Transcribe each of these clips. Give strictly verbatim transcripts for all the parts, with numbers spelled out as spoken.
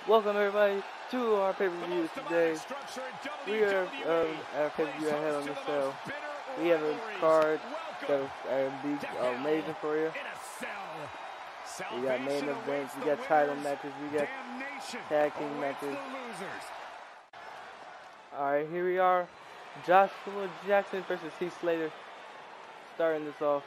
Welcome everybody to our pay-per-view today. We are um, at our pay-per-view ahead on the show. We have a card that will be amazing for you. We got main events, we got title matches, we got tag team matches. Alright, here we are. Joshua Jackson versus Heath Slater. Starting this off.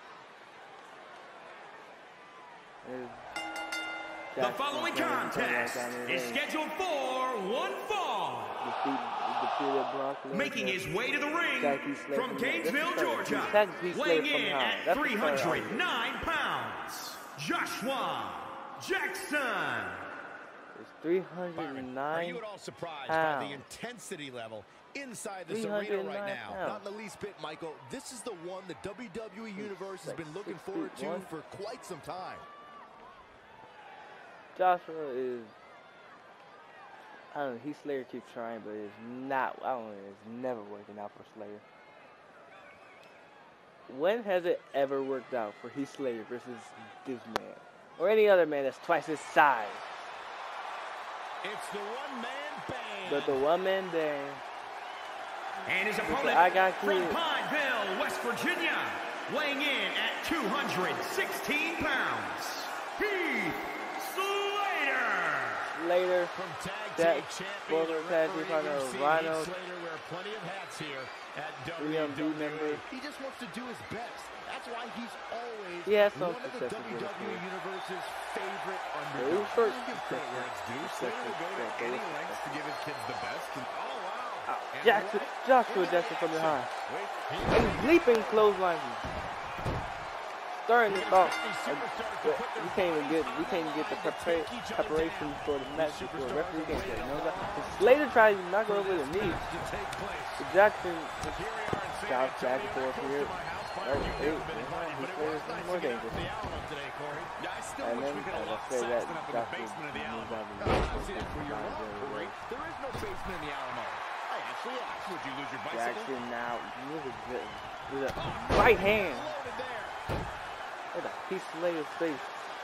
The following contest is scheduled for one fall. Defeat, defeated Brock Lesnar. Making his way to the ring from Gainesville, Georgia, weighing in at three hundred nine pounds, Joshua Jackson. It's three hundred nine Are you at all surprised pounds. by the intensity level inside this arena right now? Pounds. Not in the least bit, Michael. This is the one the W W E Universe has been looking forward to for quite some time. Joshua is, I don't know, Heath Slater keeps trying, but it's not, I don't know, it's never working out for Slater. When has it ever worked out for Heath Slater versus this man? Or any other man that's twice his size? It's the one-man band. But the one-man band. And his opponent I got from Pineville, West Virginia, weighing in at two hundred sixteen pounds, Heath Slater, from tag that team former tag team partner of Rhino, Slater wear plenty of hats here at three M D member. He just wants to do his best. That's why he's always he has some one of the W W E Universe's favorite underdogs. First, Slater will go to any lengths to give his kids the best. And, oh wow! Uh, Jackson, Joshua Jackson from behind, and he's leaping clothesline. Starting this off, uh, we can't even get we can't even get the prepar preparation for the match before the referee can't get it. You know that? Slater tries to knock over the knee. So Jackson, Josh Jackson forth here. He's more dangerous. And then, as I say that, Joshua moves out of the way. There is no basement in the Alamo. I actually asked, would you lose your bicycle? Jackson now with a right hand. Look at Heath Slater's face.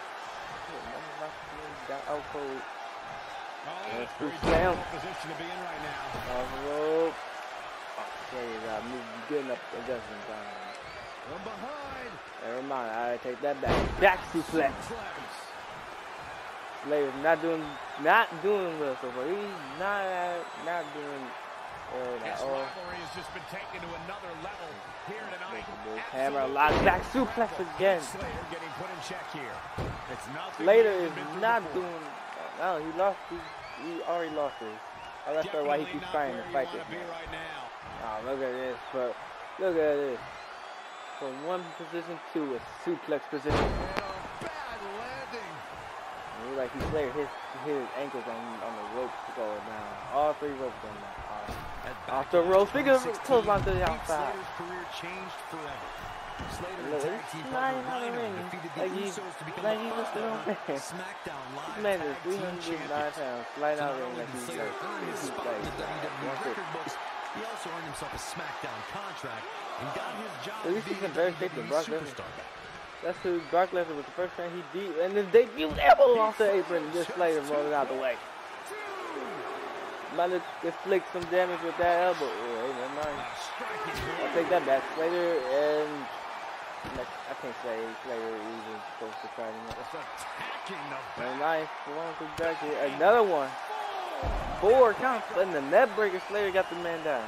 Got out cold. Let's push down. Position to be in right now. Off the rope. Oh, Slater got moved, getting up just in time. From behind. Never mind, I take that back. Back suplex. Slater's not doing, not doing well so far. He's not, not doing well at all. His rivalry has just been taken to another level here tonight. Hammer a lot. Back suplex again. Slater getting put in check here. It's Slater is not doing. No, he lost. He, he already lost this. Oh, that's why he keeps trying to fight this man. Oh, look at this. But look at this. From one position to a suplex position. Bad landing. And like he Slater hit, hit his ankles on on the ropes going down. All three ropes going down. Off the rope, speaking of close on to the outside. Slater's career changed forever. Slater Look, and tag team sliding partner out of the Rhino ring. defeated the Like he, Usos to become like the he was still on automatic man. SmackDown Live This man is Tag three Team hundred nine Champions. pounds, sliding out of the ring like he's Slater like, earned his he's spot like, in the W W E one foot. record books. He also earned himself a SmackDown contract and got his job At least he's in very shape than Brock Lesnar. superstar back. That's who Brock Lesnar was the first time he beat, and his debut elbow off the apron and just Slater rolling out the way. Might have inflict some damage with that elbow. Oh, hey, never mind. I'll take that back. Slater and I can't say Slater even supposed to try to make it. Nice. Back here. Another one. Four counts, and the net breaker. Slater got the man down.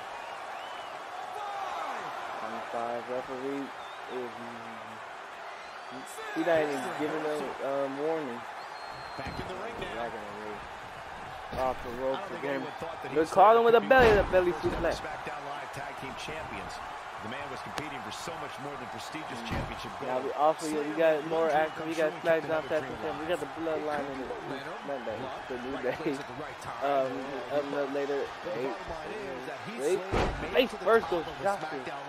twenty-five referee is he not even giving a um, warning. Back in the ring now. Off the ropes again. They're calling with a belly, the belly suplex. SmackDown Live Tag Team Champions. The man was competing for so much more than prestigious championship gold. Now we also we got more action. We got SmackDown Tag Team Champions. We got the Bloodline in the Monday, the New Day. Um, up up later, eight, eight, eight first goes Joshua.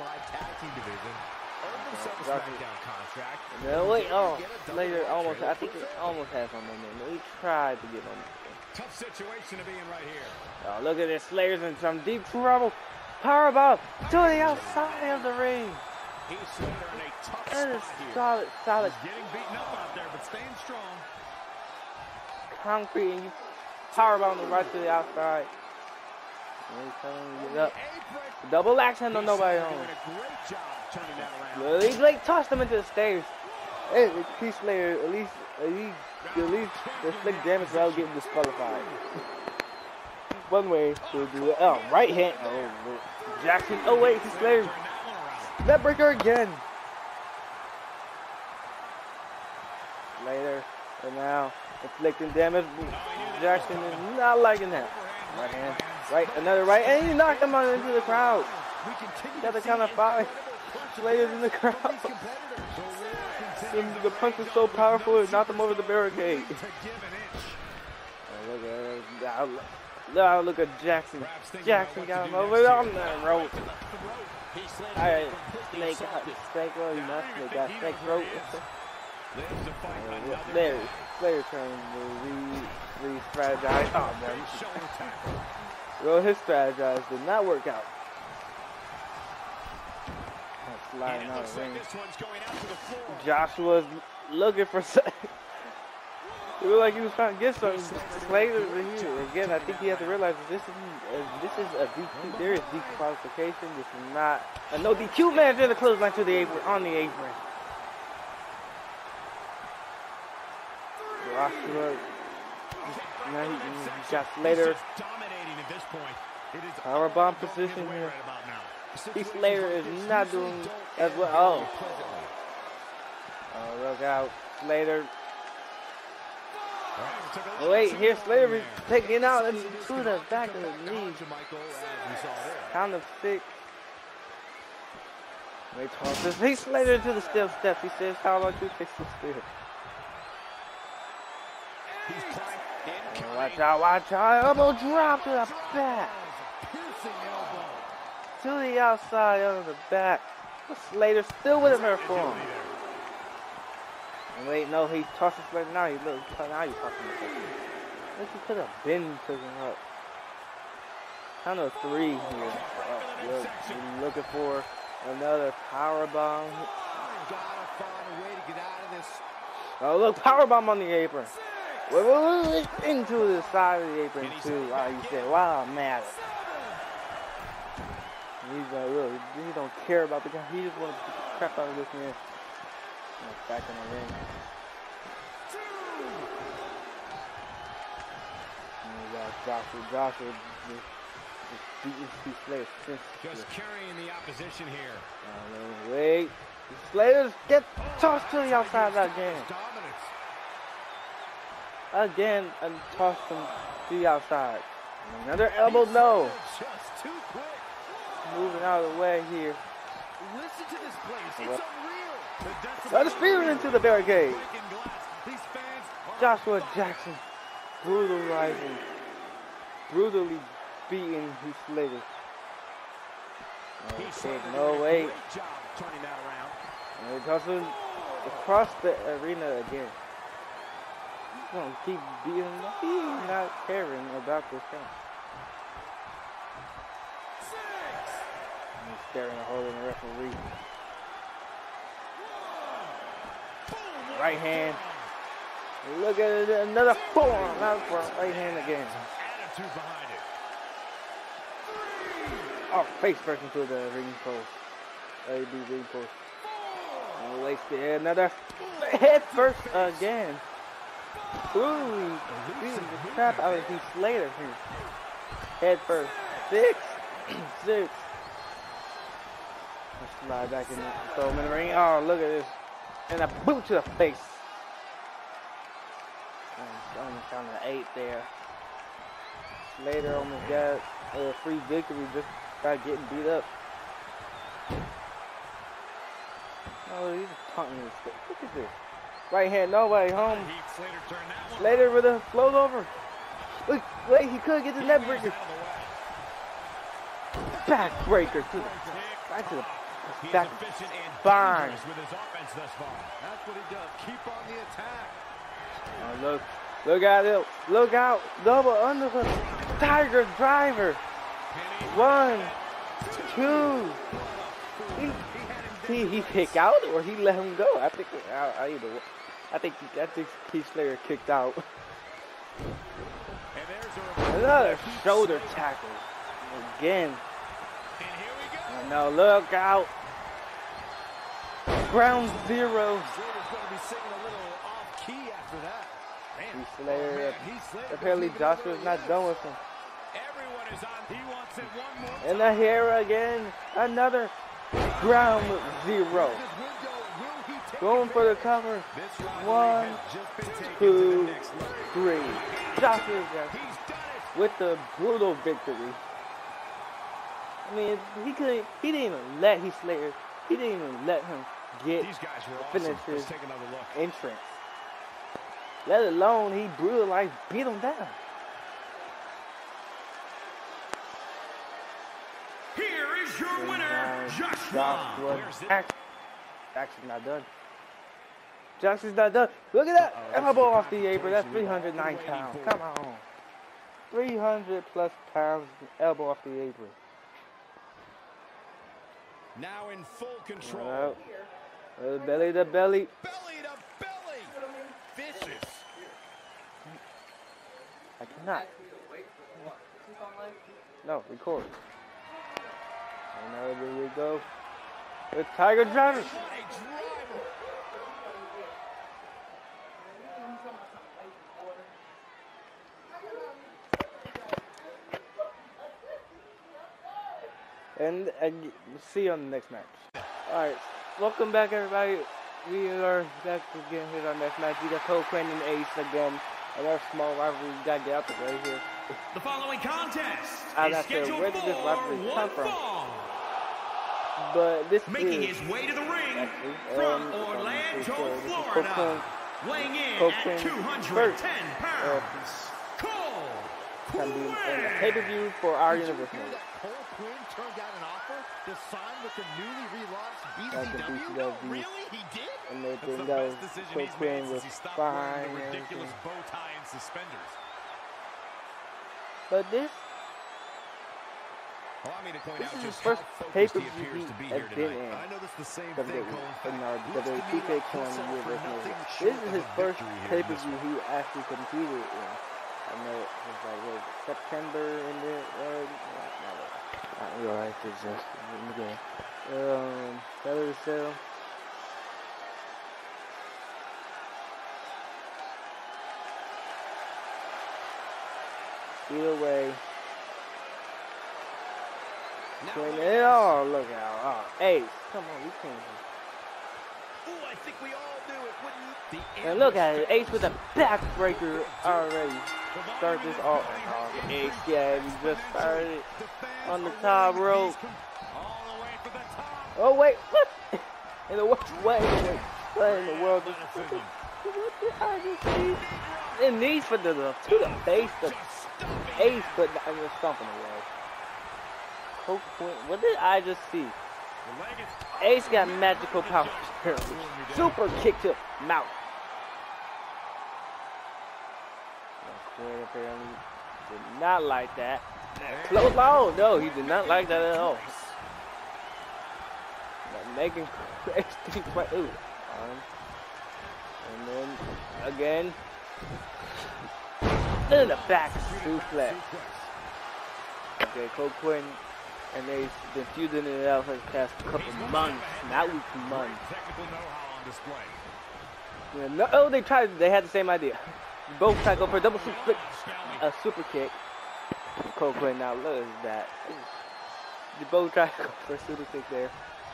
No wait, oh, later almost. I think it almost has on momentum. He tried to get on. Tough situation to be in right here. Oh, look at this. Slater's in some deep trouble. Powerbomb to the outside of the ring. Heath Slater in a tough That is spot here. solid, solid. He's getting beaten up out there, but staying strong. Concrete, and you powerbomb right to the outside. And he's telling him to get up. Double axe hand on nobody home. He like tossed him into the stairs. Hey, Heath Slater, at least, at least, at least, inflict damage without getting disqualified. One way to do it. Oh, right hand. Oh, Jackson. Oh wait, Heath Slater. Net breaker again. Later, and now inflicting damage. Jackson is not liking that. Right hand. Right, another right, and he knocked him on into the crowd. Got the count of five. Slater's in the crowd. The punch was so powerful it knocked him over the barricade. Oh, look at now look at Jackson. Jackson got him over on the rope. Alright, Snake got Snake rope, not Snake got Snake rope. There, Slater trying to re-strategize. Oh man. Well, his strategize did not work out. Sliding out of the ring. Joshua's looking for something. It looked like he was trying to get something. Slater here again. I think you have to realize that this is uh, this is a D Q. There is disqualification. This is not a no D Q match. There's a clothesline to the apron on the apron. Joshua. Now he, he got Slater. Powerbomb position here. Heath Slater is not doing as well. Oh. Oh, look out. Slater. Oh, wait, here's Slater taking out to the back of the knee. Count of six. Wait, tosses Heath Slater to the steel steps. He says, how about you fix the steel? Oh, watch out, watch out. Elbow drop to the back. To the outside, on the back. Slater still with him there for him. And wait, no, he tosses Slater now. He look, now he's tossing him. Look, he could have been picking up. Count of three here. Oh, look, we're looking for another powerbomb. Oh, look, powerbomb on the apron. Wait, wait, wait, into the side of the apron too. Wow, you said, wow, man. He's like, really, he don't care about the guy. He just wants to beat the crap out of this man. Back in the ring. And we got Joshua. Joshua just, just beating Heath Slater. Just carrying the opposition here. Oh, wait. Slater get tossed to the outside again. Again, and tossed him to the outside. Another elbow, no. Just too quick. Moving out of the way here. Listen to this place. It's unreal. Another spear into the barricade. Joshua Jackson brutalizing, brutally beating Heath Slater. Okay, no way. And they're tossing across the arena again. He's gonna keep beating him. He's not caring about this thing. He's staring a hole in the referee. Right hand. Look at it, another forearm. Now for right hand again. Attitude behind it. Oh, face first into the ring post. A B ring post. Oh, wait, another head first again. Ooh, beating the crap out of Heath Slater here. Head first. Six. Six. Let's slide back in there. Throw him in the ring. Oh, look at this. And a boot to the face. Almost on the eight there. Slater almost got a free victory just by getting beat up. Oh, he's taunting his face. Look at this. Right hand, nobody home. Slater with a float over. Look, wait, he could get the net breaker. Back breaker to the back to the back barn. That's what he does. Keep on the attack. Oh, look, look at it. Look out. Double underhook. Tiger driver. One, two. He, he, he kicked out or he let him go. I think I, I either I think I think Heath Slater kicked out. And there's Another shoulder tackle. Again. No, look out. Ground zero. Heath Slater. Apparently Joshua's not done with him. And the hair again. Another ground zero. Going for the cover. One, two, three. Joshua with the brutal victory. I mean, he couldn't. He didn't even let Heath Slater. He didn't even let him get finish his entrance. Let alone he brutalized, beat him down. Here is your winner, Joshua. Joshua. Actually not done. Josh's not done. Look at that. Elbow off the apron. That's three hundred nine pounds. Come on. three hundred plus pounds. Elbow off the apron. Now in full control. Uh, belly to belly. Belly to belly. Vicious. I cannot. No, record. And now there we go. The Tiger Driver. And uh, see you on the next match. Alright, welcome back everybody. We are back again here on our next match. We got Cole Quinn and Ace again. And our small rivalry, we gotta get out the way here. The following contest I is got to scheduled where did this for rivalry come one from? fall. But this Making is his way to the ring actually, from um, Orlando, um, Florida, weighing in Cole at Quinn two hundred ten first, pounds, uh, Cole can be in Quinn. a pay-per-view for our university. Cole Quinn turned down an offer to sign with the newly relaunched B Like C the W. B C W. Really? He did? And they That's think the that best was decision Cole he's Quinn made was since he stopped fine wearing and the ridiculous everything. bow tie and suspenders. But this, Well, I mean to point this out is his just first how focused pay-per-view he appears to be he here has been tonight. in. I know this is the same W W E, thing, Cole. In in fact, our looks W to W E me two K like twenty himself year for version. nothing This short is of his a first victory here in pay-per-view this he actually competed in. I know it was like what, September in there. Uh, not you're right, it's just again. Um, Better Sale. Either way. Twin, oh, look out. Oh, Ace. Come on, you can't. Ooh, I think we all do it, wouldn't the And look at it. Ace with a backbreaker already. Start this off. Oh, Ace, yeah, we just started on the top rope. Oh, wait. What? In the what? Wait, wait. What in the world? What did, what did I just see? It needs for the, the to the face, the Ace, but I'm just stomping away. Cole Quinn, what did I just see? Ace got magical powers. Super kick to mouth. Quinn apparently did not like that. Close low. No, he did not like that at all. Making crazy things right. Ooh. And then again. In the back suplex. Okay, Cole Quinn and they've been feuding it out for the past couple months, not weeks, months. Yeah, no, oh, they tried. They had the same idea. Both tried to go for a double super, a super kick. Cole Quinn now look at that. They both tried to go for a super kick there.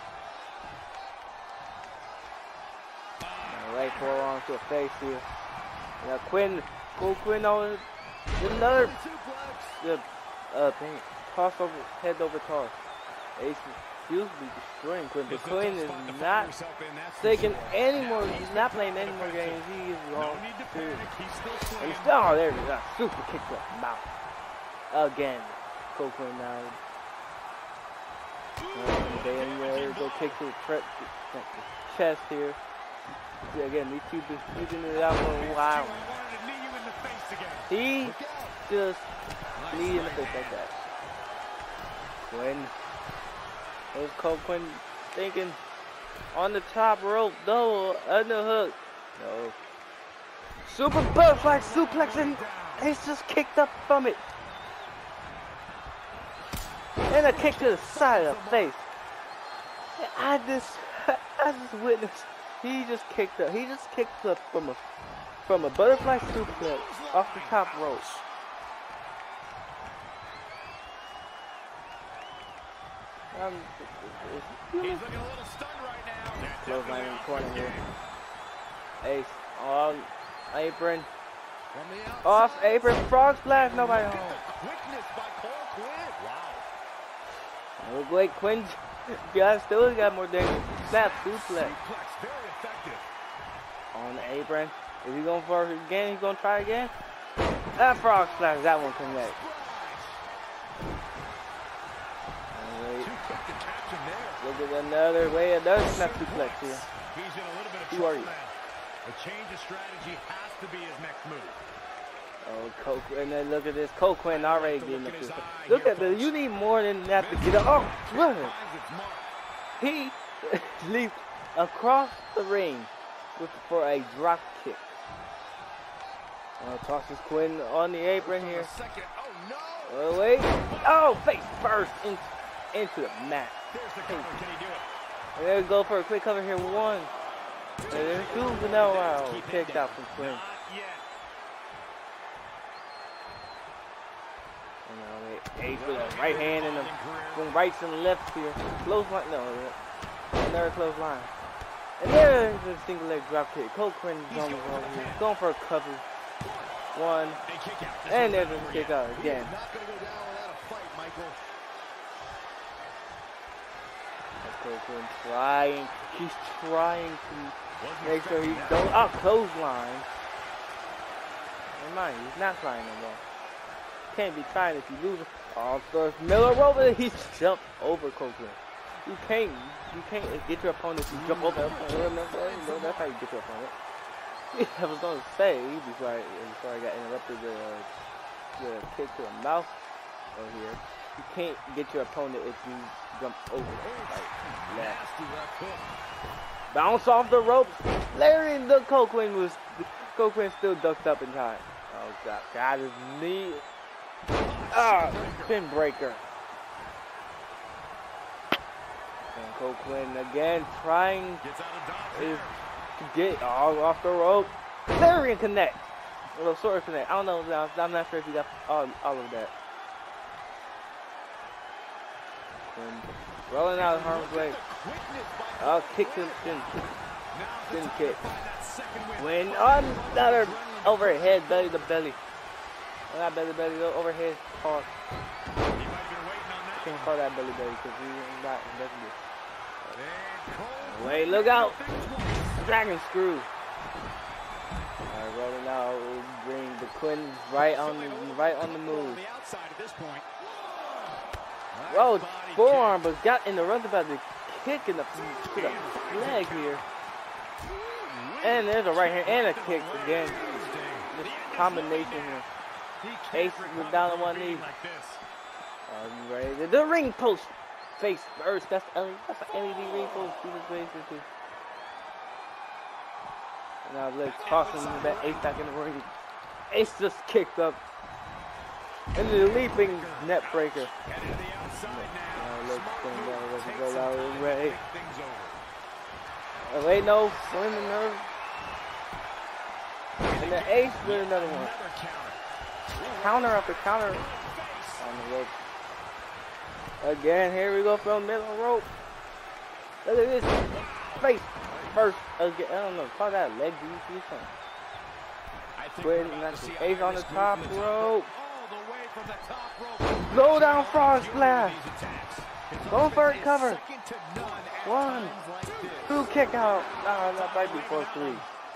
Right forearm to a face here. Now Quinn, Cole Quinn on another the uh thing, toss over, head over toss. Ace feels to be destroying Quinn, but Quinn is not taking any more. He's not playing any more games. He is wrong. And still, oh, there we go. Super kick to the mouth again. Cole Quinn now. Um, there, go kick to the, tre the chest here. See, again, these two been feuding it out for a while. He just knee in the face like that. Quinn. There's Cole Quinn thinking on the top rope, double underhook. No. Super butterfly suplex and Ace just kicked up from it. And a kick to the side of the face. And I just, I just witnessed. He just kicked up. He just kicked up from a, from a butterfly suplex off the top rope. Um, He's looking a little stunned right now. Close line in the corner here. Ace on apron. Off apron. Frog splash. Nobody home. Quickness by Cole Quinn. Wow. Look like Quinn got still got more damage. Snap suplex. Very effective. On the apron. Is he going for it again? He's going to try again? That frog splash. That one connects. Look at another way, another snap suplex here. He's in a little bit of Who are you? A change of strategy has to be his next move. Oh, Cole, and then look at this. Cole Quinn already getting the suplex. Look at this. You need more than that to get up. Oh, look. He leaped across the ring with, for a drop kick. Uh, tosses Quinn on the apron here. Oh, wait. Oh, face first in, into the mat. And there we go for a quick cover here. One. And then two. But no, wow. Kicked out from Quinn. And now wait. Ace with a right hand and a from rights and left here. Close line. No. Another close line. And there's a single leg drop kick. Cole Quinn is on the road here. Going for a cover. One. And there's a kick out again. Cole Quinn trying, he's trying to make sure he don't, oh, clothesline. Never mind, he's not trying no more. Can't be trying if you lose. Oh, first Miller over, he jumped over Cole Quinn. You can't, you can't get your opponent to jump over. No, that's how you get your opponent. I was going to say, before I, before I got interrupted, the, the kick to the mouth over here. You can't get your opponent if you jump over like left. Bounce off the ropes. Larry the Cole Quinn was Cole Quinn still ducked up in time. Oh god, got his knee. Ah, spin breaker. And Cole Quinn again trying is to get all off the rope. Larry and connect. Well, sort of connect. I don't know. I'm not sure if you got all, all of that. Rolling out of harm's way. Oh, kick to the chin. Chin kick. Win on another overhead, belly to belly. Well, not belly to belly, overhead toss. I can't call that belly belly because he's not invested. Wait, look out! Dragon screw. Alright, rolling out. Bring the Quinn right on the right on the move. Whoa, forearm, but got in the run about the kick in the, to the leg here. And there's a right hand and a kick again. This combination here. Ace was down on one knee. Um, right. The ring post face first. That's L E D. That's an L E D ring post. Jesus basically. Now let's toss him back. Ace back in the ring. Ace just kicked up. And the leaping net breaker. Now let's bring down. Let's go out of the way. Oh, wait, no. Swing the nerve. And the ace with another one. Counter after counter. On the rope. Again, here we go from middle rope. Look at this. Face first. Again. I don't know. Call that a leg. Do you see something? Quinn, that's the ace on the top rope. Low down frog splash. Going for a cover. One. Two kick out. No, that might be four three.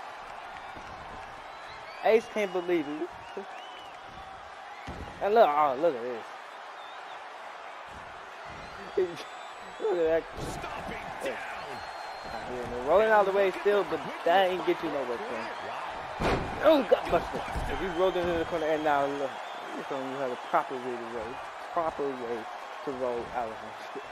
Ace can't believe it. And look, oh, look at this. Look at that. Yeah. We're rolling out of the way still, but that ain't get you nowhere, Quinn. Oh, gut buster. If you rolled into the corner and now look, you're showing you how the proper way to roll. Proper way to roll out of this.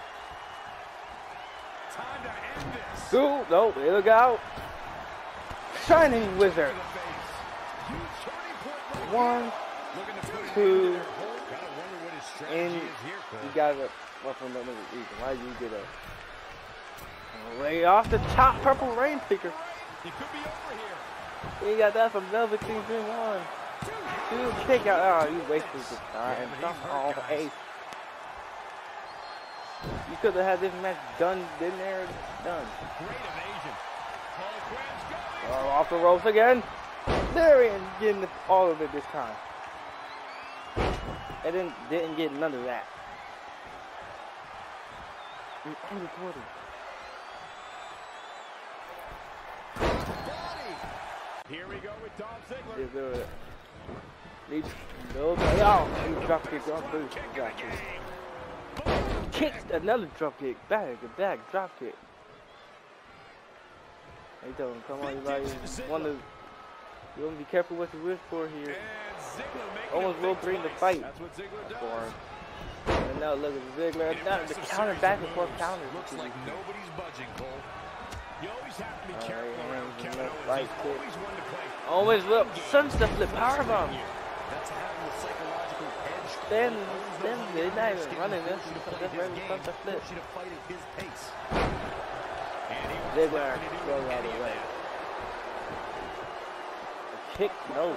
Time to end this. Two, no, here we go. Shining Wizard. One, two, And you got it well, for another reason. Why did you get a way off the top purple rain picker? He could be over here. You got that from Velvet King Dream one. Two kick out. Oh, you wasted the time. Come on, ace. You could have had this match done in there. Done. Great evasion. Oh, off the ropes again. There he is, getting all of it this time. And then didn't get none of that. I'm recording. Here we go with Dolph Ziggler. Just do it. Lead, no, oh, he drop kick on boost. Drop kick. Kicked another drop kick. Back, back, drop kick. He told him, come on, everybody. Want to, you want to be careful what you wish for here. Almost will bring the fight for him. And now look at Ziggler. Now the counter back and forth counter. Looks like nobody's budging, Cole. You always have to be All careful right, around Kevin Owens. right, There's always one to play. Always will. Sunset flip power bomb. That's having the psychological edge. Then, then they're not even running this. That's right, sunset flip. You to fight at his pace. Ziggler goes out of the way. A kick, no.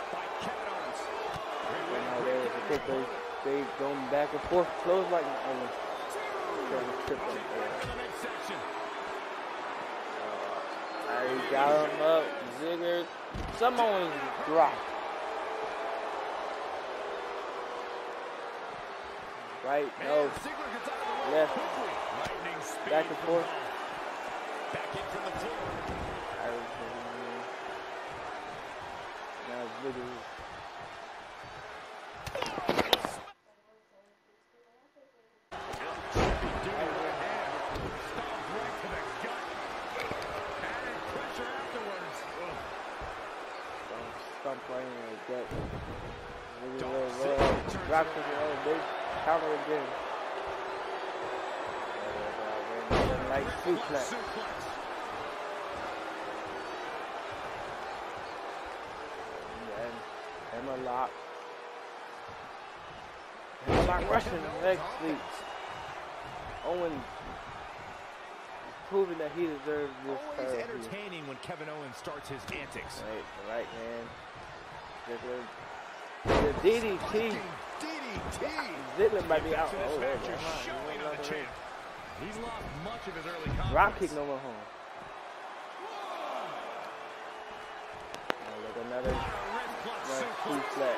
And now there is a kick. They, they going back and forth, close like Owens. Trying to trip him there. He got him up. Ziggler. Someone dropped. Right, no. Left. Back and forth. Back in from the floor. Now Ziggler. Stop playing like that. Drop to the other big counter again. Like suplex. And Hammerlock. Hammerlock rushing the leg sweep. Owens proving that he deserves this. Always entertaining when Kevin Owens starts his antics. Right, the right hand. Ziggler. The D D T. D D T. Ziggler might be out. This Oh, match yeah, is showing on the champ. He's lost much of his early confidence. Drop kick no more home. Oh, look, another two flat.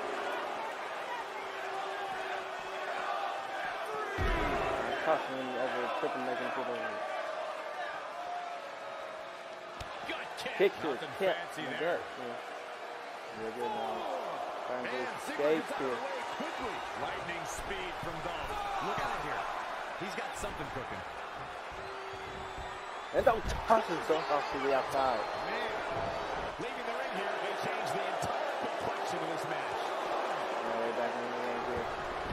Tossing him as a triple making to the kick to his hip. And that, yeah. Really good now. Trying to escape here. Lightning speed from Dolph. Look out here. He's got something cooking. And don't toss his dunk off to the outside. Man, leaving the ring here, they change the entire complexion of this match. All right, back in the ring here.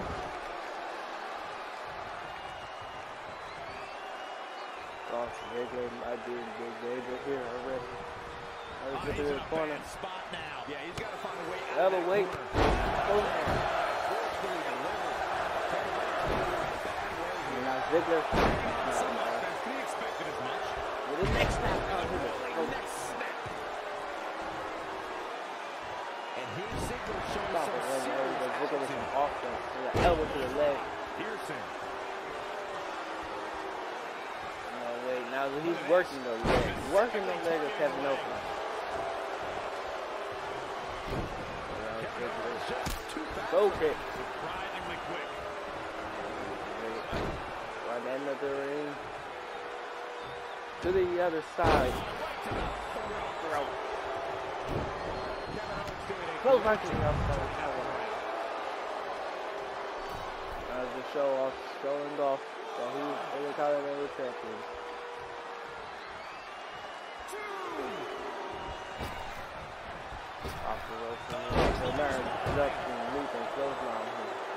Dolph Ziggler might be in big danger here already. I was looking at the corner. Spot now. Yeah, he's got to find a way out. Elbow wait. Oh. Now Ziggler. He expected as much. With the next snap. Oh, next snap. And here's Ziggler showing stop some it. Ziggler serious with some offense. With an elbow to the leg. Pearson. No, wait. Now he's working the leg. He's working the leg of Kevin Owens. Go kick. Surprisingly quick. Right end of the ring. To the other side. Throw. Close right to the outside. As the show off, showing off that he's the Intercontinental Champion. Off the rope, the learn, production, leap, and clothesline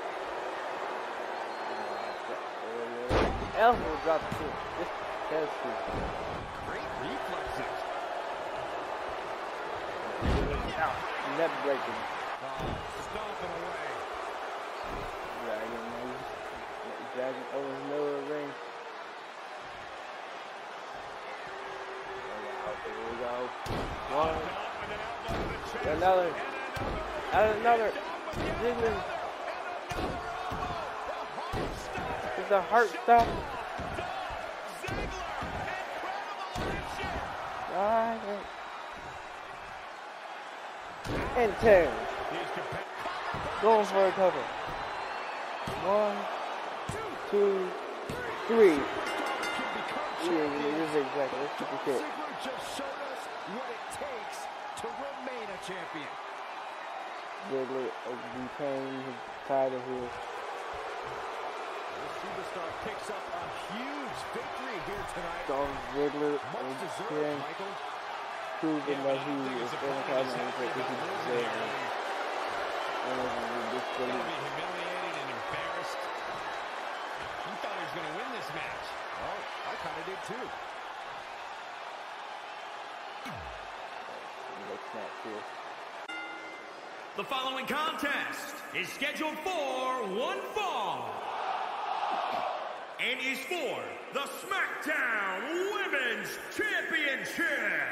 here. Elbow drop kick. This tells you. Great reflexes. Out. Neck breaking. Uh, stomping away. Yeah, Another. Another. Ziggler. Is the heart stop? Right. And ten. Going for a cover. One, two, three. Yeah, this is exactly. Let's keep it. Ziggler just showed us what it takes to remain a champion. Ziggler retaining his title here. The superstar picks up a huge victory here tonight. Dolph Ziggler Much deserved, again Michael. proving that he is international and that he deserves it. And it's He's really humiliated and embarrassed. He thought he was going to win this match. Oh, I kind of did too. next match here. The following contest is scheduled for one fall and is for the SmackDown Women's Championship.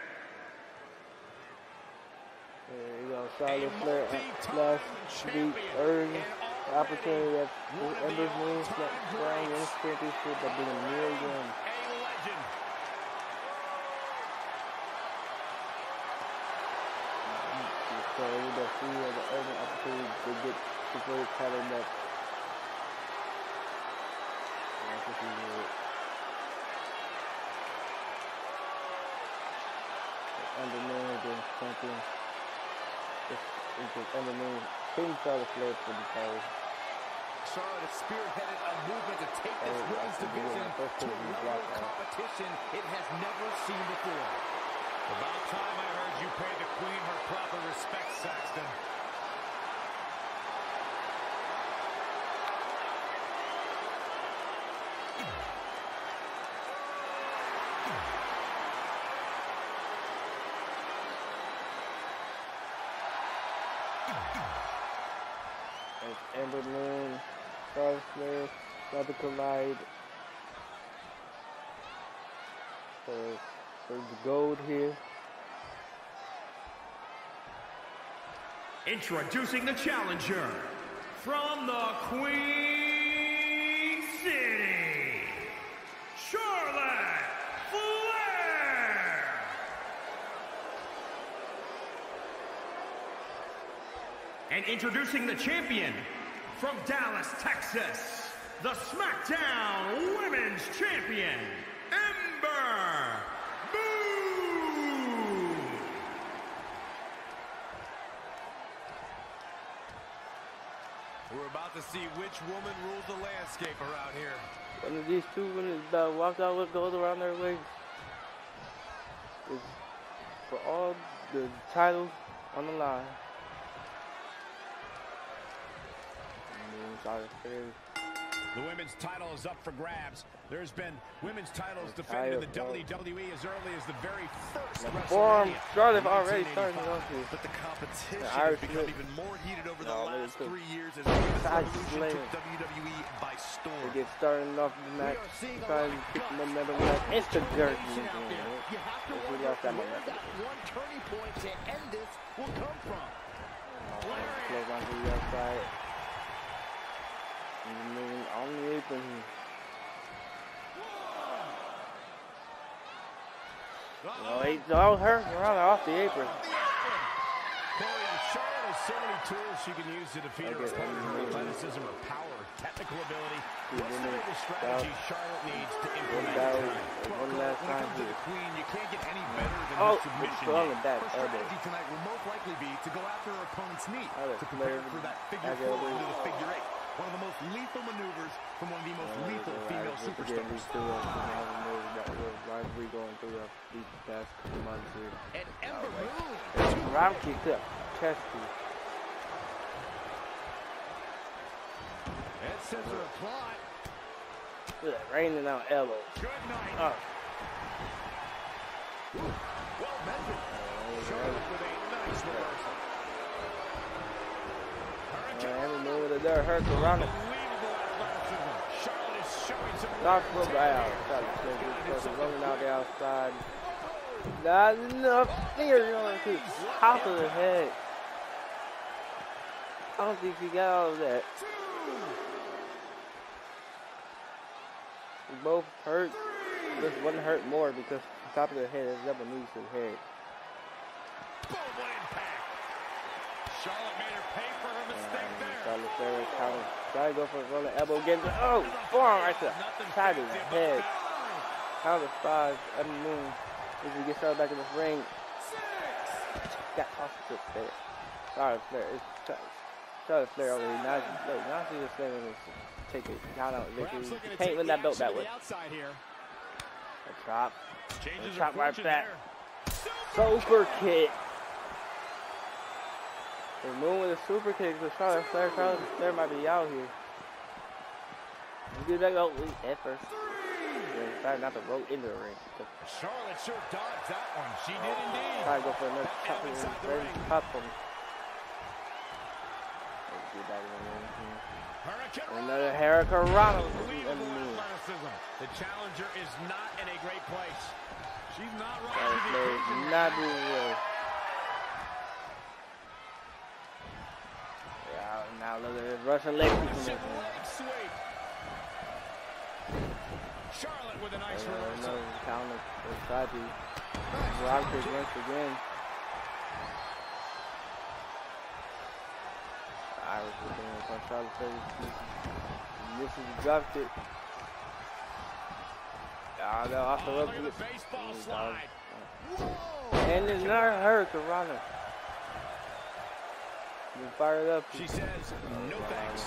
There you go, Charlotte Flair last week earned the opportunity at Ember's Moon SmackDown Women's Championship by being Mia Yim. A legend. So we got three of the earning opportunity to get the first title match. And this is it. Under Moon against champion. This is Under Moon. Team Charlotte Flair for the title. Charlotte has spearheaded a movement to take this women's division to a real competition it has never seen before. About time I heard you pay the Queen her proper respect, Saxton. It's Ember Moon, Charlotte Flair, about to collide for, for the gold here. Introducing the challenger from the Queen City, Charlotte Flair. And introducing the champion from Dallas, Texas, the SmackDown Women's Champion, Ember Moon. We're about to see which woman rules the landscape around here. One of these two women that walked out with gold around their waist is for all the titles on the line. The women's title is up for grabs. There's been women's titles defended in the W W E as early as the very first Form WrestleMania. Charlotte already starting off here. But the competition The has Irish become Smith. even more heated over the No, last really three years as Side Revolution slam. took W W E by storm. They get started off the match, trying to get the momentum back. It's the jerky. You have to We wonder lost that where momentum. that one turning point to end this will come from. Close on to the outside. And moving on the apron here. No, he all hurt around off the apron. Corey, Charlotte has so many tools she can use to defeat her opponent. Her athleticism, her power, technical ability. What's the biggest strategy Charlotte needs to implement tonight? One last When it time comes to here. the Queen, you can't get any better than Oh, her submission. it's on the back Her elbow. strategy tonight will most likely be to go after her opponent's knee Oh, to prepare for that figure back four elbow. into the figure eight. One of the most lethal maneuvers from one of the most lethal female superstars. Why are we going through these past couple months here? And Ember Moon. Round kick up, chesty. And scissor applied. Look at that, raining out elbows. Good night. Oh. Well measured. Charlotte with a nice reversal. Man, we know that there hurts around it. Unbelievable athleticism. Charlotte is showing some Knock foot out. Running out the outside. Not enough fingers on to the top of the head. I don't think he got all of that. We both hurt. This one hurt more because the top of the head is double knees to the head. Boom, what impact. Charlotte made her pay for her mistake um, there. Charlotte Flair counter. Try to go for a rolling elbow again. Oh, forearm right to the side of the head. Counter five. Evan Moon. As we get started back in this ring. Got tossed to the Flair. Charlotte Flair. It's Charlotte Flair already. Now, look, now she's just saying this. Take it. Count out victory. You can't win that belt that way. A chop. A chop right back. Super kick. The Moon with a super kick. So Charlotte Flair, Charlotte Flair might be out here. Get back out at first. Decided not to roll into the ring. Charlotte sure dodged that one. She did indeed. Try to go for another chop. Pop from. Get back in the ring. Another Hurricanrana. The challenger is not in a great place. She's not right. Not doing well. Yeah, now look at this Russian leg sweep. Charlotte with a nice uh, reversal. No counter. Tried to rock kick once again. I was looking at Charlotte Flair. This is the drop kick. Ah, no, off the rope. Baseball slide. And it's not Hurricanrana. You fired up. She says, no thanks.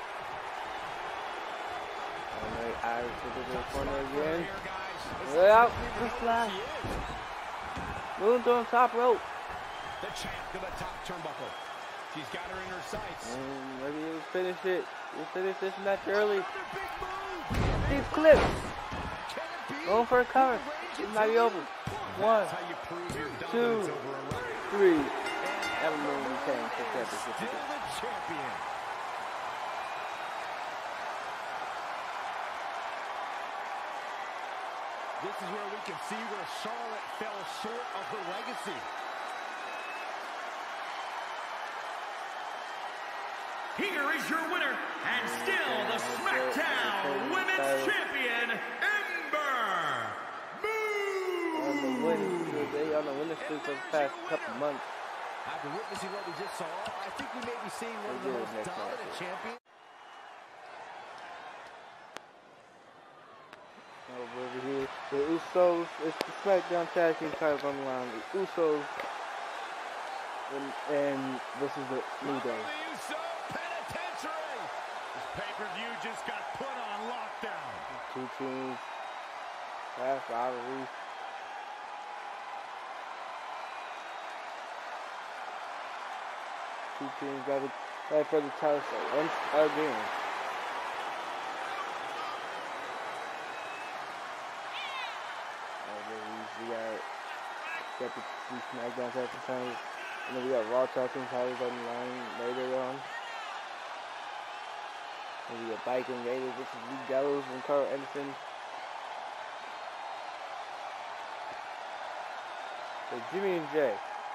Alright, Irish to the corner again. Way out. Good slide. Moon on top rope. The champ to the top turnbuckle. She's got her in her sights. And maybe you'll finish it. You'll finish this match early. These clips. Going for a cover. It might be over. One, two, three. Evan Moon retains the championship. Still the champion. This is where we can see where Charlotte fell short of her legacy. Here is your winner, and still the SmackDown Women's Champion, Ember Moon! On the win, they on the winning streak for the past couple months. After witnessing what we just saw, I think we may be seeing one of the most dominant champions. Over here, the Usos, it's the SmackDown Tag Team titles on the line. The Usos, and, and this is the New Day. The Uso Penitentiary. This pay-per-view just got put on lockdown. Two teams, past rivalry. Two teams got to fight for the title once again. We got separate SmackDown tag team titles, and then we got Raw tag team titles on the line later on. And we got Viking Raiders, which is Lee Gallows and Carl Anderson. So Jimmy and Jay.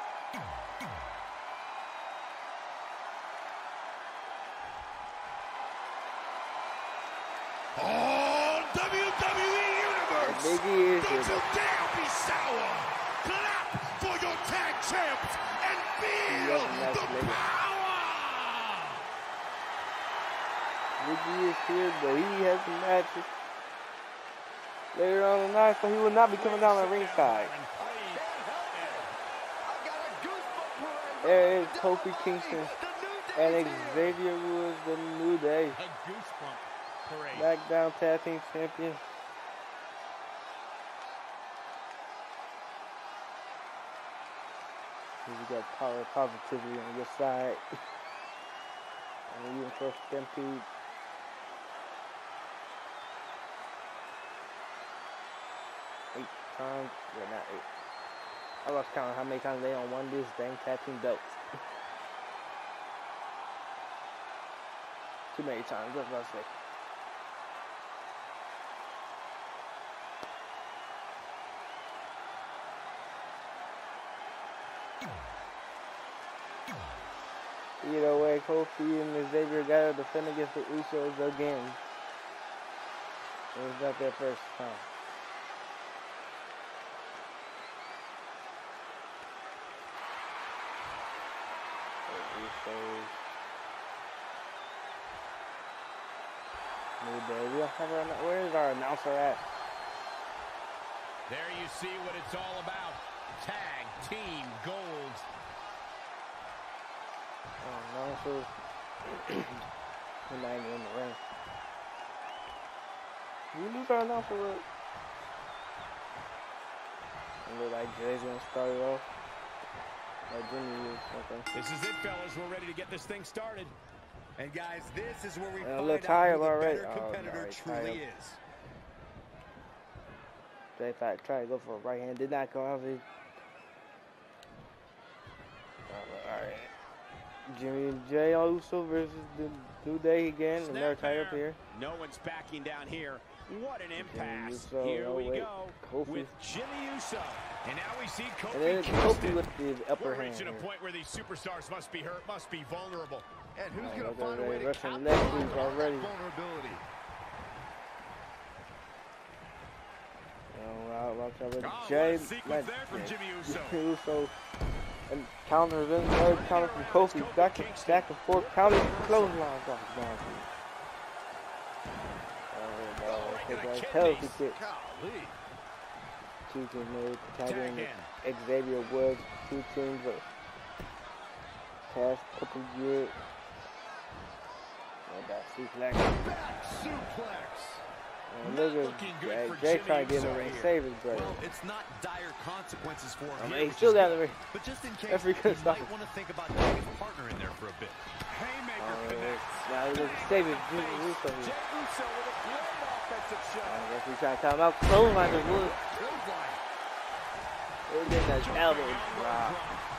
Oh, W W E Universe! Biggie is Don't you dare be sour! Clap for your tag champs and feel the power! Biggie is here, but he has some matches later on in the night, so he will not be coming down the ringside. There is Kofi Kingston and Xavier Woods, the New Day. A goosebump parade. SmackDown Tag Team Champion. Here we got power positivity on your side. And you first Stampede. Eight times. Yeah, not eight. I lost count of how many times they on won this dang tag team belts. Too many times, that's what I say. Jay, Kofi, and Xavier got to defend against the Usos again. It was not their first time. The Usos. New Day. We don't have our, where is our announcer at? There you see what it's all about. Tag Team Gold. Oh, announcers. We're not even in the ring. We lose our announcer look. It look like Jay's gonna start it off. Like Jimmy is something. This is it, fellas. We're ready to get this thing started. And guys, this is where we yeah, find look out tired who the already. better competitor Oh, truly tired. is. Jay Fight tried to go for a right hand, did not go out. Alright. Jimmy and Jay Uso versus the New Day again, and they're tied up here. No one's backing down here. What an impasse. Uso, Here oh, we wait. go Kofi. with Jimmy Uso. And now we see Kofi And then Kingston. Kofi with the upper We're hand. reaching a here. point where these superstars must be hurt, must be vulnerable. And who's Oh, going look to at find a that way to Russian capitalize leg sweep on already. that vulnerability? Oh, wow, watch out with Oh, what Jay. a sequence there from Jimmy Uso. Jimmy Uso. And counters in, another counter from Kofi. Back and, back and forth. Counter clothesline. Oh, God. Oh, no. Take that penalty kick. Golly. Two teams made. Tagging Tag Xavier Woods. Two teams of past couple years. Oh, that suplex. Back suplex. And look Looking at good Jay. for Jay Jimmy trying to get in Uso the ring. here. Save his brother. Well, it's not dire consequences for him I mean, here, he which still is got good. the ring. But just in case, Every you good stop. might want to think about getting his partner in there for a bit. Haymaker Oh, connects. now he looks saving Jimmy Uso Jay here. Uso with a great offensive I shot. guess he's trying to time out. Clothesline to Wood. Clothesline. It was in that elbow drop.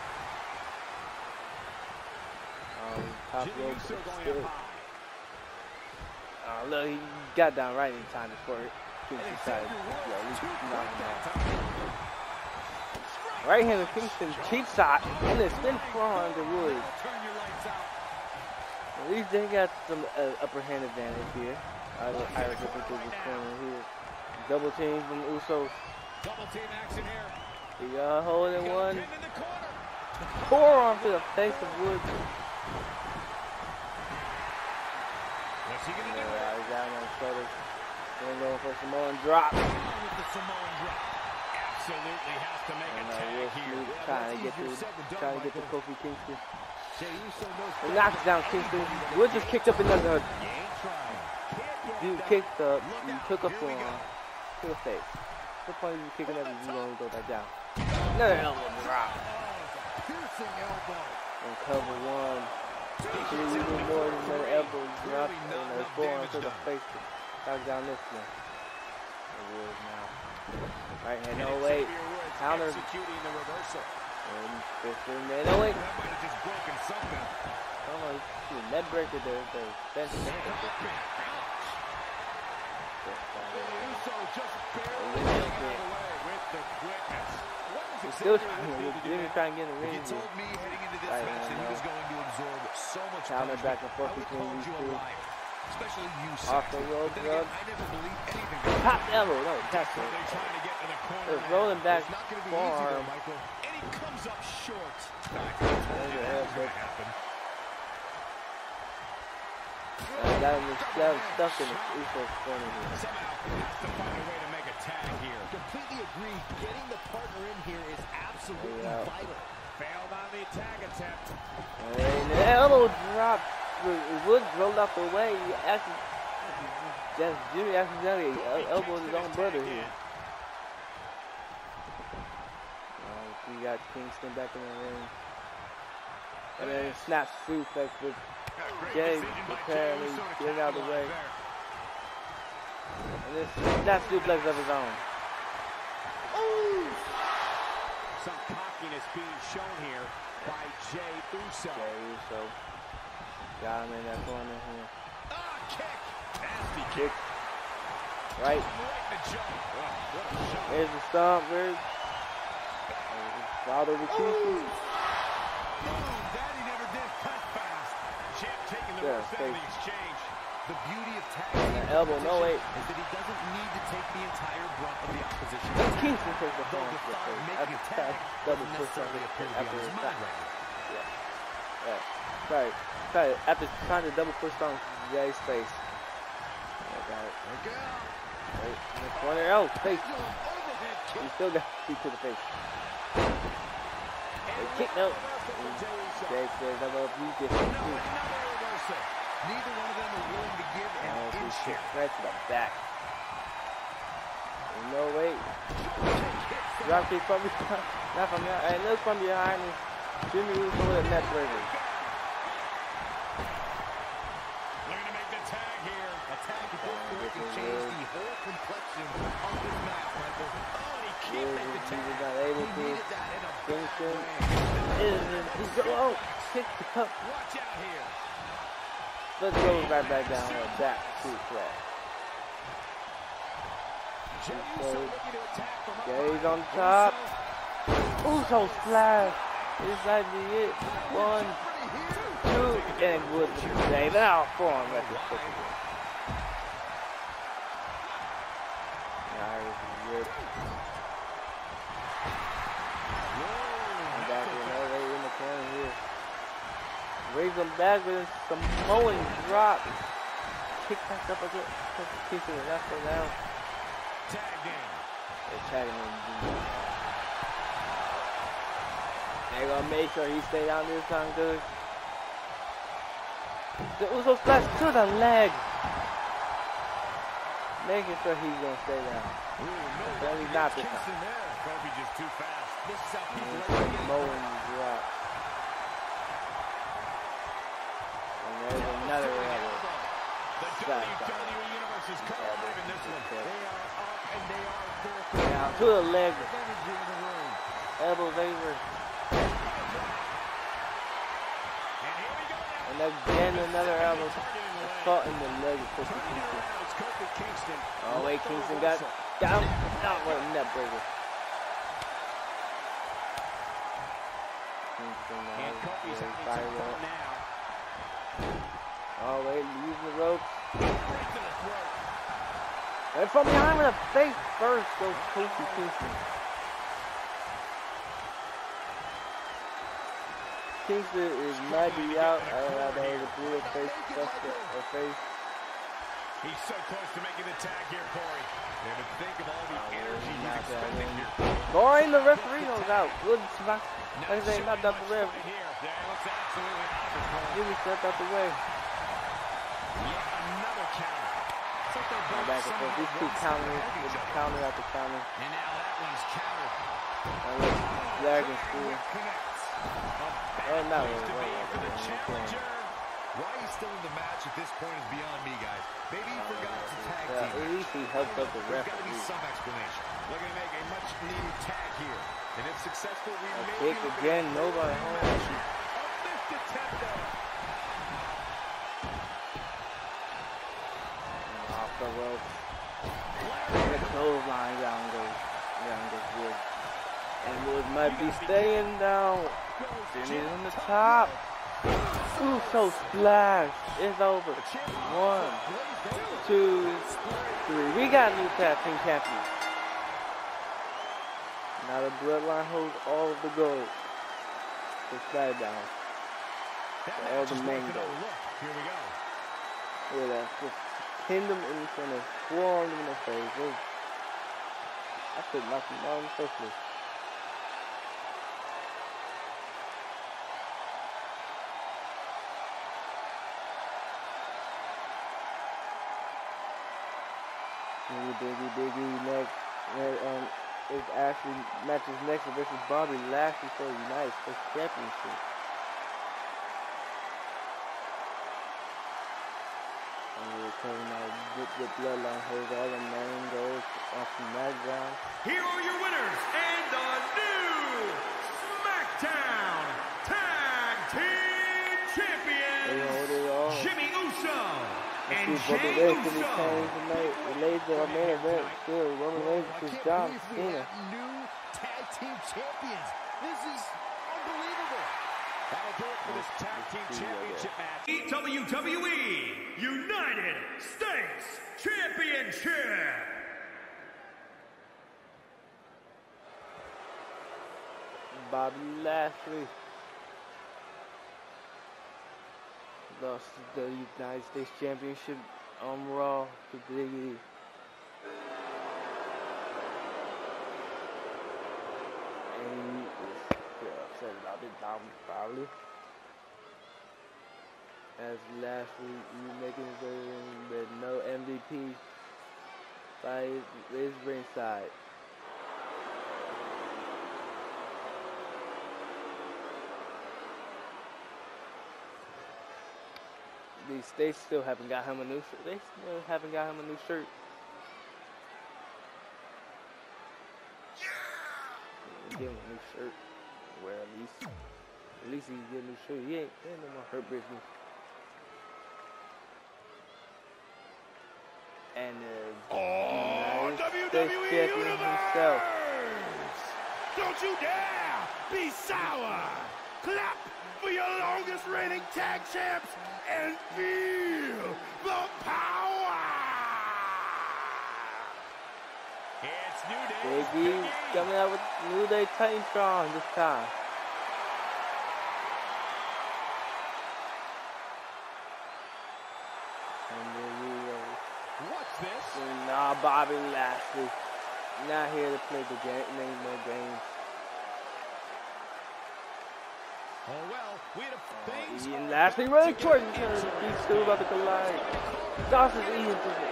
Um, top Jimmy rope Uso going still. up high. Oh, look, he got down right in time before it. And Decided, Xavier yeah, Woods, he two knocked quick him that out. time. Right hand of Kingston, cheap shot, and then spin forearm to Woods. Now turn your lights out. At least they got some uh, upper hand advantage here. I was I was looking through the corner here. Double team from Usos. Double team action here. He got a hold in one. Pinned in the corner. Forearm to the face of Woods. What's he gonna do? Yeah, he got him on the shoulders. Then going for Samoan drop. With the Samoan drop. Absolutely has to make a And uh, tag Will here. Smith trying to get to trying to get to Kofi Kingston. Jey Uso knows He knocks down Kingston. Woods just kicked up another. you ain't trying. Dude kicked up. He took a forearm to the face. What point are you kicking up if you gonna go back down? Another elbow drop. Piercing elbow. And cover one. Actually, even more than another elbow drop and a forearm to the face. Knock down this one. It was now. Right hand, no wait. Counter. Executing the reversal. And fifteen, man, no wait. That might have just broken something. Oh no, he's net breaker there. The bench. Uso just barely Yeah. getting out of the way with the quickness. What was He's Xavier still Woods trying able to to do get that? trying to get in the If ring. you told me heading into this Right, match that he I was know. going to absorb so much Counter punishment, back and forth I would between call these you a two. liar. Especially you, Off Sexton. the rope, But then again, drug. I never believed anything goes Top elbow, no, that's So it. they're trying to get to the corner. It's now. rolling back It's not going to be easy there, forearm. Michael. And he comes up short. There's the elbow. Happen. Uh, got him got him stuck in the Usos corner here. Somehow has to find a way to make a tag here. Completely agree. Getting the partner in here is absolutely Yeah. vital. Failed on the tag attempt. And the elbow drop. Woods rolled out the way. He actually, just Jimmy accidentally el- elbowed his own brother here. Uh, we got Kingston back in the ring. And then snap suplex with Jay apparently getting out of the way. And this snap suplex of his own. Some cockiness being shown here by Jey Uso. Jey Uso got him in that corner here. Ah, kick. Nasty Kick. Right. Right in the jump. Oh, what a shot. Here's the stomp. Where's Father Rikishi? Boom, Daddy never did cut fast. taking the Yeah, worst out of the exchange. The beauty of tag And team an elbow, no way. is that he doesn't need to take the entire brunt of the opposition. Let's Kingston take the Though phone the for thought of the making a tag double doesn't push on necessarily appear to be on after his the mind stop. right now. Yeah. Yeah. Sorry. Sorry. After trying to double push on Jay's face. I got it. Look out. Wait, in the corner. Oh, face. He still got feet to the face. Hey, kick no. Jay says, I'm going to use this. Neither one of them are willing to give an Oh, inch shit. here. Right to the back. No way. Drop kick from behind. Not from behind. Hey, look from behind me. Jimmy Uso with a net breaker. Looking to make the tag here. A tag at this point can change the whole complexion of this match, Michael. Oh, and he can't make the tag. He was not able He to. needed that in a Kingston. big He's go. Oh, kick up. Watch out here. Let's go right back down here. Back to flat. Jay's on top. Uso splash. This might be it. One, two, and Woods with the save. And out for him right there. Nice, good. And back in there, right in the corner here. Raise them back with a Samoan drop. Kick back up again. Kick it left or down. Tag game. They're tagging him. They're gonna make sure he stay down this time, good. The Uso splash to the leg. Making sure he's gonna stay down. Ooh, no But he's not this time. Kingston there. Kobe just too fast. This is how people And like to get Samoan drop. And there's another elbow. The W W E Universe is caught alive in this one. They are up and they are full. Down to the leg. Energy in the room. Elbow Vader. And here we go now. And again another elbow. Targeting the leg. Caught in the leg of Kofi Turning it Kingston. around, it's Kofi Kingston. Oh wait, Kingston got down. Not what a net breaker. Kingston now And Kofi's is very having some viral. fun now. Oh wait, using the ropes. Right to the throat. And from behind with a face first goes Kofi Kingston. Kingston is might be out. I don't know if that was a blue face, just a face. He's so close to making the tag here, Corey. And to think of all the Oh, energy he's not that expending one. here. Corey, the referee goes out. Good smack. Not Like I say, showing not out the much ref. fight here. Yeah, it looks absolutely not for Corey. Jimmy stepped out the way. Yet another counter. It's like they're Go both back and forth. These two somehow counters, one-sided with each the other. counter after counter. And now that one's countered. And look, Dragon School. Connects. Oh, no, Place to wait, be wait, for the wait, wait, challenger. Why he's still in the match at this point is beyond me, guys. Maybe he forgot it's a tag Yeah, team at match. least he helped out the There's got to be referee. some explanation. Looking to make a much needed tag here. And if successful, we A may kick be looking again, at nobody a home. match. A missed attempt there. Off the ropes. And the clothesline down goes. Down goes Wood. And Wood might be staying down. Jimmy's on the top. Uso splash. It's over. One, two, three. We got new tag team champions. Now the Bloodline holds all of the gold. For SmackDown. That All match the is main working gold. out. Look, here we go. Look at that. Just pinned him in the center. Swarmed him in the face. It was, I couldn't knock him down in the first place. Biggie, Biggie, Biggie next. Uh, um, is actually matches next versus Bobby Lashley for the United States Championship. And we're talking about the, the Bloodline holds all the main goals off the SmackDown. Here are your winners and the new SmackDown Tag Team They hold it all. Champions, Jimmy Uso Let's and see what the Jey rest of the Uso. change tonight. Related to our main event still. Roman Reigns I versus can't John believe we Cena. have new tag team champions. This is unbelievable. That'll do it for this tag team championship match. W W E United States Championship. Bobby Lashley lost the United States Championship on Raw to Big E. And he is still upset about it, probably. As Lashley making his way in with no M V P by his, his ringside. These they still haven't got him a new shirt. They still haven't got him a new shirt. Give him a new shirt. Wear at least. At least he can get a new shirt. He ain't, he ain't no more hurt business. And uh, oh, nice W W E Universe! Himself. Don't you dare be sour! Clap for your longest reigning tag champs and feel the power! It's New Day. Big E coming out with New Day Titantron this time. And then we What's this? Nah, Bobby Lashley. Not here to play the game, name no games. Oh well, we had a things. Ian Lashley running towards each other. These two about to collide. Dawson's Ian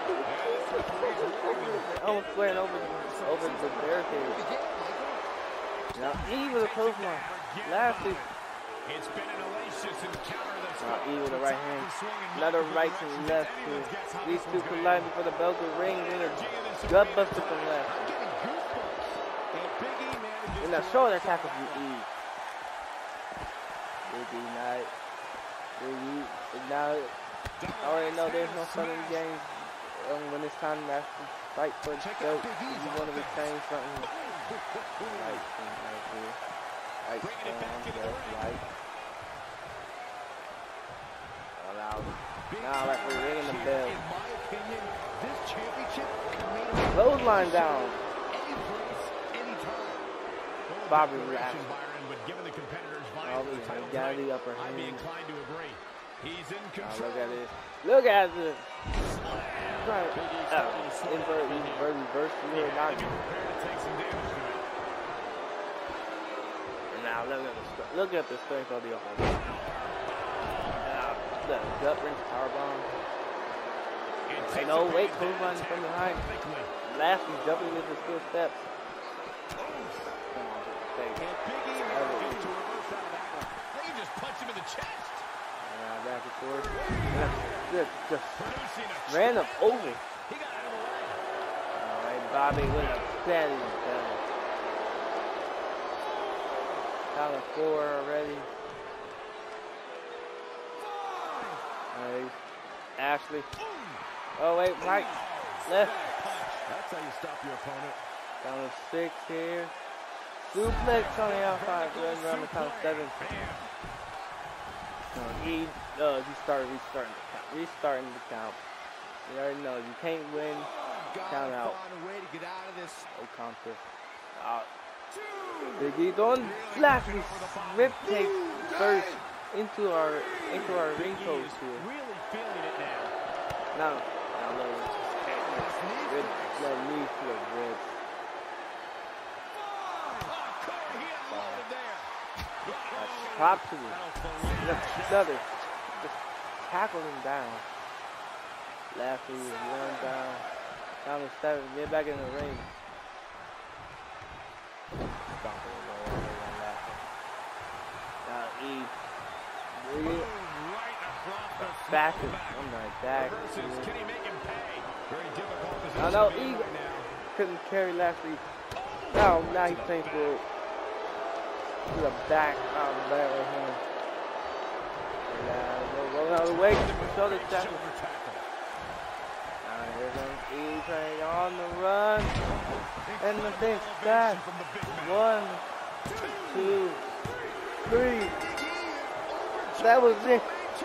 almost playing over the, over the barricade. Now E with a close one. Lashley. It's been an hellacious encounter that's Now E with the right hand. Another right and left here. These two collide before the bell to ring. Then a gut buster from left. And a shoulder tackle from E. Big E night. Big E. Now, I already know there's no fun in the games um, when it's time to actually fight for the belt. If you want to retain something. Right, right here. Right, down, left, right. Now, now like we're ringing the bell. In my opinion, this championship Clothesline down. Bobby Lashley. Oh, he got the upper hand. I'd be inclined to agree. He's in Now control. look at this. Look at this. Right. Oh, invert, invert, reverse here. Not. Now look at the look at the strength of the offense. Now the gut wrench powerbomb. Hey, no, wait, clothesline from behind. Lashley jumping with his good steps. Punch him in the chest. Uh, back and forth. Just, just ran him over. He got out of the way. Alright, Bobby with a steady down. Count of four already. Alright. Ashley. Oh wait, right. Left. That's how you stop your opponent. Count of six here. Suplex on the outside. Running around the count of seven. Uh, he, uh, he started restarting the count. Restarting the count. You already know you can't win. Count out. No contest. Out. Big E throwing Lashley rip tape first into our into our ring post here. Really feeling it now. Now, now low. Good, low knee to the ribs. Pop to him. Another. Just tackle him down. Lashley is one down. Down to seven. Get back in the ring. Stomping him all over on Lashley. Now E. Three. Back is I'm not back. I know E couldn't carry Lashley. Now, now he's playing for it. To the back, out of that right here. Now, go out of the way, shoulder tackle. Now, here comes E-Train on the run. And the big stack. One, two, three. That was it.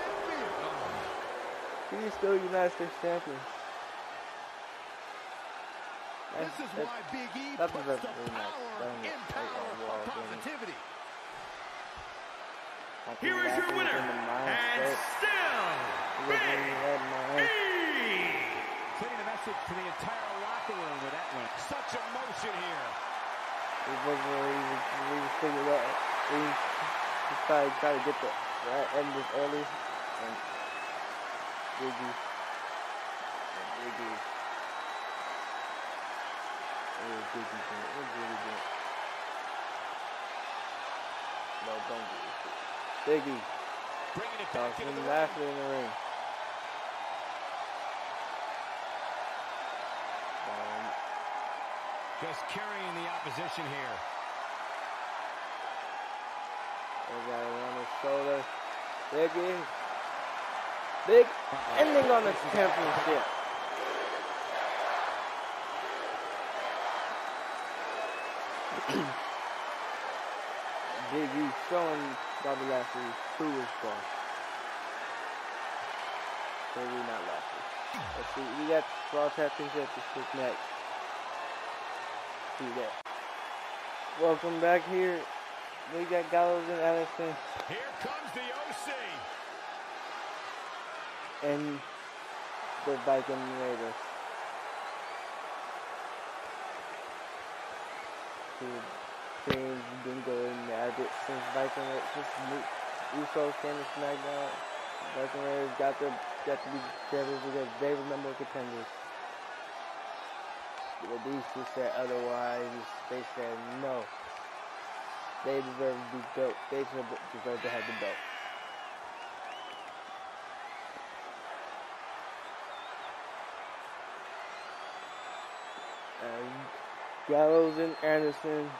He's still United States champion. That's, This is that's, why Big E that's puts the the power in power of positivity. Here is your winner, and still Big E. Sending a message to the entire locker room with that one. Such emotion here. He was really, really figured out. He, he tried, tried to get the right end this early, and Big E, and Big E, oh, Big E, what Big E doing? No, don't do this. Big E, Bringing it back into the laughing in the ring. Um, Just carrying the opposition here. They got it on his shoulder. Big E. Big ending on the championship. Big E showing Bobby Lashley who is boss. Maybe not Lashley. Let's see. We got Raw Tag Team Championship next. See that. Welcome back here. We got Gallows and Anderson. Here comes the O C. And the Viking Raiders. The team's been going at it since Viking Raiders, since Usos came to SmackDown. Viking Raiders got the got to be champions because they were number one contenders. But these two said otherwise. They said no. They deserve to be built. They deserve to have the belt. And Gallows and Anderson.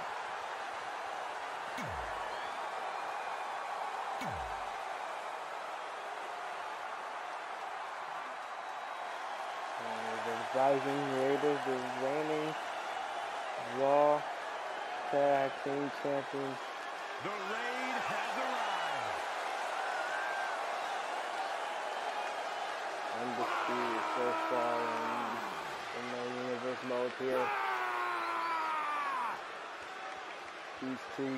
And the Viking Raiders, the reigning Raw Tag Team Champions. The raid has arrived. Undisputed so far in, in the universe mode here. These two.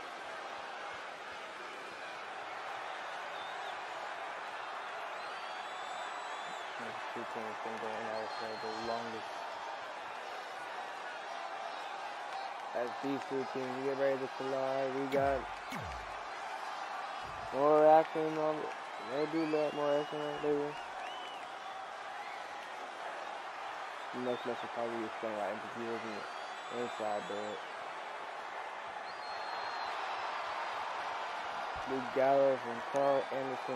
These two teams have been going out for the longest. As these two teams get ready to collide, we got more action on it. They do let more action on it later. The next match will probably be explained right into viewers and inside there. Luke Gallows and Carl Anderson.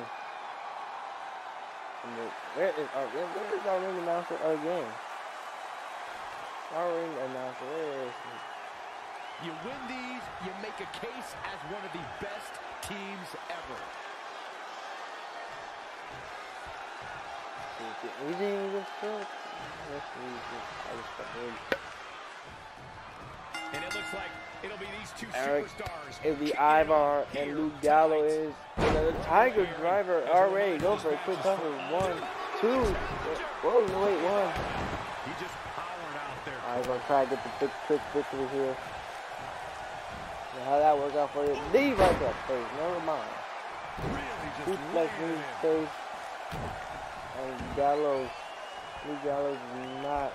And the, where is our where is our ring announcer again? Our ring announcer, where is he? You win these, you make a case as one of the best teams ever. We didn't just show. And it looks like it'll be these two Eric superstars. is the Ivar and Luke Gallo is the Tiger Driver already go for a quick cover. One, two. Whoa, no wait, one. He just hollered out there. Ivar try to get the big quick victory here. Now, how that work out for you? Leave right there, face. Never mind. Really just Two flex in his face. And Gallows. Luke Gallows is not.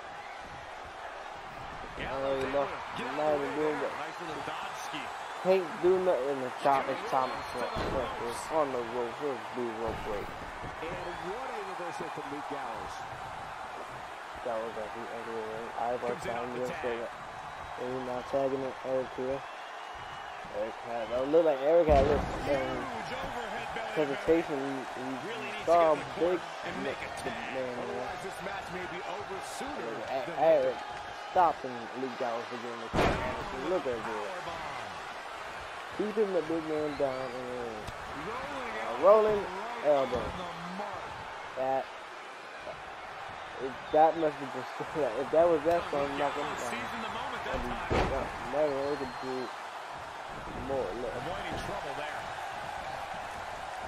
I don't even know. He's not even doing that. Nice little dodge ski. Can't do nothing in the top. It's top. It's on the rope. Here's the rope break. And what a reversal from Luke Gallows. Gallows at the end of the ring. Ivar trying to say that. And he's not tagging it. Eric here. Eric had. It looked like Eric had this um, hesitation. He, he saw a big man. Otherwise, this match may be over sooner than Eric stopping Luke Gallows again. Look at this. Keeping the big man down in the ring. A rolling elbow. That. If that must have just. If that was that song, I'm not gonna. Never able to do more. Look. Avoiding trouble there.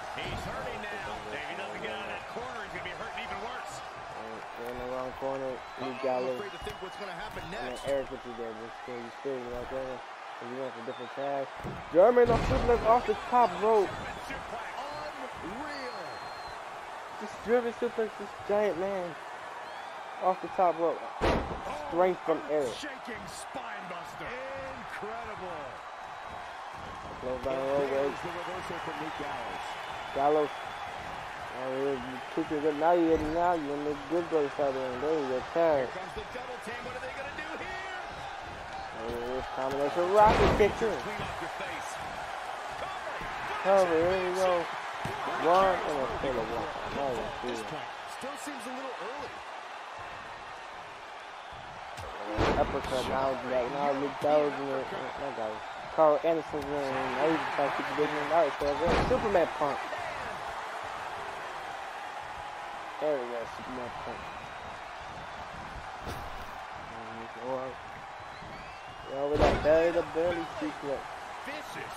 He's hurting now. If he doesn't get out of that corner, he's going to be hurting even worse. In the wrong corner, Luke I'm Gallows. afraid to think what's going to happen And then next. Eric with you there. Just can you still in the right corner? If you want a different tag. German on suplex off the top rope. Unreal. Just German suplex this giant man off the top rope. Strength from Eric. Shaking spine buster. Incredible. Close down the road. There's the reversal from Luke Gallows. Gallows. Oh, you're keeping good. Now you're now you're in the good boy side there. There you go. Tag. Comes the double team. What are they going to do here? This combination rocket kick too. Clean off your face. Cover. Here we go. One and a pillow one. Another two. This point still seems a little early. Uppercut now. Now Luke Gallows and not Gallows. Carl Anderson's in. Now he's trying to keep the big man out. So there's Superman punch. There we go. Superman punch. Go over that belly to belly secret. Vicious.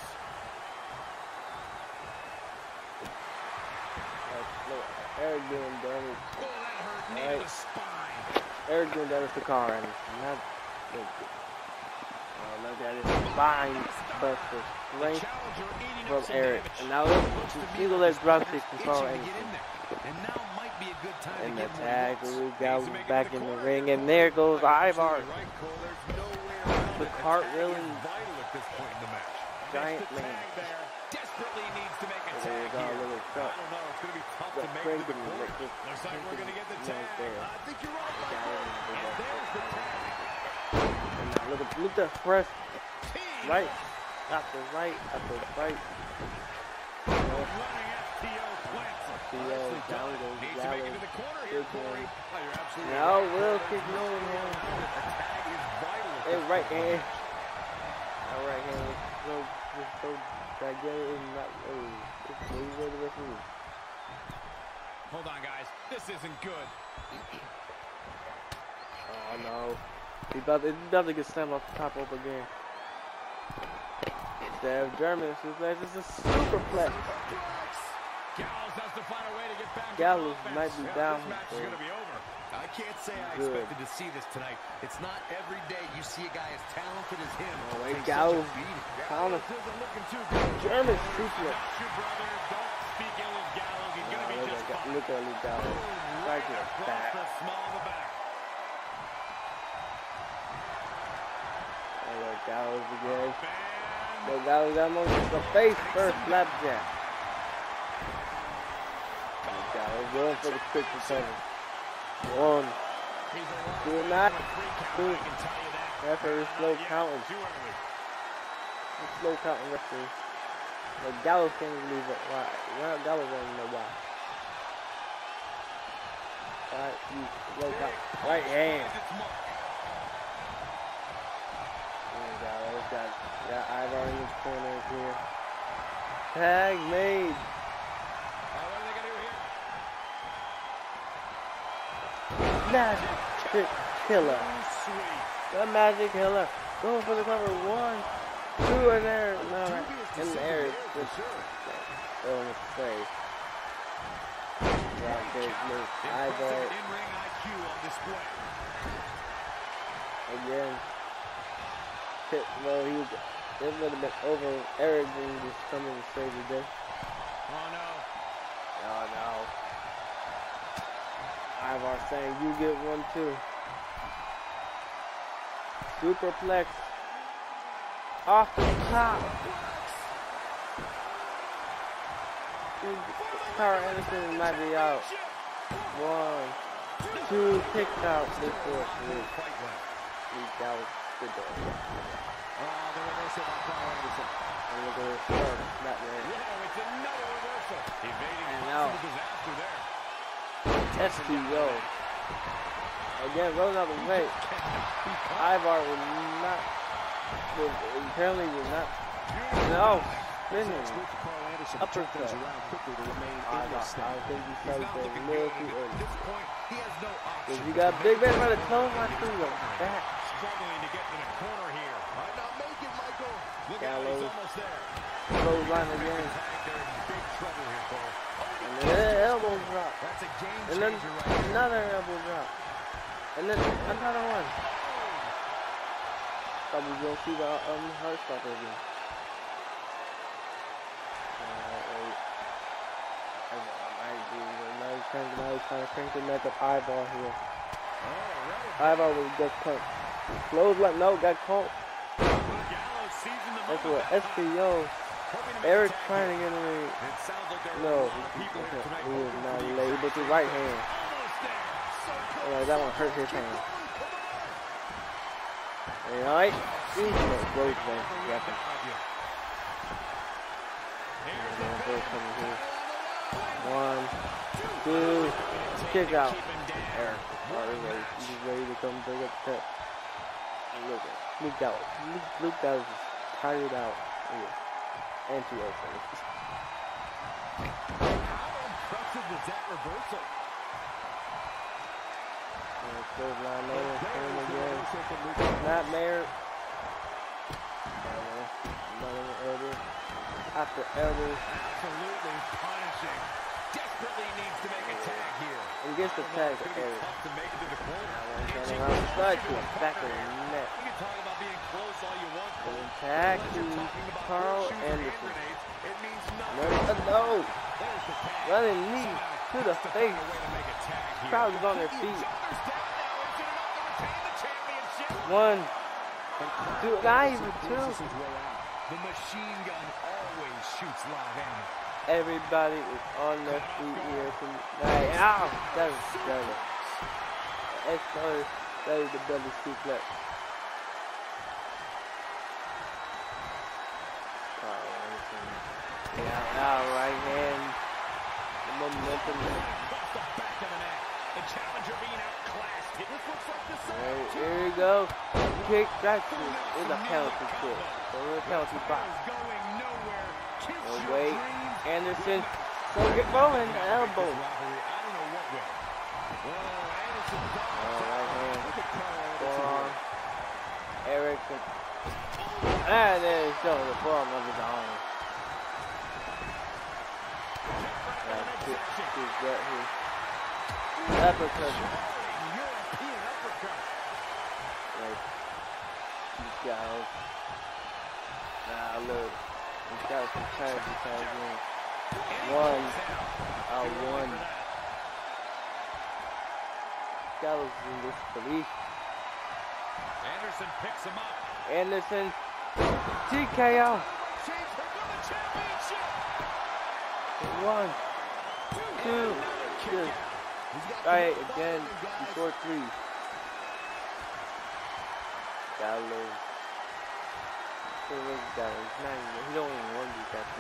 Eric doing damage. Oh, that hurt me Right. to the spine. Eric doing damage to Carl Anderson. Not good. Oh, look at his spine buster. Strength Challenger eating from up some Eric. damage. And now look, single leg drop kick from Carl Itching to get Anderson. in there. And now might be a good time And to the get more tag, hits. Luke Gallows back in the ring. And there goes Ivar. Right, Cole. There's no way around The it. cartwheeling Vital at this point in the match. giant Missed the man. tag there. Desperately needs to make a There you tag go, here. little I cut. don't know. It's going to be tough The to make it to cranking the corner. look, just Looks like we're going to get the cranking tag. there. I think you're right, Got Michael. it. And there's the tag. And now look at look at press right after right after right. Running F T O plants. T O down goes Needs to make it to Gallows. the corner here, Big Corey. man. Oh, you're absolutely Now right. Will kick no one The hand. tag is vital at Hey, this right point. hand. All right hand. So just so gigantic and not oh, it's way way the rest of it. Hold on, guys. This isn't good. Oh no. He about to, he about to get slammed off the top rope again. There, German suplex. It's a superplex. Gallows has to find a way to get back. Gallows on offense. might be Yeah, down. This match is going to be over. I can't say I Good. expected to see this tonight. It's not every day you see a guy as talented as him. Oh, wait, take Gallows. such a beating. Counter. Gallows isn't looking too good. German suplex. That's your brother. Don't speak ill of Gallows. He's going to be Look just at, fine. look at Luke Gallows. Right Right to the across back. the small of the back. And look, Gallows again. Man. Look, Gallows got him on the face first, flapjack. Luke Gallows going for the quick for seven. One. He's a lot Do it not. of free count, Two. I can tell you that. Referee slow Yeah, counting. too early. Slow counting referee. Look, Gallows can't even believe it. Why? Why Gallows don't even know why. Right, you slow count. Right hand. It's mark. Oh, Gallows got, got Ivar in his corner here. Tag made. Oh, what are they going to do here? Magic killer. Sweet. The magic killer. Going for the cover. One, two, and there. No, in there. It's just oh, it's safe. Right there's Luke. Ivar Impressive in-ring I Q on display. again. Hit, well, he was. It would have been over. Eric being just coming to save the day. Oh, no. Oh no. Ivar saying you get one too. Superplex off the top. Carl Anderson might be out. One, two, kick out before three. Luke Gallows good there. Oh, the reversal by Carl Anderson. And look at his third, not there. Whoa, it's another reversal. Evading And possible now- disaster there. S T O. Again, rolling out the way. Ivar will not, will, apparently will not, no, spinning. Carl Anderson to turn Uppercut. things around quickly to remain in I, this I thing. think he He's started not there a looking little good. too At early. this point, he has no option. Because you got Big Man trying to close my through the back. Struggling to get to the corner here. Might not make it, Michael. Look out, Gallows. he's almost there. Close line again. Tag, they're in big trouble here, Cole. And then an elbow drop. That's a game And then changer right another elbow drop. And then another one. Thought we were going to see the um, heart stopper again. Now he's trying, now he's trying to crank the neck of Eyeball here. Eyeball with a good punch. Flows like no, got caught. That's what S P O. Eric trying to get in the ring. No, he, he is not laid, but his right hand. Yeah, that one hurt his hand. Alright, he's gonna go to the weapon. One, two, kick out. Eric, alright, he's ready to come bring up the cut. Look at Luke Gallows. Luke, Luke Gallows is tired out. Yeah. And two oh finishes. How impressive was that reversal? Third line later, turn again. Not Mayer. Another elbow. After elbow. Absolutely punishing. Desperately needs to make a tag here. And gets the tag to Eric. To make it to the corner. Turning around, side to the back of the net. You can talk about being close all you want. And tag to Carl Anderson. It means No, no. Running knee to the face. Crowd is on their feet. One, two, not even two. The machine gun always shoots live ammo. Everybody is on their feet here tonight. Ow! That was better. That's better. That is the belly suplex. Carl Anderson. Yeah, now right hand. The momentum. The back of the net. The challenger being outclassed. This looks like the Right, here we go. Kick, back to it. It's a penalty kick. So it's a penalty box. going nowhere. Kiss No your way. dreams. Anderson. So get rolling. Elbow. I don't know what way. Whoa, Anderson. Oh, right hand. Forearm. Erickson. And there you go. The forearm of his arm. That's it. He's got here. Uppercut. European uppercut. Like, he's got. Nah, look. He's got some time to tag in. One. Uh, one. Gallows in disbelief. Anderson picks him up. Anderson. T K O. One. Two. Two. Right, again, before three. Gallows. So look at Gallows. Not even, he don't even want to do that.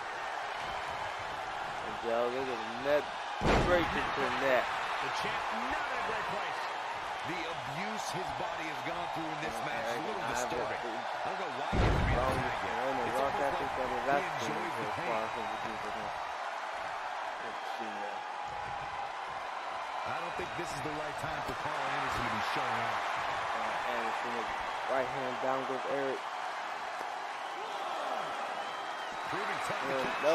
And Gallows, look at the net. Straight into the net. The champ not in a great place. The abuse his body has gone through in this match is a little disturbing. I don't know why he hasn't been tagged yet. It's almost like he enjoys the pain. I don't think this is the right time for Carl Anderson to be showing out. Uh, Anderson, right hand down goes Eric. Proving technical. No.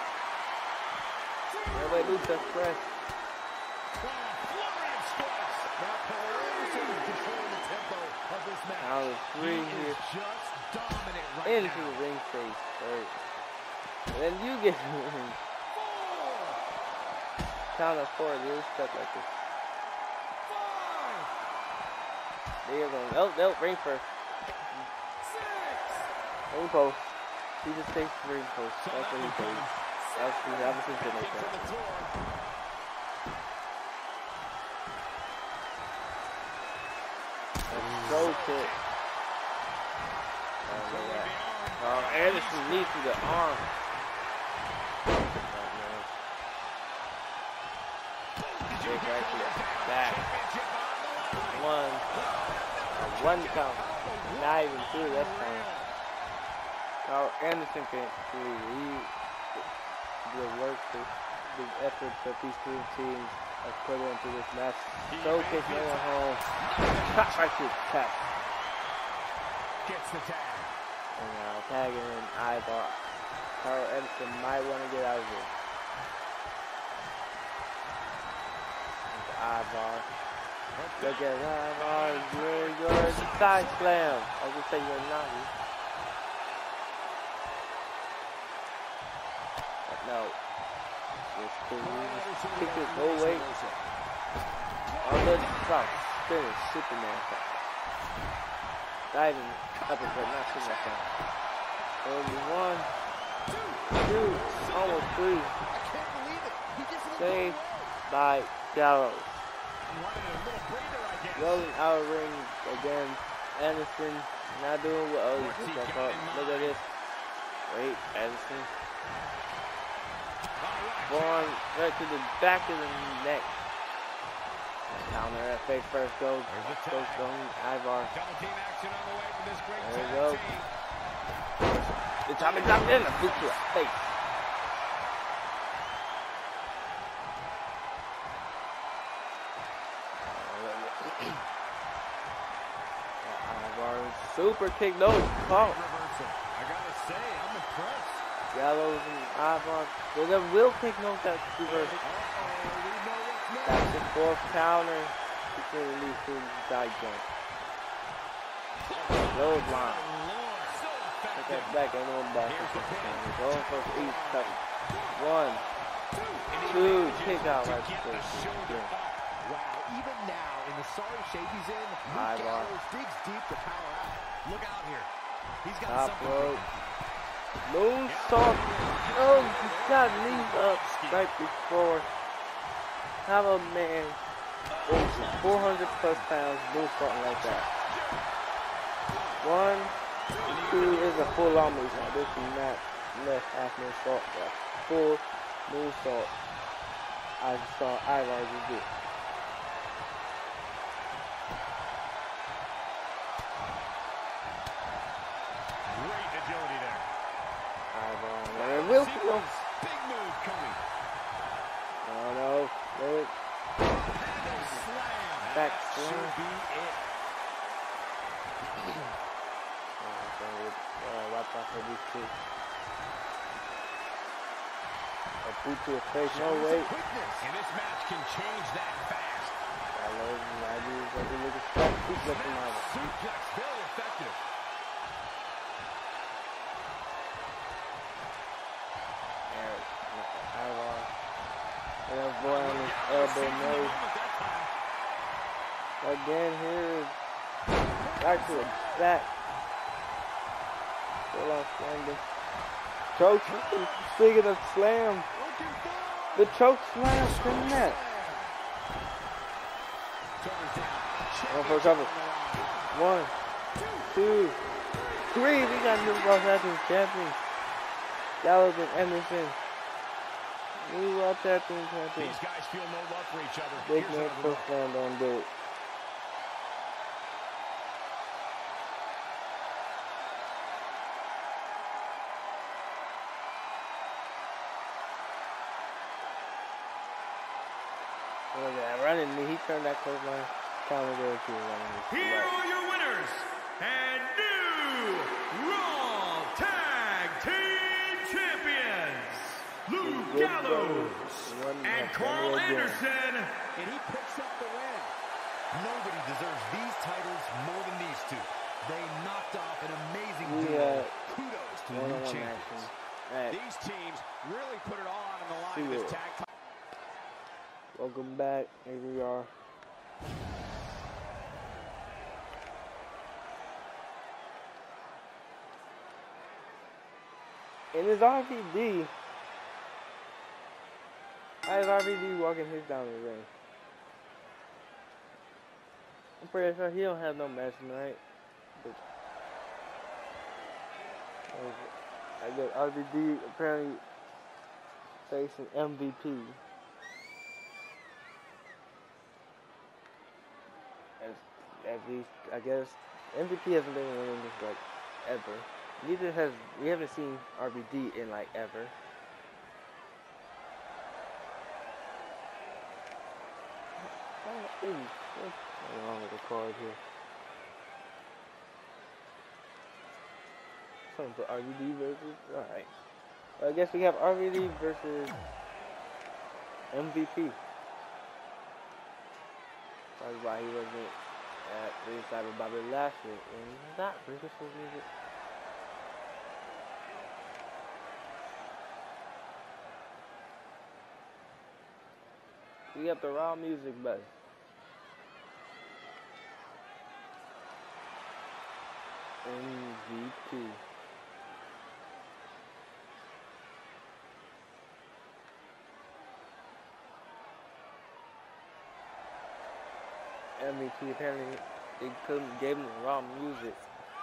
No way, lose that press. Flurry of strikes. Now Carl Anderson is controlling the tempo of this match. Now the three he here. is just dominant right Into now. the ring face. Right. And then you get in the ring. Count of four, you step like this. There you go. Oh, no, ring first. Ring post. He just takes the ring post. That's what he takes. That's the that was his signature. So kick. Oh, look at that. Oh, Anderson knee to the arm. Back. One. Uh, one count. Not even two that time. Carl Anderson can see the work, the, the efforts that these two teams have put into this match. Showcase Miller home. Shot right to the chest. Gets the tag. And now tagging in eyeball. Carl Anderson might want to get out of here. Ivar. Look at Ivar. You're, you're the side slam. I was going to say you're not. But no. Just kick it. No way. On the top. Spinning Superman. Diving uppercut. Not Superman. Only one. Two. Almost three. Saved by Gallows. Rolling out of ring again. Anderson not doing what others just got caught. Look at this. Wait, Anderson. Vaughn right to the back of the neck. Counter at face first goes. Goes going Ivar. There we go. The time it dropped in. A boot to the face. Super kick, no call. I gotta say, I'm impressed. Gallows and Ivar. Well, then will kick, no that reverse. That's the fourth counter. He's gonna lead to the side jump. Load line. Put that back, ain't no back. Going for each touch. One, two, kick out right there. Wow, even now, in the sorry shape he's in, Luke Gallows digs deep to power out. Look out here. He's got top something. rope. Moonsault. Oh, he's got knees up right before. Have a man four hundred plus pounds moonsaulting like that. One, two is a full on moonsault. This is not left half moonsault, but full moonsault. I just saw Ivar just do. Will big move coming. Oh no, good. Back slam. Uh, watch out for these two. A boot to the face, no way. And this match can change that fast. I love the ideas of the little strap. Keep looking at it. Suplex, very effective. Boy on his elbow, no. Again here, back to the back. Still on standing. Choke, speaking of slam, the choke slam, connect. One for a cover. One, two, three. We got new Raw Tag Team champions. Gallows and Anderson. New Raw Tag Team champions. These guys feel no love for each other. Big man push down, don't do it. Look at that running me. He turned that close line. Counter there too. Here are your winners and new Raw Tag Team champions, Luke Gallows and Carl Anderson. And he picks up the win. Nobody deserves these titles more than these two. They knocked off an amazing We, duo. uh, Kudos to the one new on one champions. action. Right. These teams really put it all out on the line See in this it. tag team. Welcome back. Here we are. And it's R V D. I have R V D walking his down the ring. I'm pretty sure he don't have no match tonight. But I got R V D apparently facing M V P. As, at least, I guess, M V P hasn't been in the ring this like ever. Neither has, we haven't seen R V D in like ever. What's wrong with the card here? Something for R V D versus, alright. Well, I guess we have R V D versus M V P. That's why he wasn't at ringside with Bobby Lashley. And he's not Ricochet music. We got the Raw music button. M V P. M V P apparently they couldn't give him the Raw music.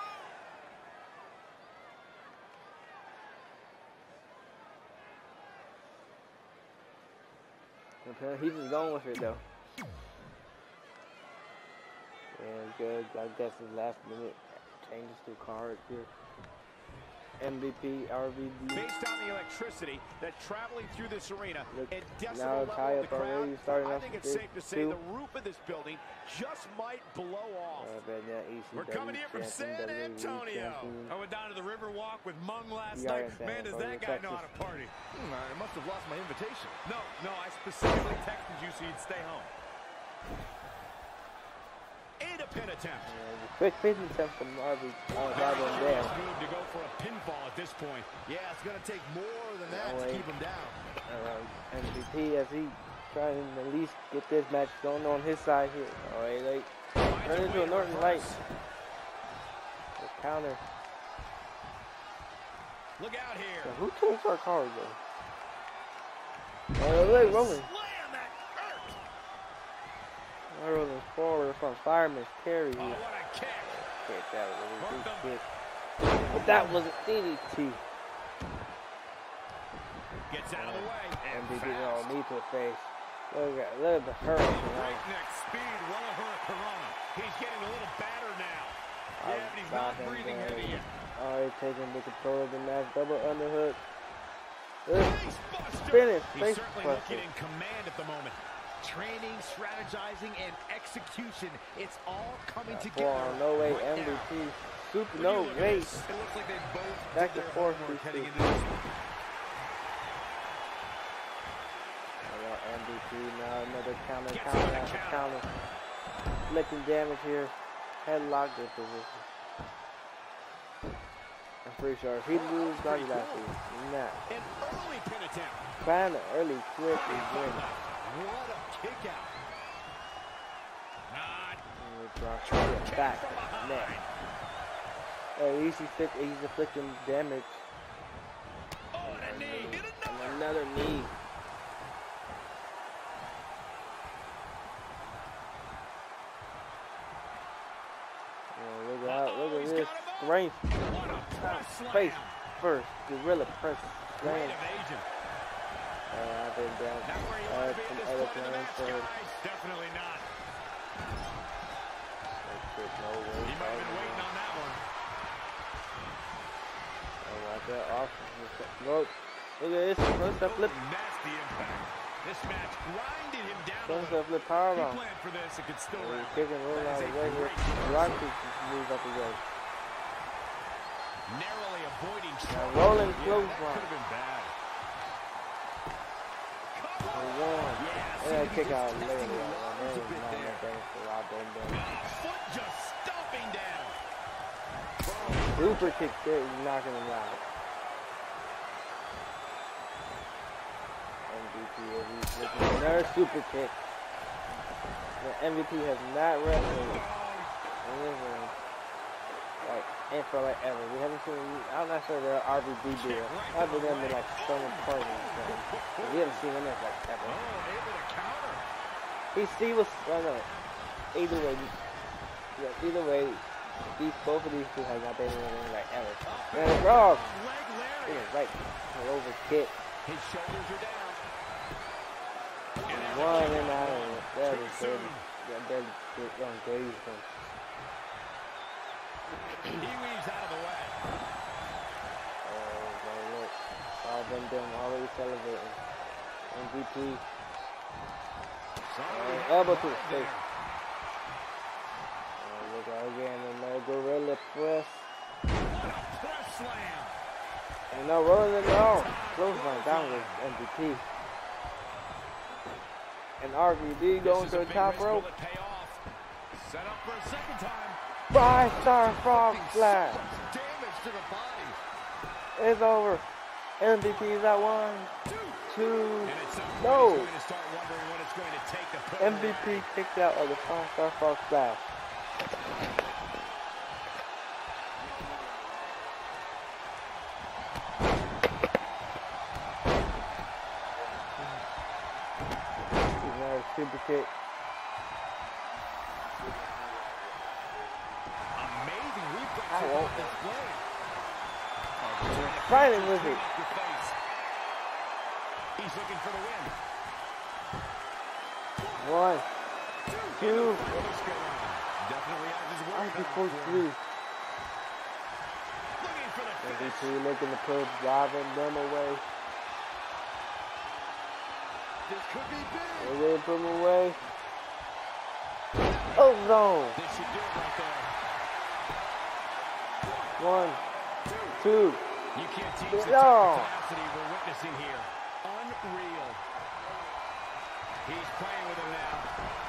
He's just going with it though. Yeah, good. I guess his last minute changes to card here. M V P, R V D. Based on the electricity that's traveling through this arena Look, and decibel now level tie of up the already, crowd, starting I off think with it's this safe to say two. the roof of this building just might blow off. Uh, but yeah, E C W We're coming here from champion, San W W E Antonio. champion. I went down to the Riverwalk with Mung last Yeah, night. San Man, does Antonio, that guy know Texas. how to party. Hmm, I must have lost my invitation. No, no, I specifically texted you so you'd stay home. And a pin attempt. Uh, quick pin attempt from Marvin. Oh, that one there. Move to go for a pinfall at this point. Yeah, it's going to take more than that No to way. keep him down. Uh, M V P as he trying to at least get this match going on his side here. All right, like turn into a Norton Light. The counter. Look out here. So who takes our card though? Oh, look, Roman. Slam that hurt. Rolling forward from Fireman's Carry. Oh, what a kick. Kick, that was a really good kick. But that was a D D T. Gets out of the way. M And V P fast. on knee to the face. Look at look at the hurricane. Breakneck speed, well a hurricanrana. He's getting a little battered now. Yeah, but he's not breathing heavy yet. Alright, taking the control of the match. Double underhook. Ugh. Face buster. Finish. He's Face certainly buster. looking in command at the moment. Training, strategizing, and execution. It's all coming Boy, together. no way, right M V P. now. Super, When no you look at way. this, It looks like they both Back did and their forth, homework these heading two. into this. M V P now, another counter, Gets counter on the after counter. counter. Flicking damage here. Headlock good position. I'm pretty sure if he loses, Bobby Lashley. Nah. An early pin attempt. Find the early quick is win. What a kick out. Not Back, from behind. neck. At least he's, flick, he's inflicting damage. Oh, and a knee. Get another. And another knee. Oh, look out, look at this strength. What a press slam. Face first, gorilla press Great slam. evasion. Uh, I've been down. Not where you Uh, want to be at some this other point in the plans match, for guys. Definitely not. no way. He might have been waiting on that one. Oh, like that off. Look, look at this. First up flip. Nasty impact. This match grinded him down. a First little. up flip power He bomb. planned for this. It could still He's happen. kicking roll out of the way here. Rock kick just moves up the way. Narrowly avoiding Now trouble. rolling Yeah, close that could line. have been bad. One. Yeah, And seems kick to be out testing later. the And waters a then bit not there. much damage for Rob Bowman. Foot just stomping down. Super kick there. He's knocking him out. M V P is he's looking for another super kick. The M V P has not wrestled in this ring. Like, and for like ever. We haven't seen, I'm not sure the R V D deal. Other than the like Strowman Party and stuff. We haven't seen him as like ever. Oh, able to counter. He see was, I know. Either way, yeah, either way, these, both of these two have not been in the ring like ever. And Raw, Leg he lariat. was right, over kick. His shoulders are down. One and out of it. That is good. Yeah, that is good. Young Gaze from. He weaves out of the way. Oh, well, look. All them them already celebrating. M V P. Uh, elbow to the face. Oh, look out again. Another gorilla press. What a press slam. And now rolling it down. Close line down with M V P. And R V D going This to is the a big top risk. rope. Will it pay off? Set up for a second time. Five-star frog splash. Damage to the body. It's over. M V P is at one, two, no. M V P kicked out of the five-star frog splash. Another super kick. Amazing reflex I won't. display. Fighting with it. He's looking for the win. One, two, Definitely has his work I cut out for for him. three. Looking for the M V finish. P looking to put driving them away. This could be big. They didn't put them away. Oh, zone. This should do it right there. One, two. You can't teach the No. type of tenacity we're witnessing here. Unreal. He's playing with him now.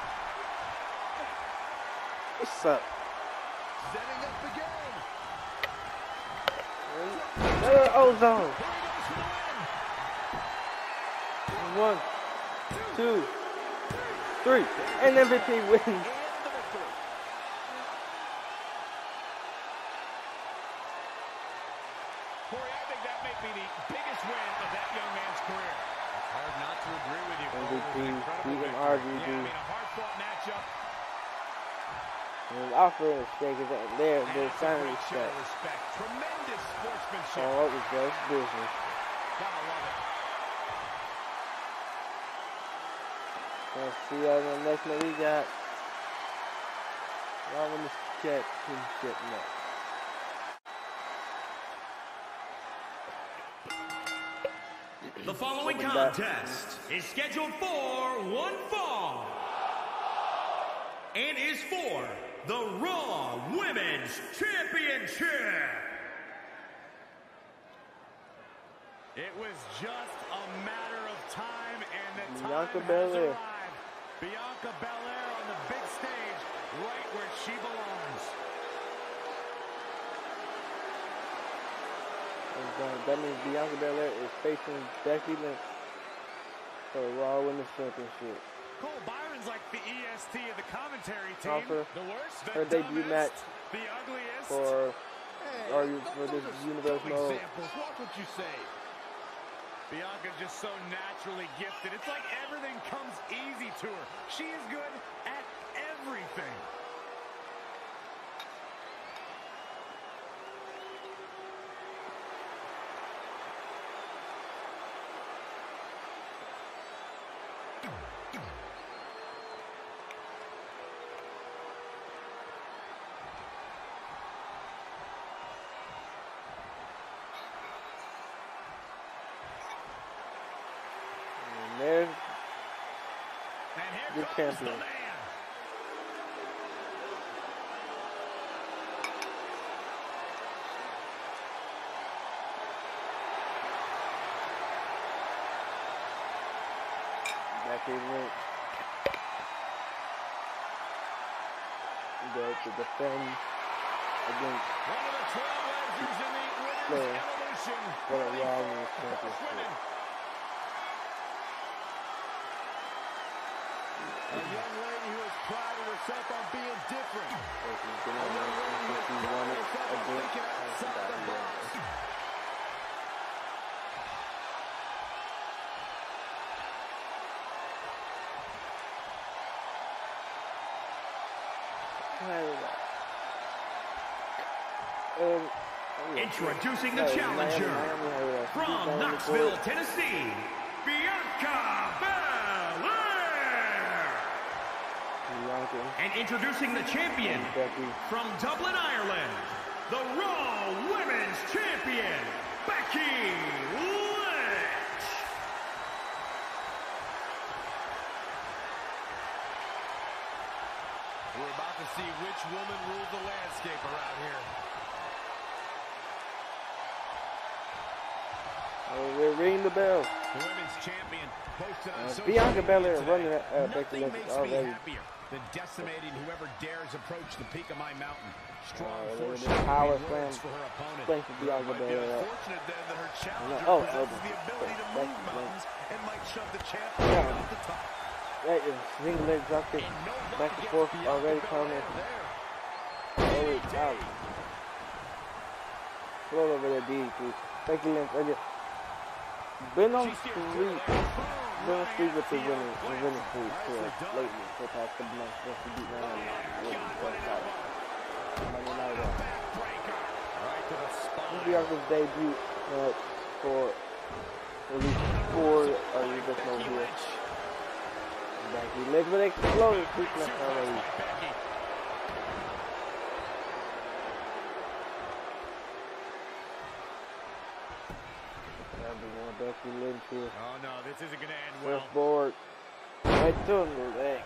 What's up? Setting up again. Another ozone. Here he goes for the win. One, two, three. And M V P wins. And the victory. Corey, I think that may be the biggest win of that young man's career. It's hard not to agree with you. M V Cole. It was P, an incredible even victory. R G B. Yeah, I mean, a hard-fought matchup. And offering respect is that there, And they're that's a signing great show respect. of respect. Tremendous sportsmanship. Oh, it was just business. Gotta love it. Let's see on the next one we got. Robin the championship next. The following Welcome back. contest is scheduled for one fall and is for the Raw Women's Championship. It was just a matter of time, and the Bianca time has Belair. arrived. Bianca Belair on the big stage, right where she belongs. And, uh, that means Bianca Belair is facing Becky Lynch for the Raw Women's Championship. Cole Byron's like the E S T of the commentary team. Offer the worst, the her debut dumbest, match the ugliest. For Hey, Are you those for this are universe strong mode? examples. Watch what you say. Bianca's just so naturally gifted. It's like everything comes easy to her. She is good at everything. And there's And here Good comes champion. the man. Becky Lynch. There to defend against One of the trailblazers in the Yeah. women's evolution. for the Fighting Raw for Women's across Championship. women. A young lady who has prided herself on being different. Becky A getting young on lady who there has since she won prided it herself on against thinking outside the box. Um, Introducing the Hey, challenger Miami, Miami, Miami, from Miami, Knoxville, Miami. Tennessee, Bianca Belair. Bianca, And introducing the champion Becky, from Dublin, Ireland, the Raw Women's Champion, Becky Lynch. We're about to see which woman rules the landscape around here. Oh, we're ringing the bell. The women's champion posted on Uh, social Bianca media Belair today. running uh, Becky Nothing Lynch makes me already. happier than decimating whoever dares approach the peak of my mountain. Strong Uh, force the power words slam. for her opponent. Thanks to Bianca Might be Belair. unfortunate then that her challenger Oh, possesses oh, the ability to that's- move that's- mountains and might shove the champ Yeah. off the top. That is single leg drop kick. And no luck Back and against forth Bianca already Belair coming. there. Holy cow. Roll over there, D D T. Becky Lynch again. Been on three. Been on three with the winning, the winning streak here lately for the past couple months. Just to beat Naomi. Monday Night Raw. Right to the spine. Bianca's debut uh, for at least four, or you just know here. Becky Lynch, but exploded. Suplex already. Becky Lynch here. Oh no, this isn't going to end well. First board. Right to the leg.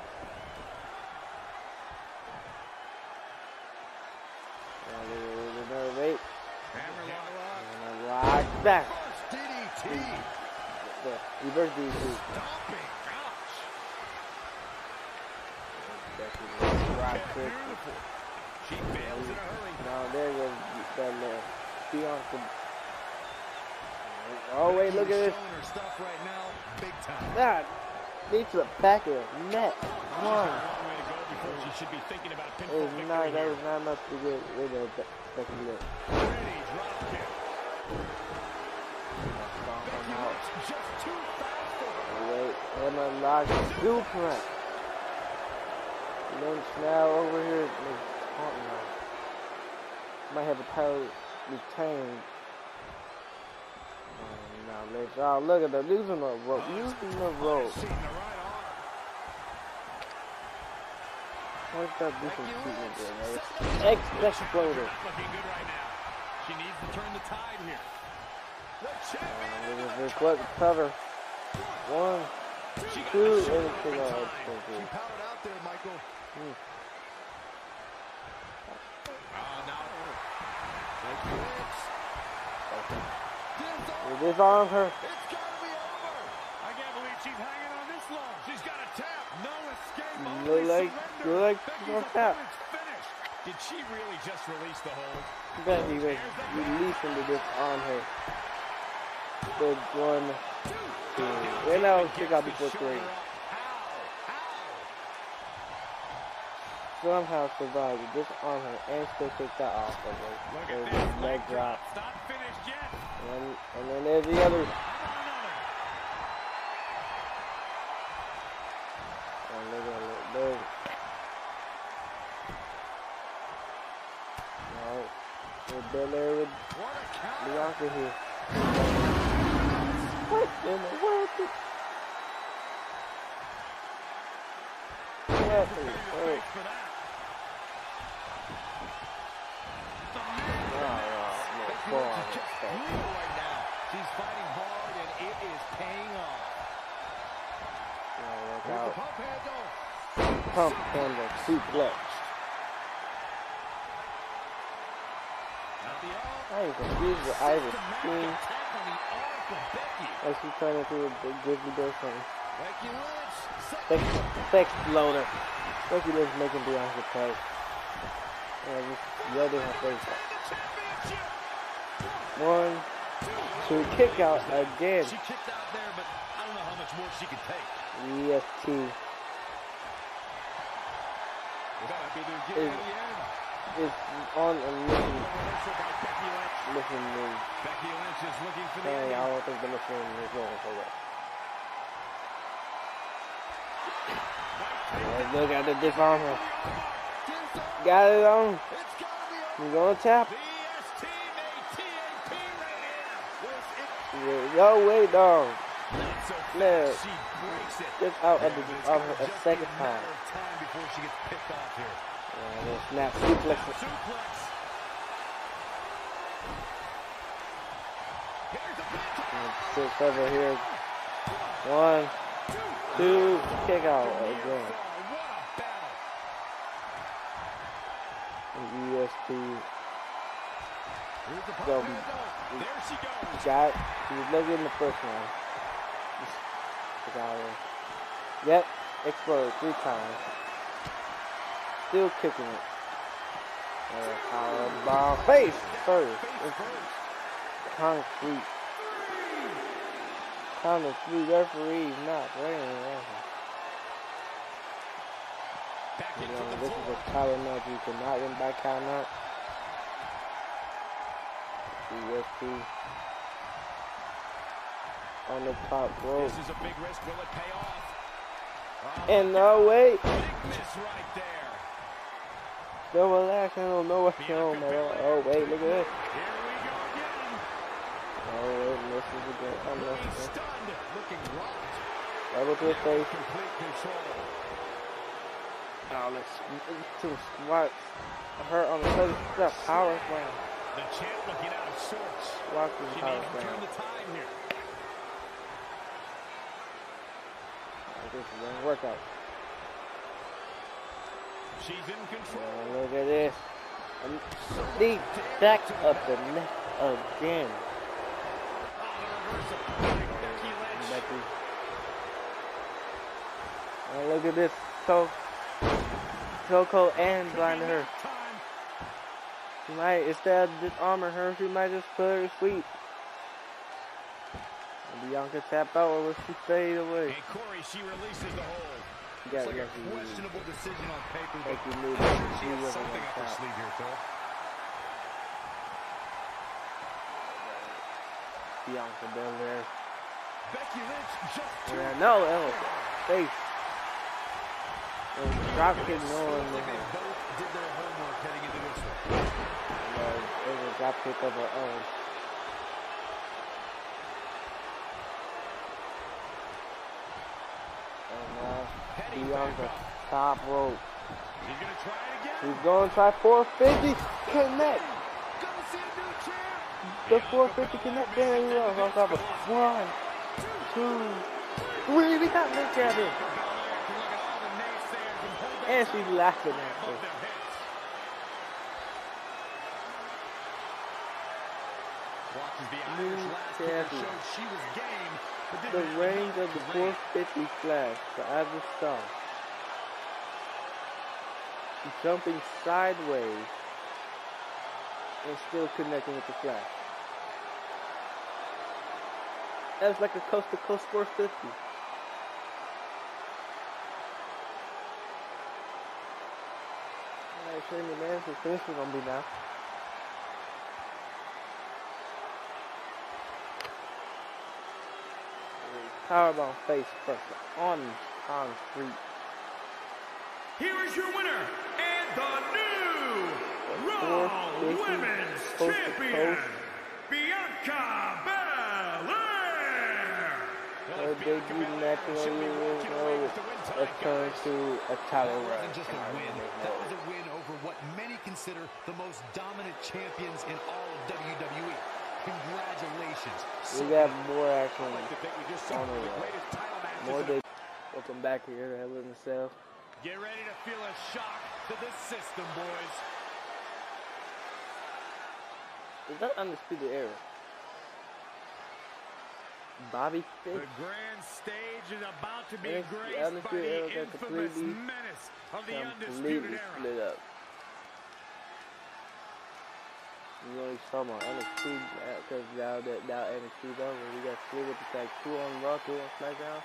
And the nerve eight. Hammerlock. And a lock back. D D T. The reverse D D T. Stomping. Ouch. Becky Lynch rock kick. She fails in a hurry. Now there goes that left. Bianca. Oh wait, look at this. Showing her stuff right now, big time. God, knee to the back of the neck. One. Long way to go before she should be thinking about a It pinfall is victory not, that here. is not enough to get rid of Be- Becky Lynch. Pretty drop kick. Stomp them out. Just too fast for her. Wait, and a lock suplex. Lynch now over here is taunting her. Might have a title retained. And now Lynch, oh look at them, using the rope, using the rope. Seen the right arm. What's that different treatment there, man? X exploder. Not looking good right now. She needs to turn the tide here. The champion. And look at this, what cover. One, She got two, the shoulder and up two. in Oh, time. it's so She good. powered out there, Michael. Hmm. Oh, no. Becky Lynch. We disarm her. It's gotta be over. I can't believe she's hanging on this long. She's got a tap. No escape. Look Only like, surrender. look like Becky's she's gonna tap. opponent's finished. Did she really just release the hold? Becky was releasing the disarm her. Good one, two. And now kick out before three. Somehow survived to disarm her and still kick that off of her. Look There's at this a leg drop. It's not finished yet. And, and then there's the other. And look at it. There. Alright. With Belair with What a counter. Bianca here. What in the world? did- What in the world? For that. Oh, oh, no, Becky four Lynch on is it. just brutal right now. She's fighting hard and it is paying off. Yeah, look Here's the out. pump handle. Pump handle, suplex. Not the arm. I ain't confused with Ivy Systematic Queen. attack on the arm from Becky. Like she's trying to do a big Grizzly Bear thing. Becky Lynch. Sex, sex loader. Becky Lynch making Bianca pay. Yeah, just yelled in her face. One, two, kick out again. She kicked out there, but I don't know how much more she could take. E S T. That might be the Is- beginning of the end. It's on a mission. Reversal by Becky Lynch. Mission is Becky Lynch is looking for the saying I end. don't think the mission is going for that. Yeah, look at the disarm her. Got it on. It's gotta be over. You gonna tap? The E S T made T A P right here. Yeah, yo, wait, dog. Not so Yeah. fast. She breaks it. Just out of, But the, it's of gonna her a just second be a time. matter of time before she gets picked off here. And then snap suplex. Suplex. Here's the back. Six over here. One, two, kick out again. What a battle. E S T. So, There she goes. got, he was looking in the first one. Just got her. Yep, exploded three times. Still kicking it. Uh, power bomb. Face first. Concrete. Count of three referees not playing. You know, this is a title match you cannot win by count out. U S P on the top rope. This is a big risk. Will it pay off? And no wait. Big miss right there. Still relax. I don't know what's going on. Oh wait, look at this. Here we go again. Oh wait, misses again. I'm He's missing. stunned, looking rocked. Double to the face. Complete control. Oh, let's two spots. Her on the third step. Power slam. The champ looking out of sorts. Walking She power needs to turn slam. the tide here. This is a workout. She's in control. Oh, look at this. And the back of the neck again. Oh, the reversal. Becky Lynch. Becky. Oh, look at this. So, so cold and blinded her. Time. She might, instead of disarming her, she might just put her to sleep. And Bianca tap out or will she fade away? And Corey, she releases the hold. You got It's like a Becky Lee. questionable decision on paper, but Becky Lee. she She has wasn't something on up her top. sleeve here, Phil. Bianca Belair. Becky Lynch just two. Yeah, no, oh, face. And drop kick no one Looks like there. they both did their homework heading into this one. No, it was a drop kick of her own. And now, Heading Bianca, back up. top rope. She's going to try it again. He's going to try four fifty. Connect. Gonna see a new champ. The four fifty connect. There you go. On top of one, two, three. We got Nick at it. And she's laughing at us. Watches the New Irish last kicker champion. showed she was game, but didn't The have range of the four fifty flash, the average star. Jumping sideways and still connecting with the flash. That's like a coast to coast four fifty. Alright, show me man, so this is gonna be now. Powerbomb face first on concrete. Here is your winner and the new Raw four fifty Women's coast to Champion, coast. Bianca Belair. Her debut match in the U S has turned to a title That run. wasn't just a win. That was a win over what many consider the most dominant champions in all of W W E. Congratulations. We got more action I like to think we just saw on one the of the way. greatest title matches. More of- day. Welcome back here to Hell in the Cell. Get ready to feel a shock to the system, boys. Is that Undisputed Era? Bobby The Fish grand stage is about to be Yes, the graced by Undisputed the Era got infamous completely- menace of the completely Undisputed Era. split up. You know, he's talking about N X T because now that now N X T's over, we got split up. It's like two on Raw, two on SmackDown.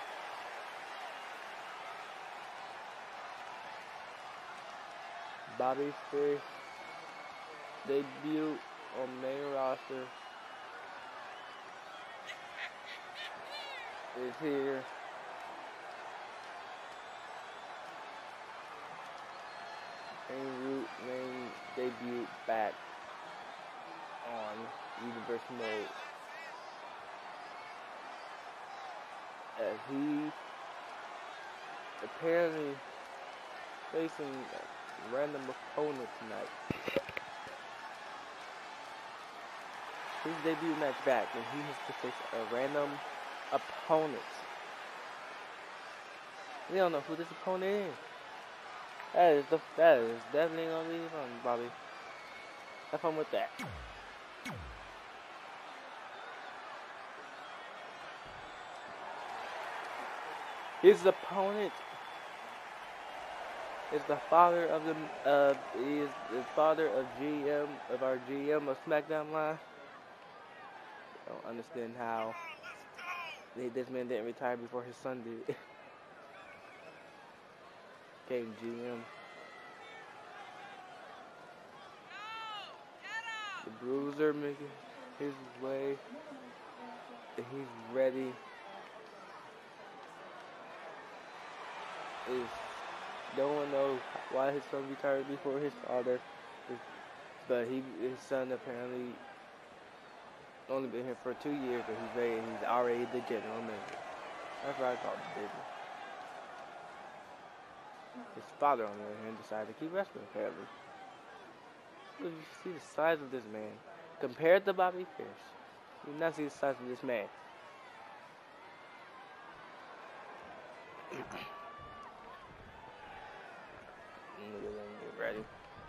Bobby Fish debut on main roster is here. Main root main debut back on Universe Mode as he apparently facing a random opponent tonight. His debut match back, and he has to face a random opponent. We don't know who this opponent is. That is the that is definitely gonna be fun, Bobby. Have fun with that. His opponent is the father of the uh he is the father of G M of our G M of SmackDown Live. I don't understand how they, this man didn't retire before his son did. Came G M. The Bruiser making his way. And he's ready. Is no one knows why his son retired before his father, but he his son apparently only been here for two years, but he's ready. He's already the general manager. That's what I call the business. His father, on the other hand, decided to keep wrestling. Apparently, look, you see the size of this man compared to Bobby Fish. You do not see the size of this man. Get ready.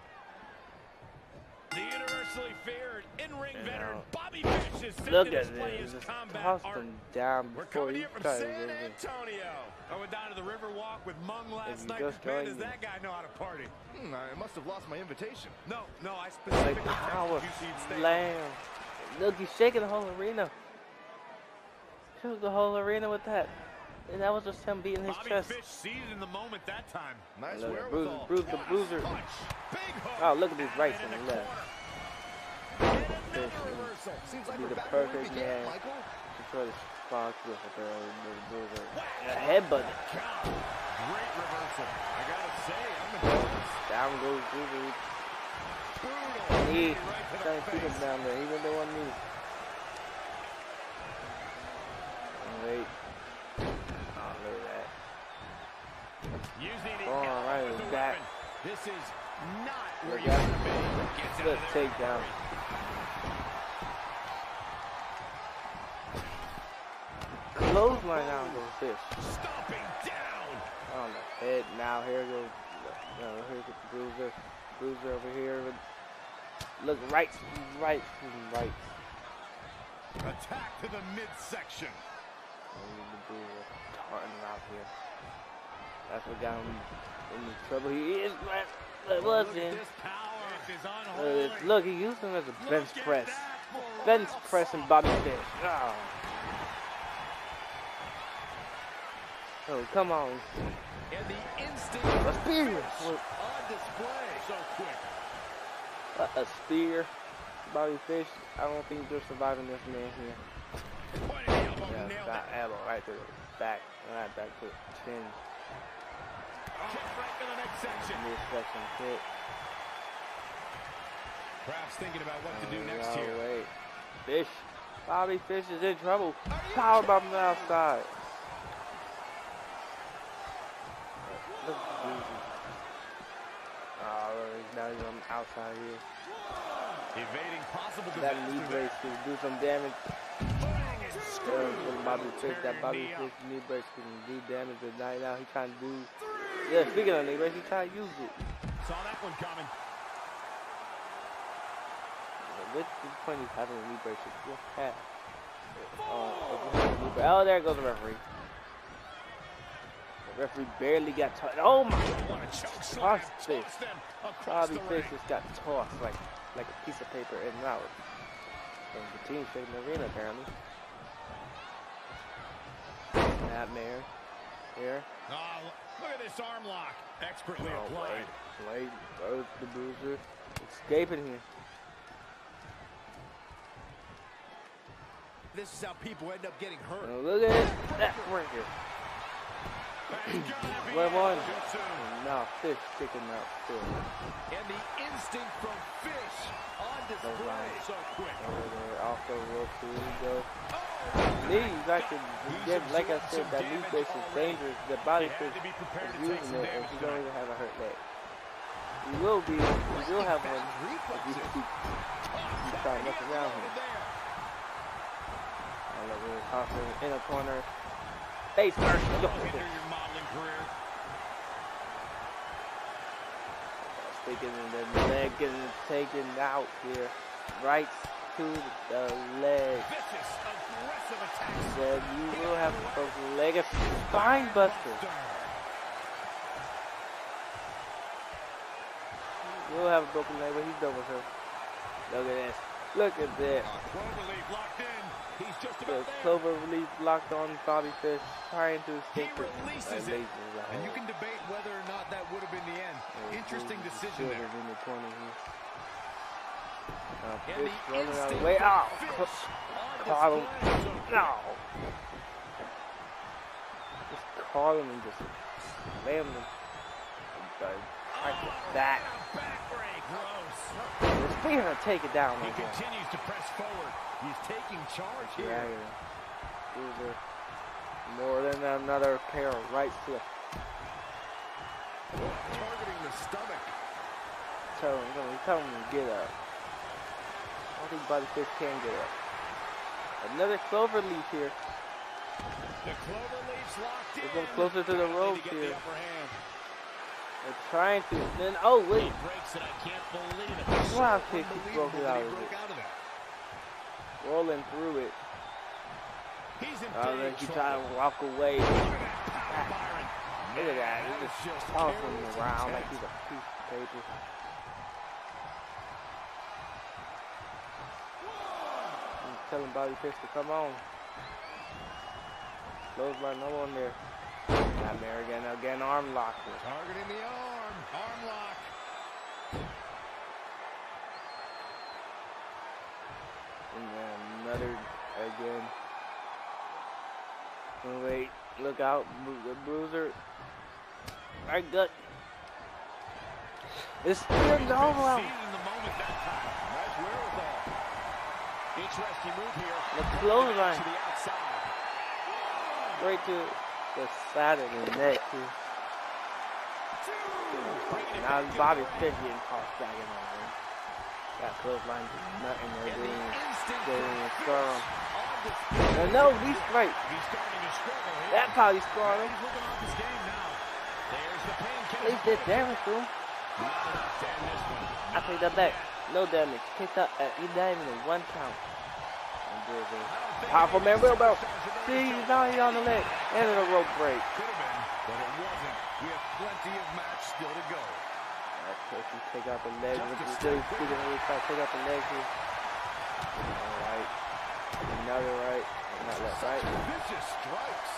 The universally feared in-ring veteran Bobby Fish is set Look to at display this. his Just combat tossed art. him down We're before coming he here from started. San Antonio. I went down to the Riverwalk with Mung last you night. just Man, joined does me. that guy know how to party? Hmm, I must have lost my invitation. No, no, I Like specifically power texted you so you'd stay. slam. Look, he's shaking the whole arena. Shook the whole arena with that. And that was just him beating his Bobby chest. Fish seized in the moment that time. Nice Look, wherewithal. Bruiser, Bruiser, the Bruiser. Punch, big hook. Oh, look at these rights and and in the left. corner. Fish Another reversal. Seems like be we're the back where we perfect began, man. Michael. Control the Fox with the Bruiser. A headbutt. Count. Great reversal. I gotta say, I'm impressed. Down goes Bruiser. Brutal. He Right to the trying to keep him face. down there, even though one knee. Wait. Oh, look at that. Using the Oh, elbow right, as a back. weapon. This is not where Look you at want to be. Gets out Good of there. takedown. Clothesline now goes Fish. Stomping down. On the head. Now here goes. No, here goes the Bruiser. Bruiser over here. Look, right, right, right. Attack to the midsection. The Bruiser tarting him out here. That's what got him in the trouble. He is. It was Look at in. this power. This is Uh, unholy. look, he used him as a bench Look at press. that for Bench outside. press and Bobby Fish. Oh. Oh, come on. And the instinct A spear. on display. So quick. A, a spear. Bobby Fish. I don't think they're surviving this man here. Point of the elbow. Yeah, Nailed that it. elbow right to the back. Right back to the chin. Kick right to the midsection. Midsection kick. Perhaps thinking about what to do Oh, next no, here. wait. Fish. Bobby Fish is in trouble. Power bomb from the outside. Look at the Bruiser. Oh, look, now he's on the outside here. Evading possible That disaster knee there. brace can do some damage. Uh, from Bobby Fish, that Bobby Fish knee brace can do damage, but now, now he's trying to do. Yeah, speaking of knee brace, he's trying to use it. Saw that one coming. What's the point of having a knee brace if you have? Oh, oh, there goes the referee. The referee barely got touched. Oh my What a choke slam. Tossed Fish. Tossed them across Bobby the Fish ring. just got tossed like like a piece of paper in route. And the team shaking the arena apparently. Nightmare. Here. Oh, look at this arm lock. Expertly Oh, applied. wait. Wait. Goes the Bruiser. Escaping here. This is how people end up getting hurt. Oh, look at it. That breaker. Where one? Now Fish kicking out still. And the instinct from Fish on display. right. So quick. Over there, off the rope, here we go. Knees, I could get, like I said, that knee brace is dangerous. The Body Fish is using it, and he don't even have a hurt leg. He will be, he will have one if you keep, keep trying to mess around him. I love it. Tossing in a corner. Face first. Go. Enter your modeling career. Sticking in the leg, getting taken out here. Right to the leg. Vicious, aggressive attack. Said you will have to poke the leg. A spine buster. You'll have a broken leg, but he's done with her. Look at this. Look at this. Cloverleaf locked in. He's just The about there. Cloverleaf locked on Bobby Fish, trying to He escape it. releases it. And you can debate whether or not that would have been the end. Interesting decision there. In the corner here. Uh, And Fish the running out of the instinct way. for Ow! Fish Caught on him. display. No! Just caught him and just slammed him. But right to that. Backbreak. Gross. The spear take it down He again. continues to press forward. He's taking charge here. Dragon. Bruiser. More than another pair of right foot. Targeting the stomach. Tell him, tell him, tell him to get up. I don't think Bobby Fish can get up. Another clover leaf here. The Cloverleaf's locked in. They're going closer to the Trying ropes to get here. the upper hand. They're trying to. Then, oh wait. He breaks it. I can't believe it. Wow, kick. He broke it Unbelievable that out he of broke it. out of that. Rolling through it. He's in I don't big think he trouble. tried to walk away. Look at that power, Byron. Look at that. He's That just was just tossing him careless around like intent. he's a piece of paper. He's telling Bobby Fish to come on. Clothesline, no one there. Not there again. Again, arm locked. Targeting the arm. Arm lock. And then another again. Oh, wait, look out, Bru- the bruiser. Right gut. It's still going on. Seizing the moment that time. Nice wherewithal. Interesting move here. The clothesline. To the outside. Right to the side of the neck here. Now Bobby Fish getting tossed back in there. Man. Got clothesline, nothing there doing. Getting a storm. And no, he's right. He's starting to struggle here. That's how he's scoring. He's looking off his game now. There's the painkiller. At least did damage to him. Not enough to end this one. I take that back. No damage. Kicked up at he died in a one count. And there's a powerful man wheelbarrow. See, he's now he's on the leg. And a rope break. Could have been, but it wasn't. We have plenty of match still to go. Okay, you take out the leg. With the still speaking really fast. Take out the leg here. Alright. Another right. Not left, right. Vicious strikes.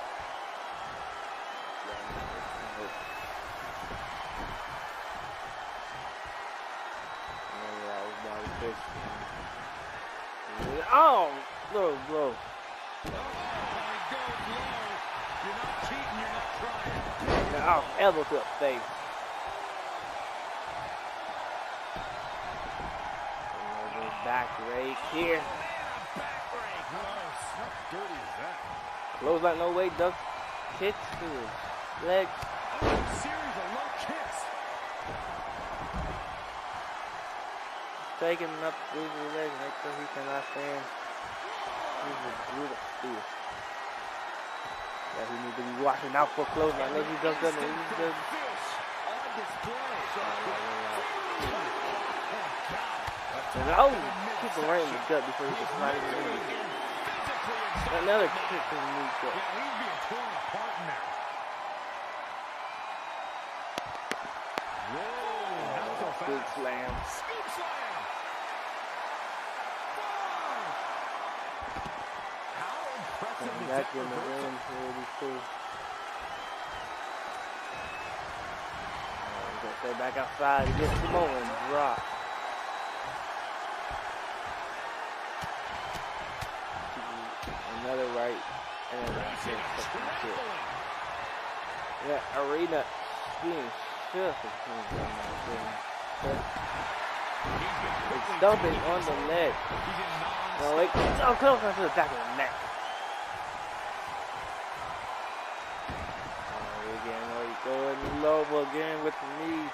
Oh, low blow. Oh, he goes low. You're not cheating, you're not trying. Oh, elbow to the face. Back rake here. Backbreak. Gross. How dirty is that? Close like no way, ducks kicks to his legs. Oh, a series of low kicks. Taking him up through his legs, make sure he cannot stand. He's a brutal steal. That he needs to be watching out for close like maybe he does that. He does. Fish on display. And oh, kick him right in the gut before he can slide in the ring. Another kick in the knee gut. Yeah, he's being torn apart now. Whoa, not so Big fast. slam. Scoop slam. How impressive And is back that in the reversal? ring, really cool. Uh, gonna stay back outside to get Samoan drop. Another right, and then that's it. Yeah, arena being shook. It's dumping on the leg. No, wait. Oh, close to the back of the neck. Oh, again, oh, he's going low again with the knee.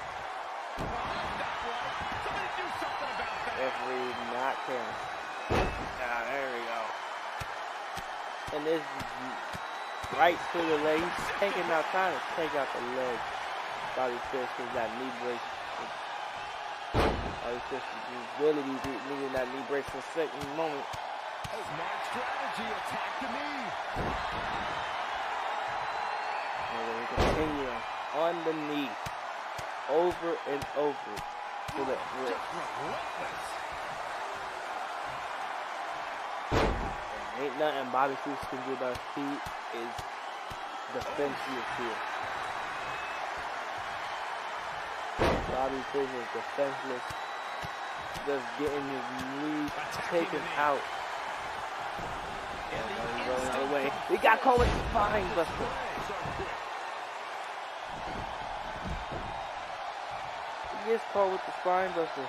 Referee not caring. Ah, there we go. And this right to the leg. He's taking out, trying to take out the leg. Bobby Fish with that knee brace. Bobby Fish really be needing that knee brace for a second moment. Smart strategy, attack the knee. And then we continue on the knee, over and over to the wrist. Ain't nothing Bobby Fish can do about he is defenseless here. Bobby Fish is defenseless, just getting his knees taken out. And he's going away. He got caught with the spine buster. He gets caught with the spine buster.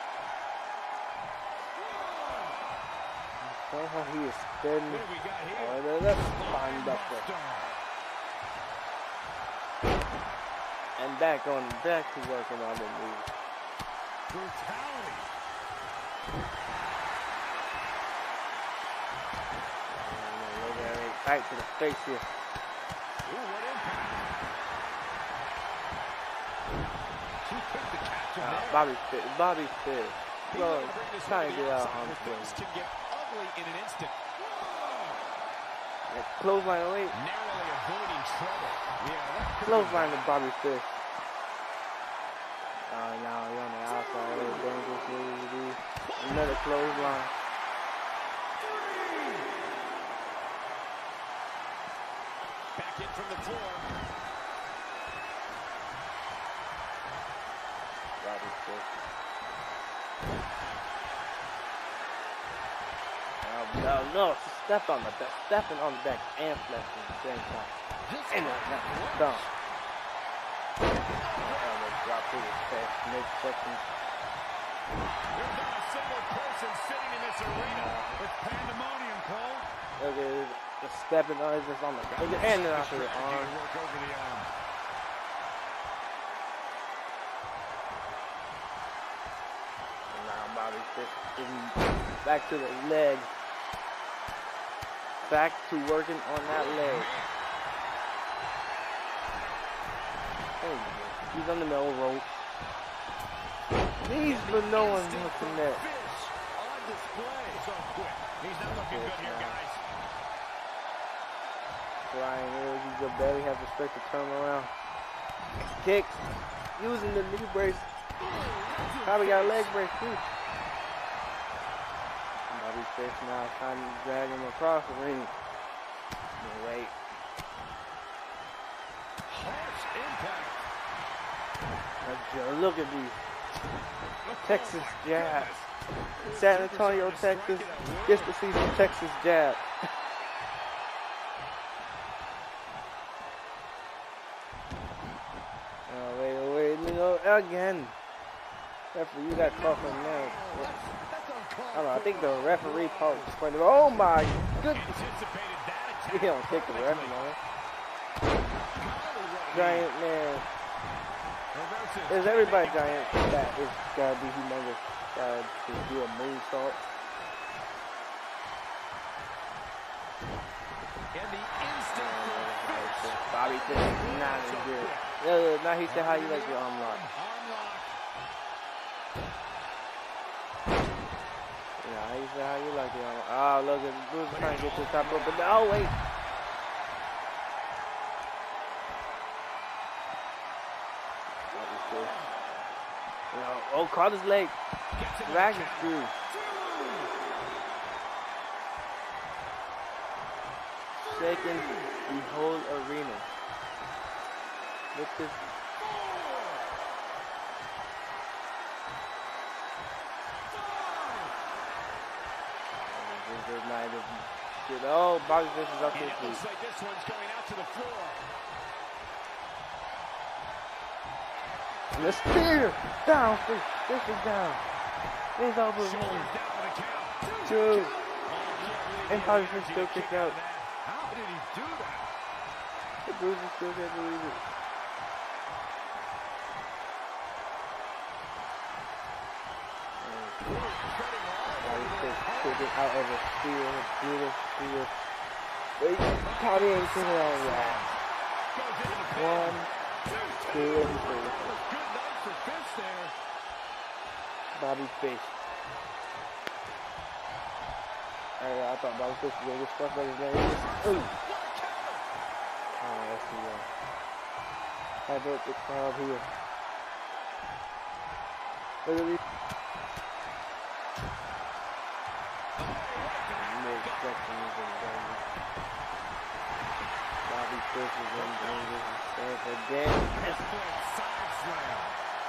Somehow he is spinning. Oh, that's spine buster. And back on, back to working on the knee. Brutality. Right to the face here. Ooh, what impact. She picked the catch Uh, Bobby Fish. Bobby Fish. Well, trying to get out on the things can get ugly in an instant. Yeah, clothesline away. Narrowly avoiding trouble. Yeah, Clothesline to Bobby Fish. Oh, now you're on the outside. Really dangerous. Another clothesline. back in from the floor. Bobby Fish. Oh, no, no, she stepped on the back, stepping on the back and flexing at the same time. And then that's done. And they drop through his face, mid-section. There's not a single person sitting in this arena. It's pandemonium, Cole. Look at it, just stepping on it, just on the back. And then after the arm. Work over the arm. And now Bobby Fish getting back to the leg. Back to working on that leg. He's on the middle rope. He's but no one's looking there. Fish on display. So quick. He's not looking good here, guys. Brian Mills, he just barely has the strength to turn around. Kicks, using the knee brace. Probably got a leg brace too. Bobby Fish now trying to drag him across the ring. No, wait. Harsh impact. Now, look at these. Texas jab. San Antonio, Texas gets to see some Texas jab. Oh, wait, wait, you know, again. Referee, you got caught from there. I don't know, I think the referee called it pointed. Oh my goodness. He don't kick the ref, man. Giant man. Is everybody giant that is gotta be humongous uh, to do a moonsault? And the instant Bobby Fish is not as good. Yeah, now he said how you like your arm lock. Yeah, he said how you like your arm lock. Oh, look at Bruce trying to get to the top rope, but no, wait. Oh, caught his leg. Dragon screw. Shaking the whole arena. Look this. This is night of shit. Oh, Bobby Fish is up to his feet. Looks like this one's going out to the floor. And the spear! Down, Fish. Fish is down. His elbow is in. Two. And Bobby Fish still kicked out. How did he do that? The Bruiser still can't believe it. Bobby Fish kicking out of a spear. Brutal spear. Wait, Bobby ain't sitting on that. One, two, and three. Good night for Fish there. Bobby Fish. Hey, I thought Bobby Fish was going to get stuff like his name. Ooh. Oh, let's see. Uh, I broke the crowd here. Look at these. Bobby Fish is in danger. Stand for game. Side slam.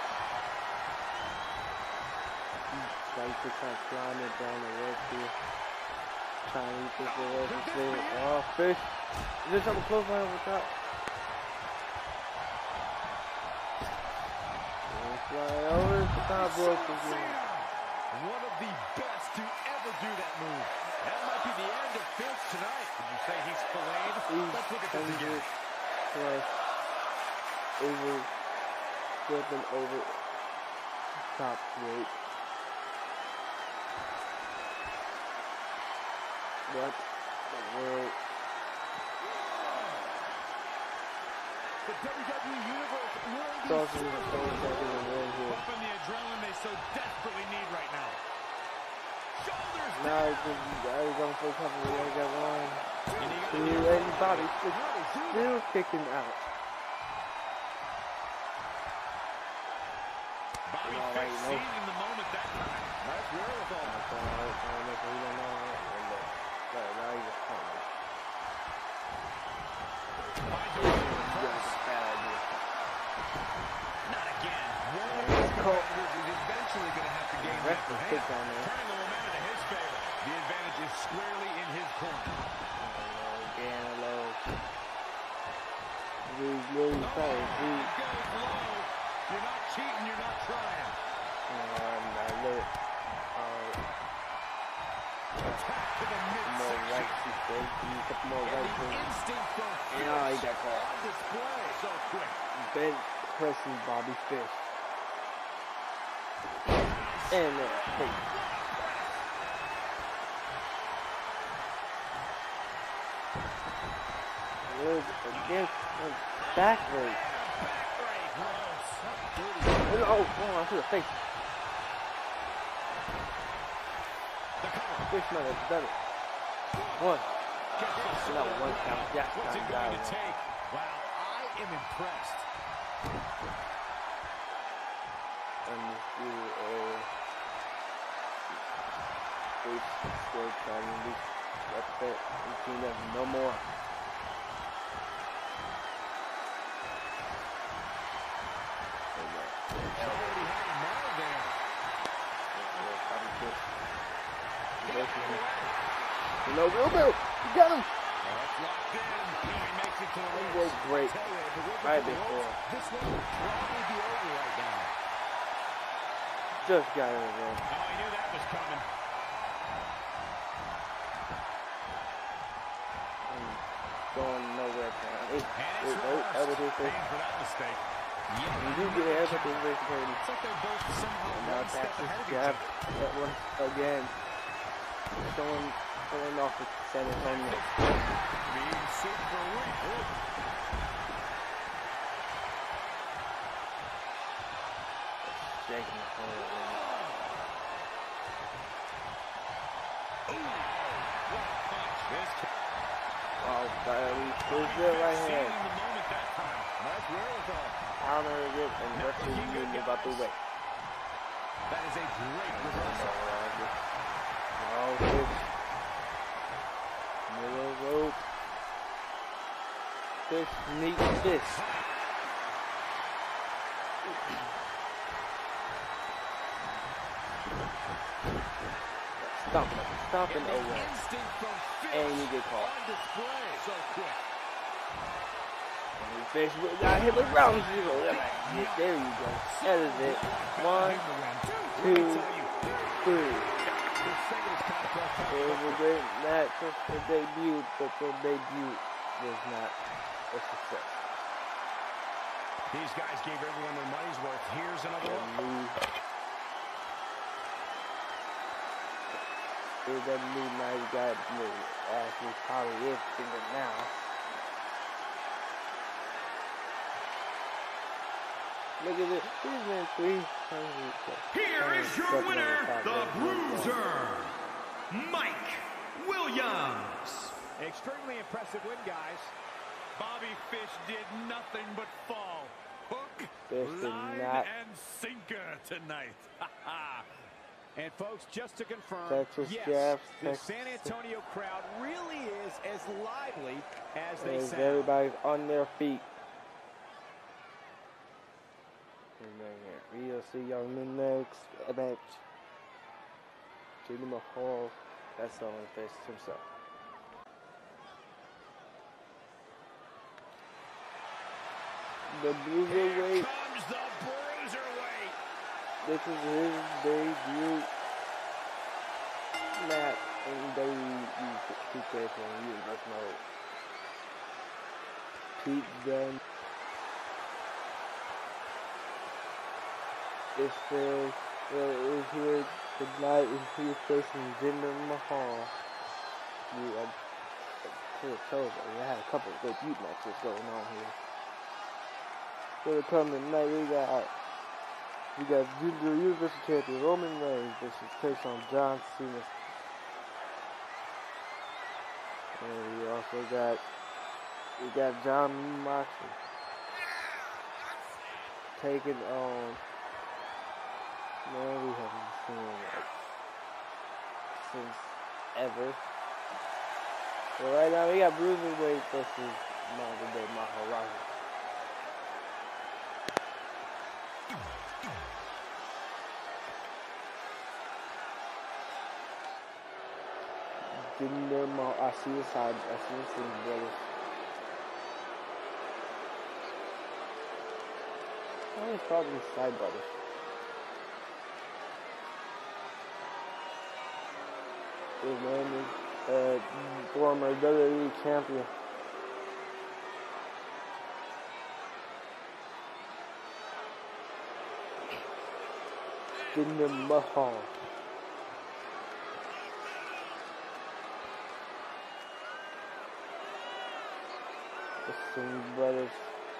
Like to try climbing down the rope here. Trying to get the rope and say, oh, Fish. Is there something close line over top? Fly over the top rope again. One of the best to ever do that move. That might be the end of Fish tonight. Would you say he's filleted? Let's look at this again. Plus, over, flipping over top rope. What the world? The W W E Universe will be Talking about throwing back in the ring here. pumping the adrenaline they so desperately need right now. Shoulders Now he's just now he's going for a couple. We only got one, two, and Bobby Fish still kicking out. Bobby All Fish right, no. seizing the moment that time. Nice wherewithal. Now he's just coming. Finds a way to reverse. Not again. One of these competitors is eventually going to have to gain the upper hand. Kick down there. Turning the momentum to his favor. The advantage is squarely in his corner. Again, low. Lose, lose, Oh, sorry, he lose. goes low. You're not cheating, you're not trying. Um, I love it. Attack to the More midsection. right, she said. Give me a couple more And right the here. instinct from Yeah, he Fish got caught. on display. So quick. Bench pressing Bobby Fish. And uh, hey. Look against the backwards. Oh, oh, oh, to the face. Fish might have done it. One. Not one count. Yeah, What's it count going down. to take? Wow, I am impressed. And this is a Fish still trying to reach up there. And clean up no more. Already had a mark there. No, real Bill. You got him. That's locked in. No, he makes it to the He ropes. was great. Tell you, if it wasn't Right for the before. ropes, this one would probably be over right now. Just got him again. Oh, I knew that was coming. Going nowhere. Hey, And hey, it's oh, that was his reversed. face. Paying for that mistake. You do get ahead, but there's very security. It's like they're both somehow And now one step Texas ahead of each jab. other. That one again. Showing, showing off with San Antonio. Being sick for a week. Shaking the phone. This Oh, Kylie. Who's there right seizing hand? the moment that time. Nice wherewithal. Counter it and referee moving about the way. That is a great reversal. Oh, Fish. Middle rope. Fish meets this. Stomping, stomping away. Instinct from Fish And you get caught. on display. So quick. And Fish got hit with round zero. Yeah, there you go. That is it. One, two, three. It was a great match for debut, but the debut was not a success. These guys gave everyone their money's worth. Here's another And one. move. It doesn't mean now you got me actually probably is thinking now. Look at this. He's been three hundred. Here is your winner, the Bruiser, Mike Williams. Extremely impressive win, guys. Bobby Fish did nothing but fall. Hook, Fish did line, not. and sinker tonight. And folks, just to confirm, Texas yes, Jeffs, the Texas. San Antonio crowd really is as lively as they As sound. everybody's on their feet. And then we'll see y'all in the next match. Jinder Mahal, that's all in face himself. The Bruiserweight. Here comes the Bruiserweight. This is his debut match in W W E two K from Universe Mode. Pete Dunne. It says that it is here tonight and he is facing Jinder Mahal. You, I, I could have told you, I had a couple of debut matches going on here. For the coming tonight, we got we got Junior Universal Champion Roman Reigns versus takes on John Cena. And we also got we got John Moxley taking on. Man, we haven't seen it since ever. So right now we got Bruiserweight versus Modern Day Maharaja. Jinder Mahal, I see the side, I see the thing, brothers. I always call them side brothers. His name is uh, former W W E champion. Jinder Mahal. The Singh brothers.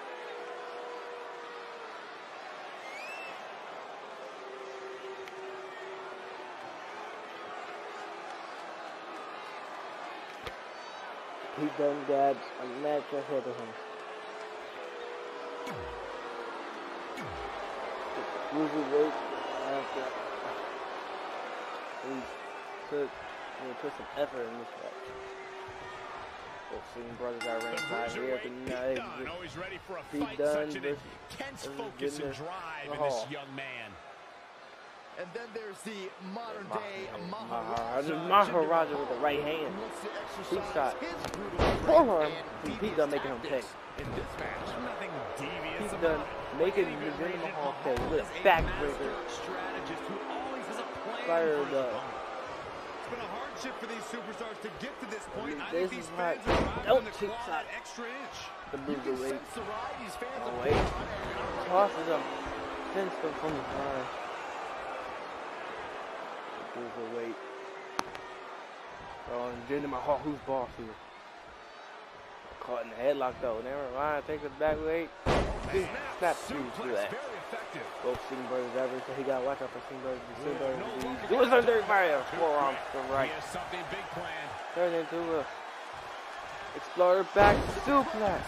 He done got a match ahead of him. Bruiserweight after he took he put some effort in this match. Both Singh brothers are ringside here tonight. Dunne, always ready for a Pete fight. Dunne Such an versus intense versus focus and Jinder drive in Mahal. this young man. And then there's the modern Ma- day Maharaja, Maharaja. Maharaja with the right hand. Who wants to He exercise shot his brutal forearm. strength He and Pete devious Dunne making him pay. tactics. In this match, nothing devious He's about done it. making Any good Jinder Raging Mahal Mahal pay with is a a backbreaker. master strategist who always has a plan Fired for his up. opponent. It's been a hardship for these superstars to get to this point. I This think these is fans hot. are driving Don't the cheap claw shot. that extra inch. The You can Bruiserweight. sense the ride these fans Oh, have wait. put on it. Tosses him. Sends him from behind. The Bruiserweight. Oh, and Jinder Mahal, who's boss here? Caught in the headlock though. Never mind. Take the back leg. Dude, snap through to that. Very effective. Both Singh brothers ever, so he got to watch out for Singh brothers. The Singh brothers. Do his under fire. Forearm to the right. He has something big planned. Turn into a Explorer back suplex.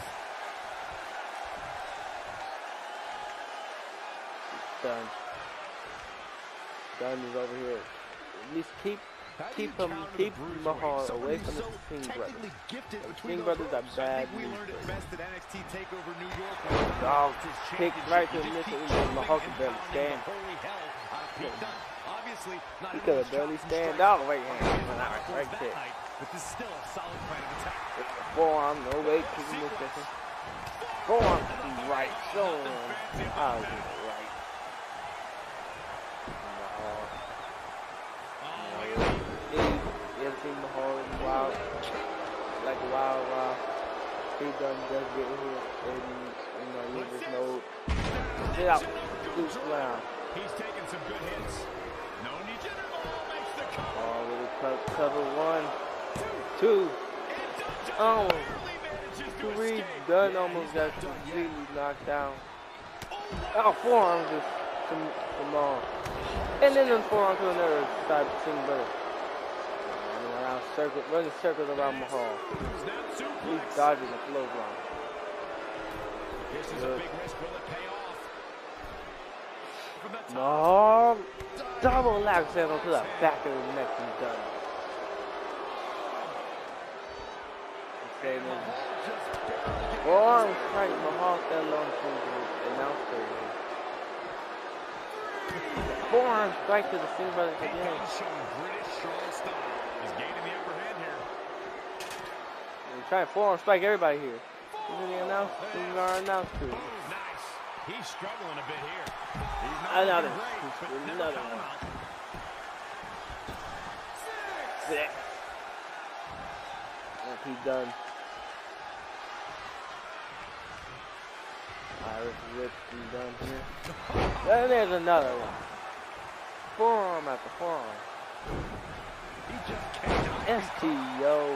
Done. Done is over here. At least keep How do keep you him counter keep the Bruiserweight? Mahal Someone away who's from the so Singh brothers. technically gifted The between Singh those brothers are ropes. I bad think we news. learned it best at N X T TakeOver New York. Dog His kicked championship. right to He the just missile. keeps Even Mahal pumping can and barely pounding stand. the holy hell out of Pete Dunne. Obviously, not He everyone's could have barely chopped and stand straight out right hand. on But not the right that kick. night, but this is still a solid plan of attack. Forearm, no way, kicking this second. Forearm to the right. Show him how to the right. Mahal. He, he ever seen Mahal in wild, like a wild, wild. He done just get here and, you know, you just know. Sit out, loose down. He's taking some good hits. No need to makes the cover. Oh, little cut, cover one, two, oh, three. Dunne almost got completely knocked down. Oh, forearms is some, some uh, and then the forearm to another side Singh brother. Running around circles, running circles around Mahal. He's dodging the flow line. This is a big risk. Will it pay off? From the No, double lag handle to the back of the neck and done. Forearm strike, Mahal fell on to the announcer. Forearm strike to the Singh brothers again. He's gaining the upper hand here. He's trying to forearm strike everybody here. These are the announcers. These are announcers. Nice. He's struggling a bit here. He's not Another. great, but never Another count him one. out. Six. And he's done. Irish whip, he's done here. And there's another one. Forearm after forearm. He just cannot. S T O.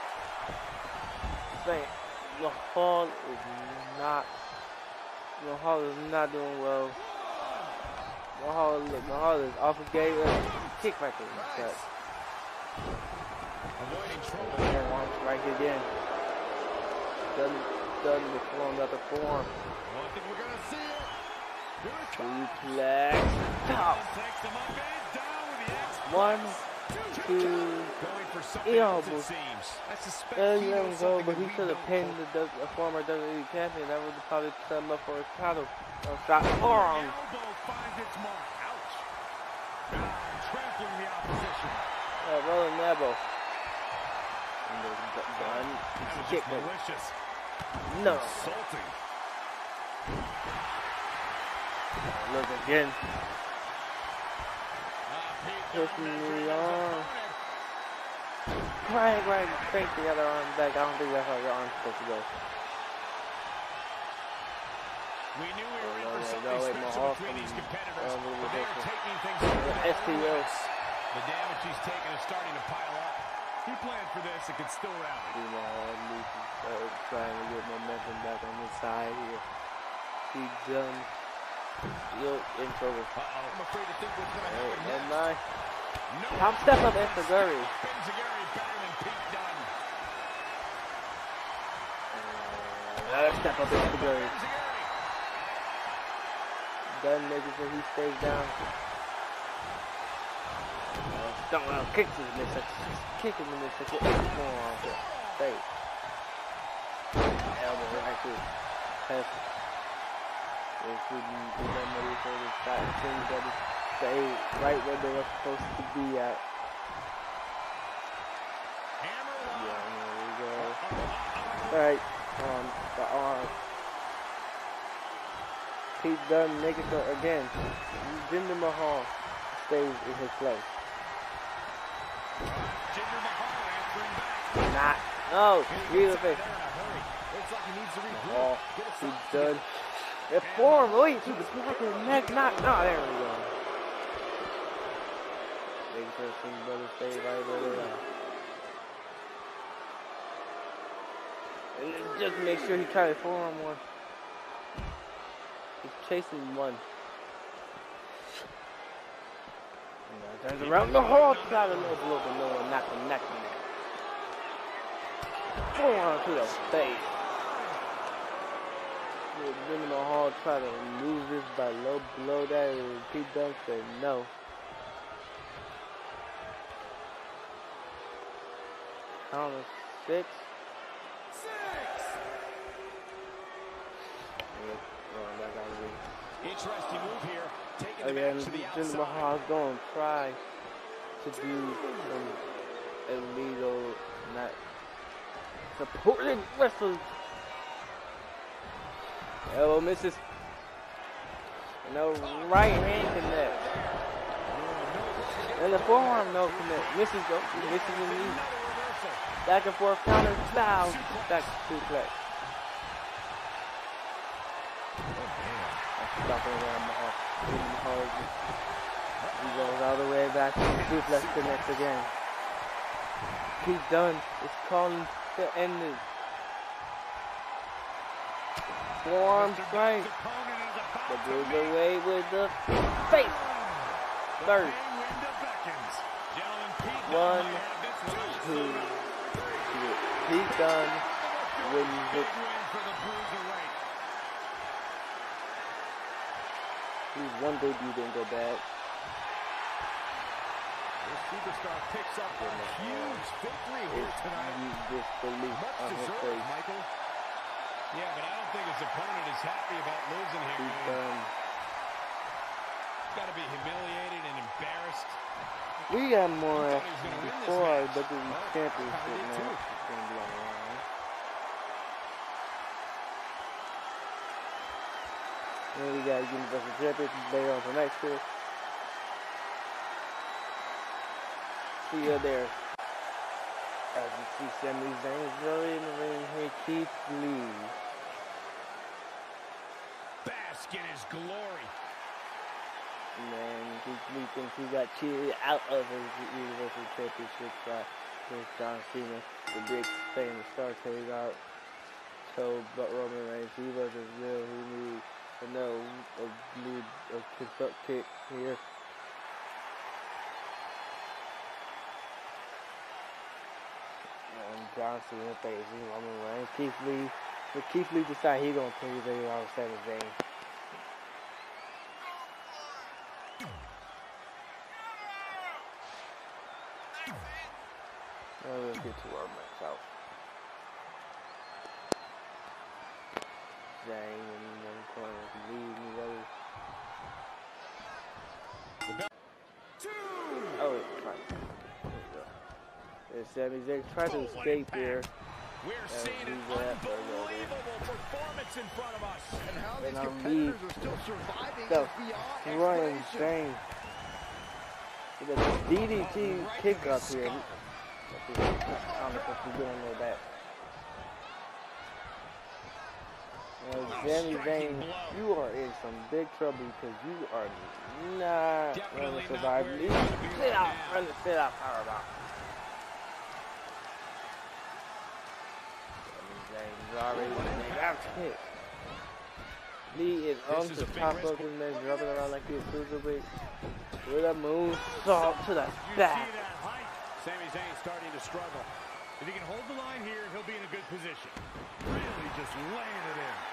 Saying Mahal is not. Mahal is not doing well. Mahal, look, Mahal is off his game. Kick back in the cut. Avoiding trouble. Forearm strike again. Doesn't doesn't the forearm after forearm. Well, I think we're gonna see it. Here it comes. Suplex. Top. Takes him up and down with the X. One, two. Going for something Yeah, else, it but- seems. I suspect Let he him knows go, something but that he we should have don't. pinned the, W- the former W W E champion. That would have probably set him up for his title. Uh, shot forearm. Elbow finds its mark. Ouch. Down, trampling the opposition. Yeah, rolling elbow. And then done. That was Kick just him. malicious. No. Insulting. Look again. Ah, Pete Pushing Dunne the arm. opponent. Right, right. Crank the other arm back. I don't think that's how your arm's supposed to go. We knew we were in No, for no, something no, wait, special Mahal between from- these competitors, uh, little but they are different. taking things Uh, further. S T O. The damage he's taken is starting to pile up. He planned for this. It could still rally. You know, at least he's uh, trying to get momentum back on his side here. He done. Still in trouble. Uh-oh. I'm afraid to think what's going to happen Hey, and next. nine. No. Top step up Enziguri. Enziguri better than Pete Dunne. Another step up Enziguri. Enziguri. Done making sure he stays down. Uh, Don't know, kicks his midsection. Kick him in the midsection. More on the face. Elbow right to his chest. If we do that money for the shot, things that stay right where they were supposed to be at. Hammer lock. Yeah, there we go. Uh-oh. Right on the arm. Pete Dunne making sure again. Jinder Mahal stays in his place. Jinder Mahal answering back. Not. No. He's the face. There in a hurry. Looks like he needs to regroup. Oh, Get a Pete shot. Dunne. That form. Wait, to the back of the neck. Not. No, there we go. Making sure Singh brothers stay right where they are. And just make sure he tries to forearm one. He's chasing one. And now turns around the whole side of the blow, but no one not connecting it. Forearm to the face. Jinder Mahal try to move this by low blow. That is Pete Dunne said no. Count of six. Interesting move here. Taking the Again, match to the Jinder outside. Mahal's going to try to do some illegal, not supporting wrestling. Elbow misses. No right hand connect. And the forearm no connect. Misses though. Misses the knee. Back and forth counter. Now back to suplex. Stopping around Mahal. Mahal. He goes all the way back to the suplex connects again. Pete Dunne is calling to end it. Forearm strike. His opponent is about The Bruiserweight with the face first. One, two, three. He's done. Wins it. He's one debut, didn't go back. The superstar picks up a huge victory here tonight. You just believe on his face. Michael. Yeah, but I don't think his opponent is happy about losing here. He's done. He's got to be humiliated and embarrassed. We got more before our W W E Championship match. It's going to be on the line. Then we got Universal Championship later on for next year. See you there. As you see Sami Zayn early in the ring here, Keith Lee. Bask in his glory. Man, Keith Lee thinks he got cheated out of his Universal Championship shot against John Cena. The big famous star came out, told Roman Reigns he wasn't real. He needed to know a need a kick kick here. And John Cena facing Roman Reigns. Keith Lee, but Keith Lee decided he's gonna take his on Sami Zayn. Now let's get to our match out. Zayn in one corner, Lee in the other. Oh, it's right. There's Sami Zayn trying to escape here. We're seeing an unbelievable performance in front of us. And how And these I'm competitors are still surviving So, is beyond Ryan explanation. Zayn. With a D D T kick up here. I don't know if he's doing no that. Now, Sami Zayn, you are in some big trouble because you are not going to survive. You sit out, run the sit out powerbomb. Sami Zayn's already winning. Out kick. Lee is on the top of him and jumping around like he's cruiserweight with a moonsault to the back. Sami Zayn starting to struggle. If he can hold the line here, he'll be in a good position. Really just laying it in.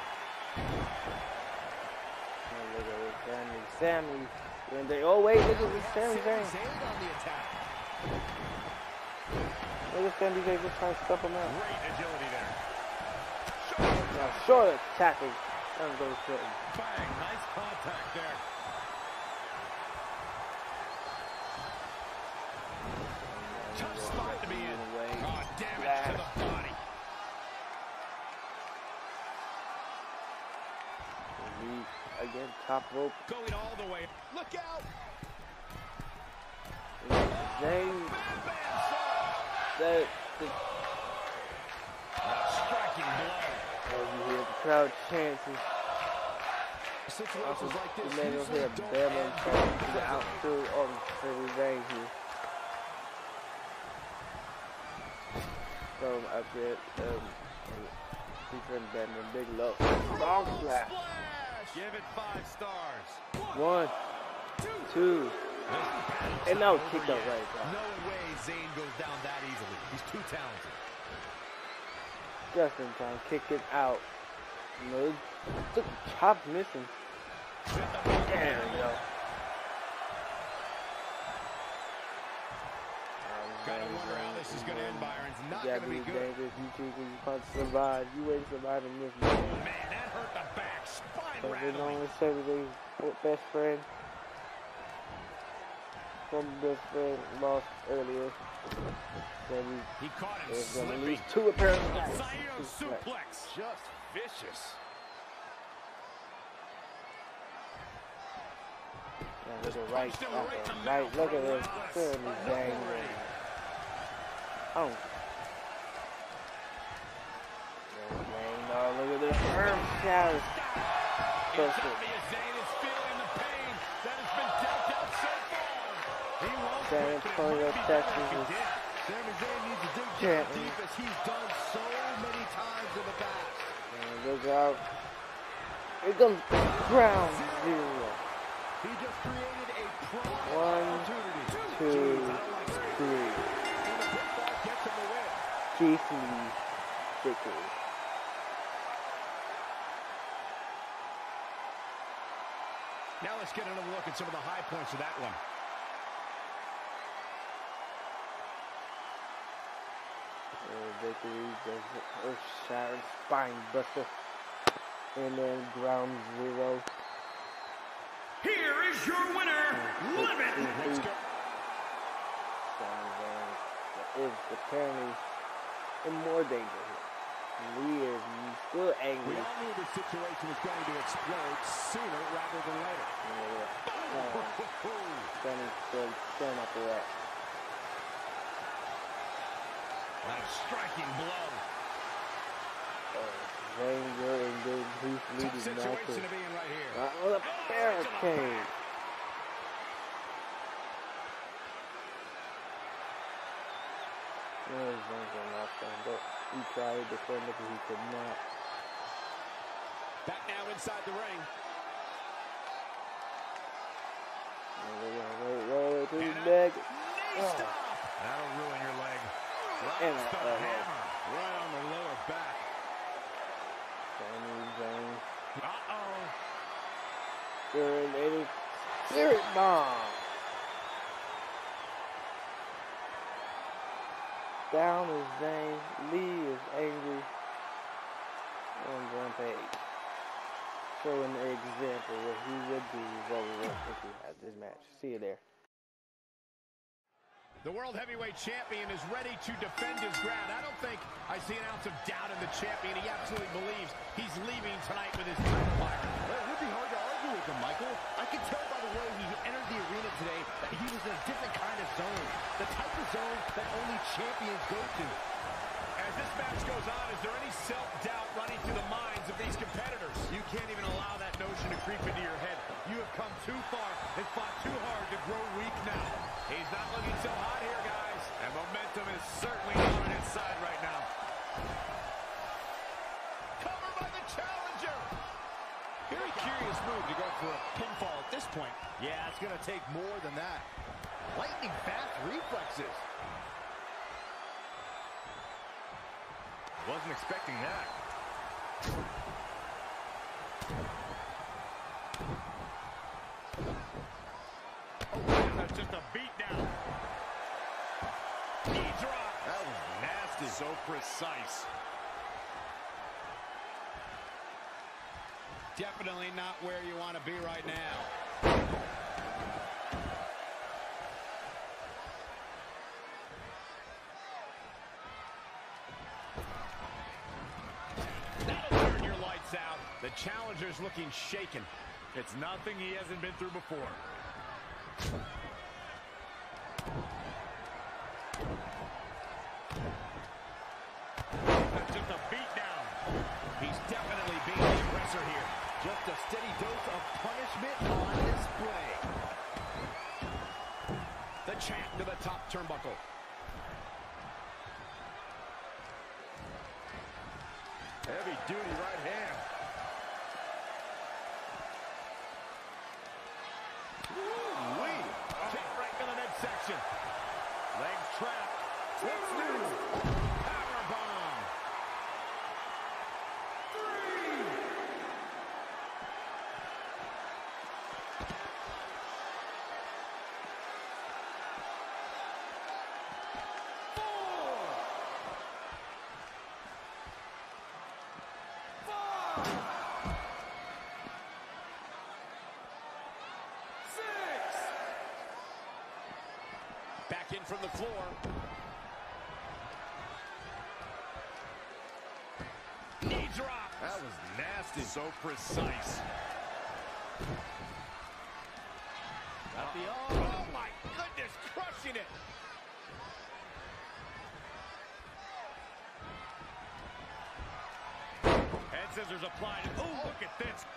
Oh, look at this Sami. Sami. When they, oh wait, look at this Sami Zayn. on the attack. Look at Sami Zayn just trying to stuff him out. Great agility there. Now short tackle. That goes short. Bang, nice contact there. Tough spot to be in. Oh, damage to the body. Again, top rope. Going all the way. Look out! Zayn. That. Striking blow. As you hear the crowd chanting. Situations like this the man over usually here, don't Bama end trying to well. get out to on Sami Zayn here. So up there, um, featuring Batman, big low. Long splash. Give it five stars. One, two, and no, kick up right. No way Zayn goes down that easily. He's too talented. Just in time, kick it out. No, took chop missing. There we go. Gotta wonder how this is going to end, Byron. It's not You going gotta to be be good. dangerous. You think you can't survive. You ain't surviving this Oh, man. man, that hurt the back. Spine So they rattling. only say that they best friend. From best friend lost earlier. So we He caught him There's gonna slipping. lose two apparent guys. Zayo suplex. Just vicious. Now look at right, right, right. Look at this. Sami Zayn. Oh. Zayn, no, look at this. Arm shot. Push it. Zayn is feeling the pain that has been dealt out so far. He won't San quit, but it Antonio, might be Texas better if he is- did. Sami Zayn needs to dig Yeah. down deep as he's done so many times in the past. And look out. Here comes ground zero. He just created a prime One, opportunity. two, three. And the pitfall gets him the win. Keith Lee victory. Now let's get another look at some of the high points of that one. Uh, victory, just earth shattering spine buster. And then ground zero. Here is your winner, Limit. Let's go. Is apparently in more danger here. Lee is still angry. We all knew the situation was going to explode sooner rather than later. Standing still, staring up the rat. A striking blow. Ranger and good Heath Tough leading situation to be in right here. Uh, oh, the barricade. There's Ranger knocked down, but he tried to defend it, but he could not. Back now inside the ring. Wait, wait, wait, through his leg. Oh. That'll ruin your leg. And Drops the uh, hammer right on the lower back. Sami Zayn. Uh-oh. Terminated Spirit Bomb. Down is Zayn. Lee is angry. And Rampage. Showing an example of what he would do if he had this match. See you there. The World Heavyweight Champion is ready to defend his ground. I don't think I see an ounce of doubt in the champion. He absolutely believes he's leaving tonight with his title fire. Well, it would be hard to argue with him, Michael. I could tell by the way he entered the arena today that he was in a different kind of zone. The type of zone that only champions go to. As this match goes on, is there any self-doubt running through the minds of these competitors? You can't even allow that notion to creep into your head. You have come too far and fought too hard to grow weak now. He's not looking so hot here, guys. And momentum is certainly not on his side right now. Cover by the challenger. Very curious move to go for a pinfall at this point. Yeah, it's going to take more than that. Lightning fast reflexes. Wasn't expecting that. Oh, that's just a beat down. Knee drop. That was nasty. So precise. Definitely not where you want to be right now. That'll turn your lights out. The challenger's looking shaken. It's nothing he hasn't been through before. That's just a beat down. He's definitely being the aggressor here. Just a steady dose of punishment on display. The champ to the top turnbuckle. Heavy duty right hand. Woo-wee. Kick right to the midsection. Legs trapped. What's new? Powerbomb. Back in from the floor. Knee drop. That was nasty. So precise. Got the arm. Oh my goodness, crushing it. Head scissors applied. Oh, look at this.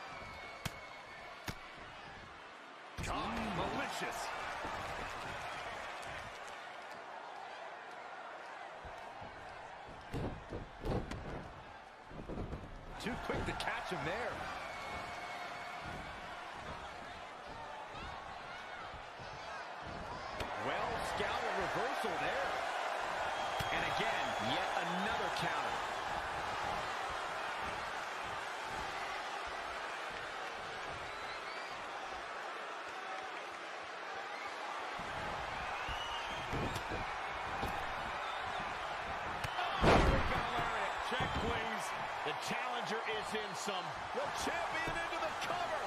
God, malicious. Too quick to catch him there. Check, please. The challenger is in some. The champion into the cover.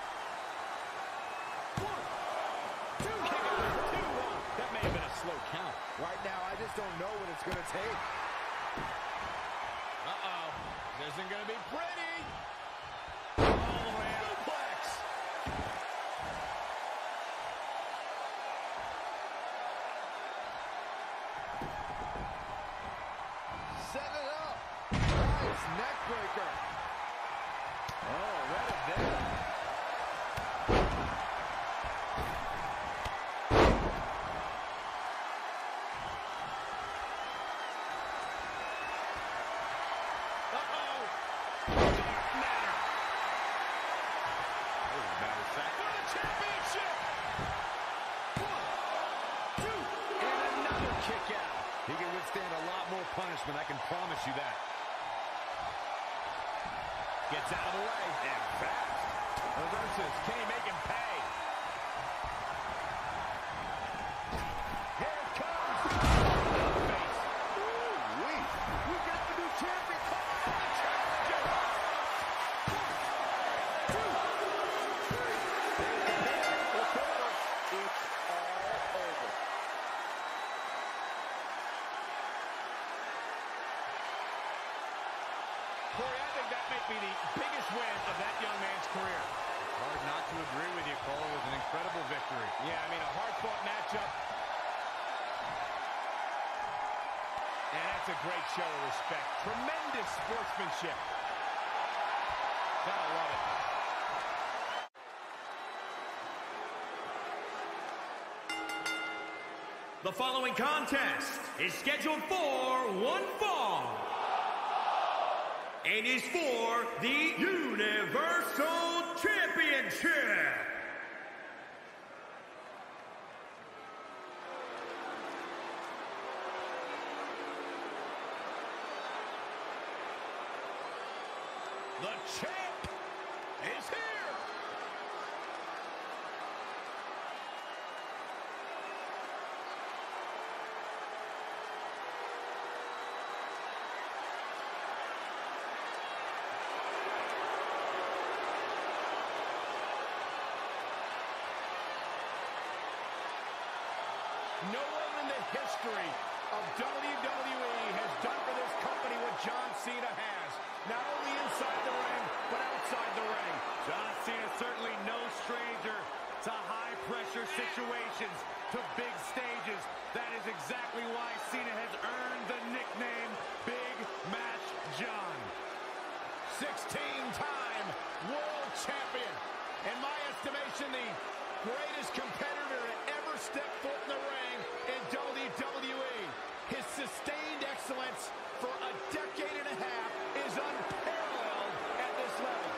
One, two, kick out, two, one. That may have been a slow count. Right now, I just don't know what it's going to take. Uh-oh. This isn't going to be pretty. All the way out. Suplex. Set it up. Nice neck breaker. Oh, right up there. Uh-oh. Dark matter. Doesn't matter, Sack. For the championship. One, two, and another kick out. He can withstand a lot more punishment, I can promise you that. Gets out of the way. And fast. Reverses. Can he make him pay? Here it comes. Face. Ooh-wee. We got the new champion. Come on, the challenger. Two, three. It's over. It's all over. Corey, I think that may be the biggest win of that young man's career. Hard not to agree with you, Cole. It was an incredible victory. Yeah, I mean, a hard-fought matchup. And that's a great show of respect. Tremendous sportsmanship. Gotta love it. The following contest is scheduled for one fall and is for the Universal Championship. The champ is here. No one in the history of W W E has done for this company what John Cena has. Not only inside the ring, but outside the ring. John Cena certainly no stranger to high-pressure situations, to big stages. That is exactly why Cena has earned the nickname Big Match John. sixteen-time world champion. In my estimation, the greatest competitor to ever step foot in the ring in W W E. His sustained excellence for a decade and a half is unparalleled at this level.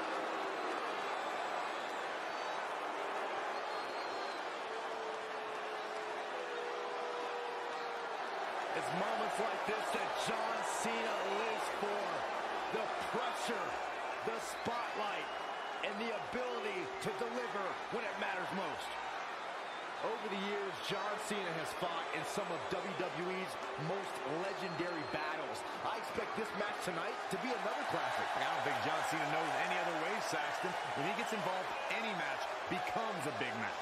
It's moments like this that John Cena lives for. The pressure, the spotlight, and the ability to deliver when it matters most. Over the years, John Cena has fought in some of W W E's most legendary battles. I expect this match tonight to be another classic. I don't think John Cena knows any other way, Saxton. When he gets involved, any match becomes a big match.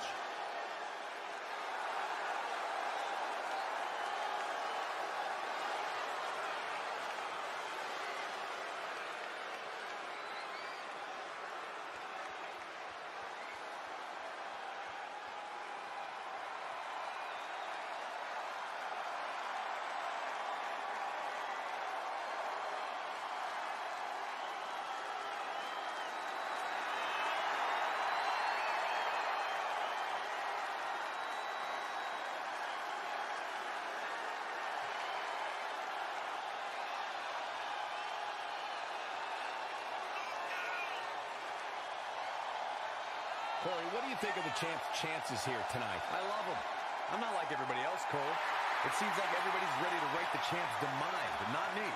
Corey, what do you think of the champ's chances here tonight? I love him. I'm not like everybody else, Cole. It seems like everybody's ready to rate the champ's demise, but not me.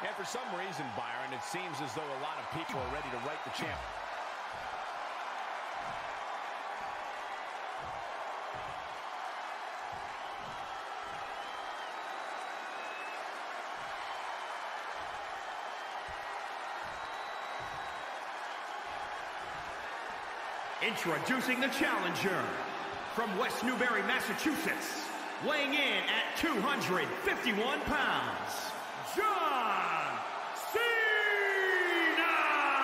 And for some reason, Byron, it seems as though a lot of people are ready to write the champ. Introducing the challenger from West Newbury, Massachusetts, weighing in at two hundred fifty-one pounds, John Cena!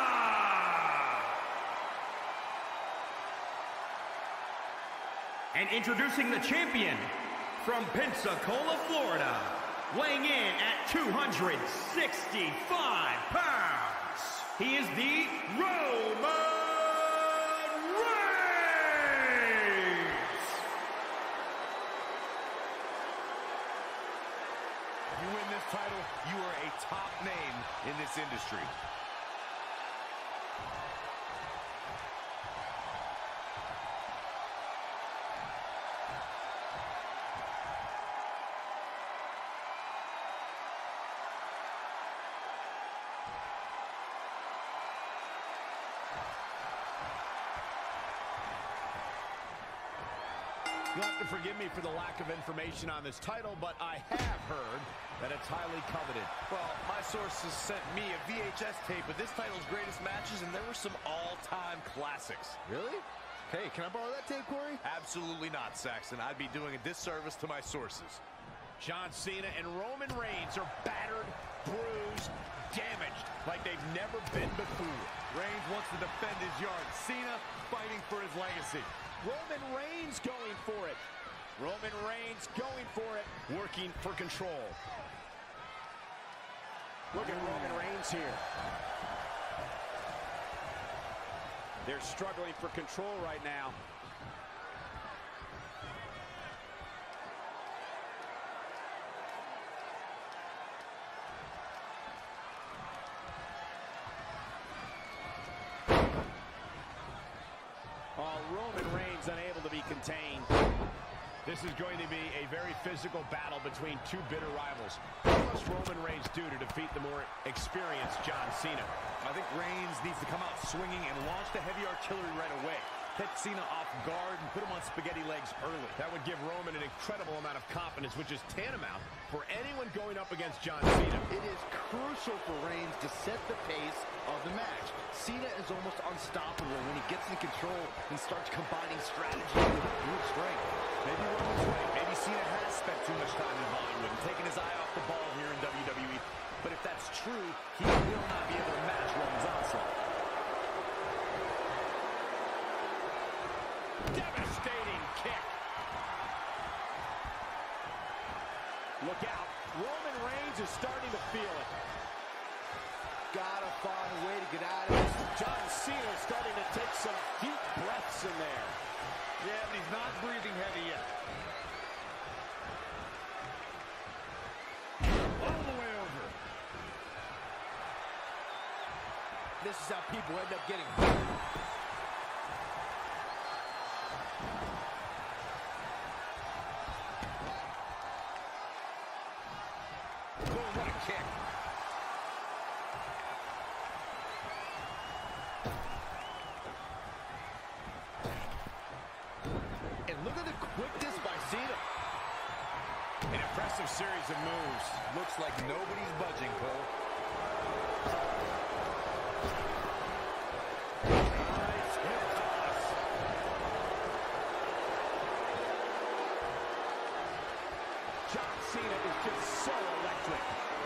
And introducing the champion from Pensacola, Florida, weighing in at two hundred sixty-five pounds, he is the Roman title, you are a top name in this industry. You'll have to forgive me for the lack of information on this title, but I have heard that it's highly coveted. Well, my sources sent me a V H S tape with this title's greatest matches, and there were some all-time classics. Really? Hey, can I borrow that tape, Corey? Absolutely not, Saxton. I'd be doing a disservice to my sources. John Cena and Roman Reigns are battered, bruised, damaged like they've never been before. Reigns wants to defend his yard. Cena fighting for his legacy. Roman Reigns going for it. Roman Reigns going for it, working for control. Look at Roman Reigns here. They're struggling for control right now. Oh, Roman Reigns unable to be contained. This is going to be a very physical battle between two bitter rivals. What must Roman Reigns do to defeat the more experienced John Cena? I think Reigns needs to come out swinging and launch the heavy artillery right away. Catch Cena off guard and put him on spaghetti legs early. That would give Roman an incredible amount of confidence, which is tantamount for anyone going up against John Cena. It is crucial for Reigns to set the pace of the match. Cena is almost unstoppable when he gets in control and starts combining strategy with brute strength. Maybe Roman's right. Maybe Cena has spent too much time in Hollywood and taken his eye off the ball here in W W E. But if that's true, he will not be able to match Roman's onslaught. Devastating kick. Look out. Roman Reigns is starting to feel it. Gotta find a way to get out of this. John Cena is starting to take some deep breaths in there. Yeah, but he's not breathing heavy yet. All the way over. This is how people end up getting hurt. Series of moves. Looks like nobody's budging, Cole. Nice hip toss. John Cena is just so electric.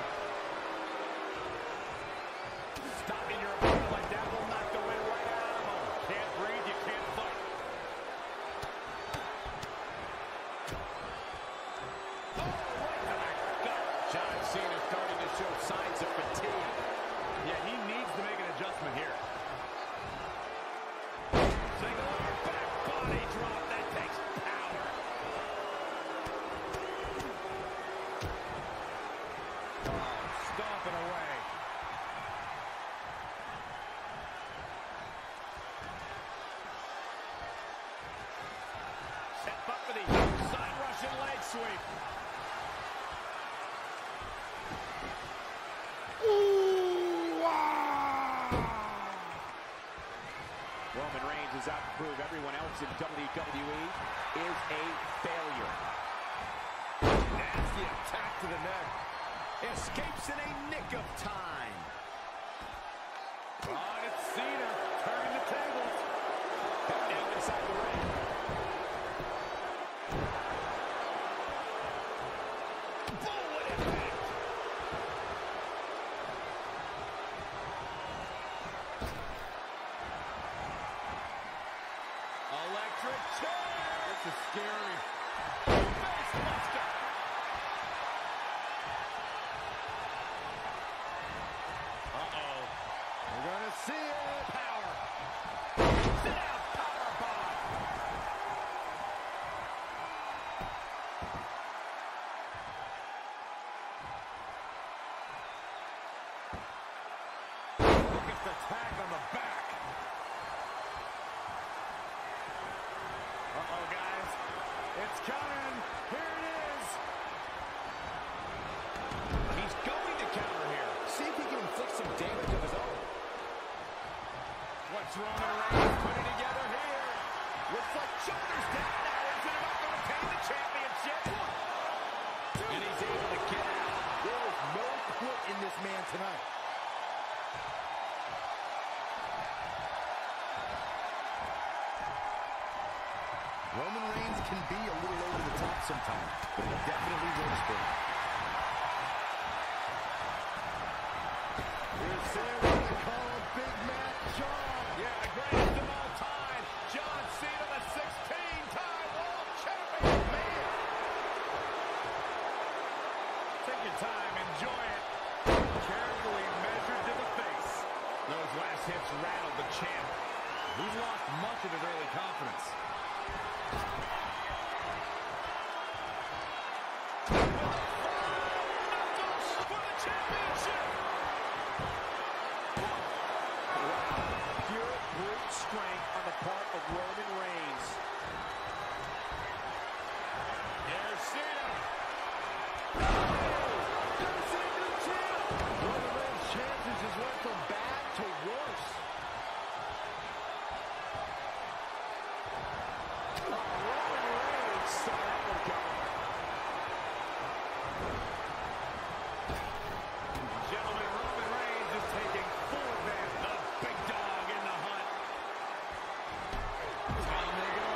Stopping your opponent like that will knock the wind right out of him. Can't breathe, you can't fight. John Cena starting to show signs of fatigue. Yeah, he needs to make an adjustment here. Single arm back body drop. That takes power. Oh, stomping away. Roman Reigns is out to prove everyone else in W W E is a failure. Nasty attack to the neck. Escapes in a nick of time. Oh, it's Cena turning the tables. Back down inside the ring. Bullet impact. Electric chair. This is scary. Face buster. Uh-oh. We're going to see it. Power. Sit out. Power bomb. Look at the tag on the back. Uh-oh, guys. It's coming. Here it is. He's going to counter here. See if he can inflict some damage of his own. What's Roman Reigns putting together here? Looks like shoulders down now. Is it enough to retain the championship? And he's able to get out. There is no quit in this man tonight. Roman Reigns can be a little over the top sometimes, but he definitely knows it. Here's Cena with the call of Big Mac John. Yeah, the greatest of all time. John Cena, the sixteen-time world champion. Man. Take your time, enjoy it. Carefully measured to the face. Those last hits rattled the champ. He's lost much of his early confidence. Strength on the part of Roman Reigns. There's Cena. Gonna see a new champ. Roman Reigns' chances just went from bad to worse. Oh, Roman Reigns saw that one coming. Gentlemen, Roman Reigns is taking full advantage. The big dog in the hunt. Time they go.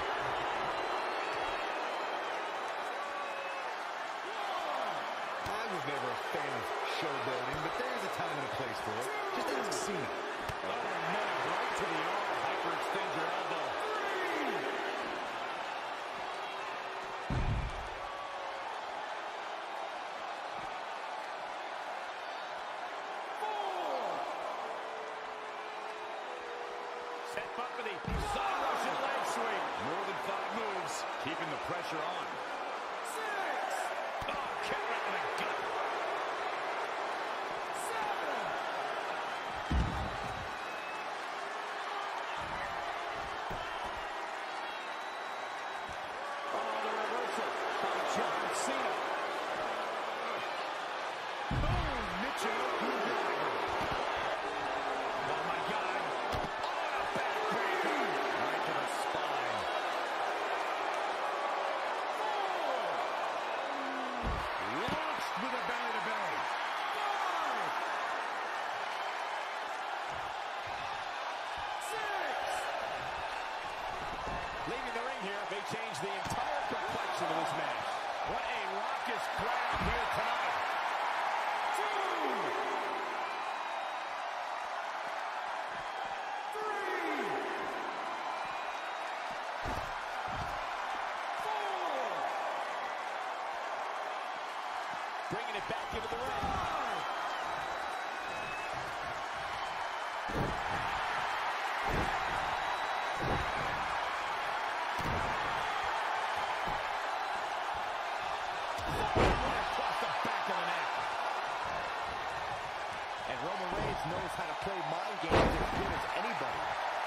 I was never a fan of showboating, but there's a time and a place for it. Just ask Cena. Oh, no, right to the arm. Hyperextend your elbow. Set up for the side Russian leg sweep. More than five moves, keeping the pressure on. Six. Oh, kick right in the gut. Seven. Oh, the reversal by John Cena. Boom, Michinoku driver. Oh, my God. Right to the spine. Launched with a belly-to-belly. Five. Six. Leaving the ring here may change the entire complexion of this match. What a raucous crowd here tonight. Two. Bringing it back into the ring. Across the back of the neck. And Roman Reigns knows how to play mind games as good as anybody.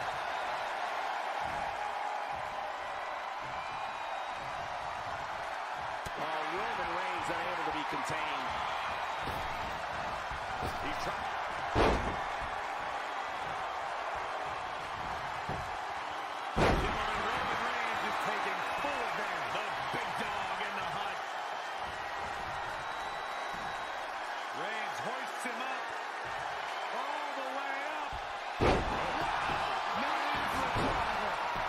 Oh, Roman Reigns unable to be contained. He's trying. Gentlemen, Roman Reigns is taking full advantage. The big dog in the hut. Reigns hoists him up. All the way up. Wow. Not in for a driver.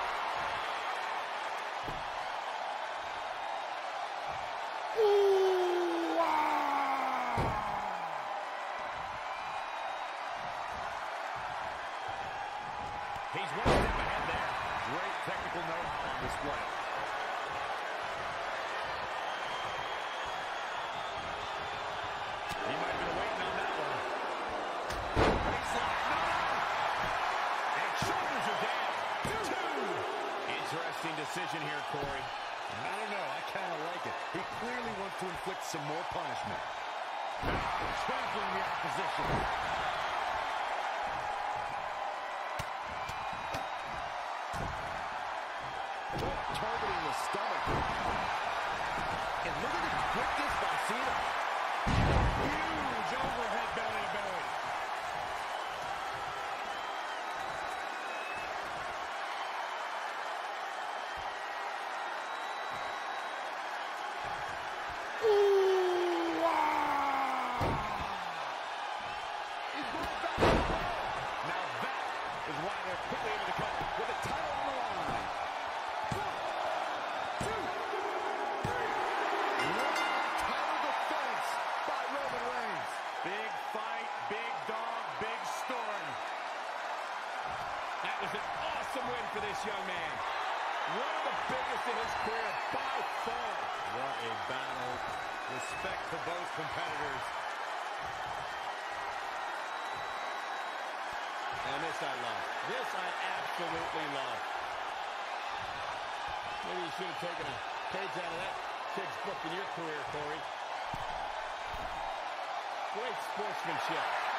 Ooh, wow. He's one step ahead there. Great technical know-how on display. He might have been waiting on that one. Baseline. No, no. And shoulders are down. Two. Interesting decision here, Corey. I don't know. I kind of like it. He clearly wants to inflict some more punishment. Trampling the opposition. Targeting the stomach. And look at the quickness by Cena. Huge overhead belly to belly. Ooh, wow. He's going back to the ball. Now that is why they're quickly able to come with a title on the line. One, two, three. Wow, title defense by Roman Reigns. Big fight, big dog, big story. That was an awesome win for this young man. One of the biggest in his career by far. What a battle. Respect to both competitors. And this I love. This I absolutely love. Maybe you should have taken a page out of that kid's book in your career, Corey. Great sportsmanship.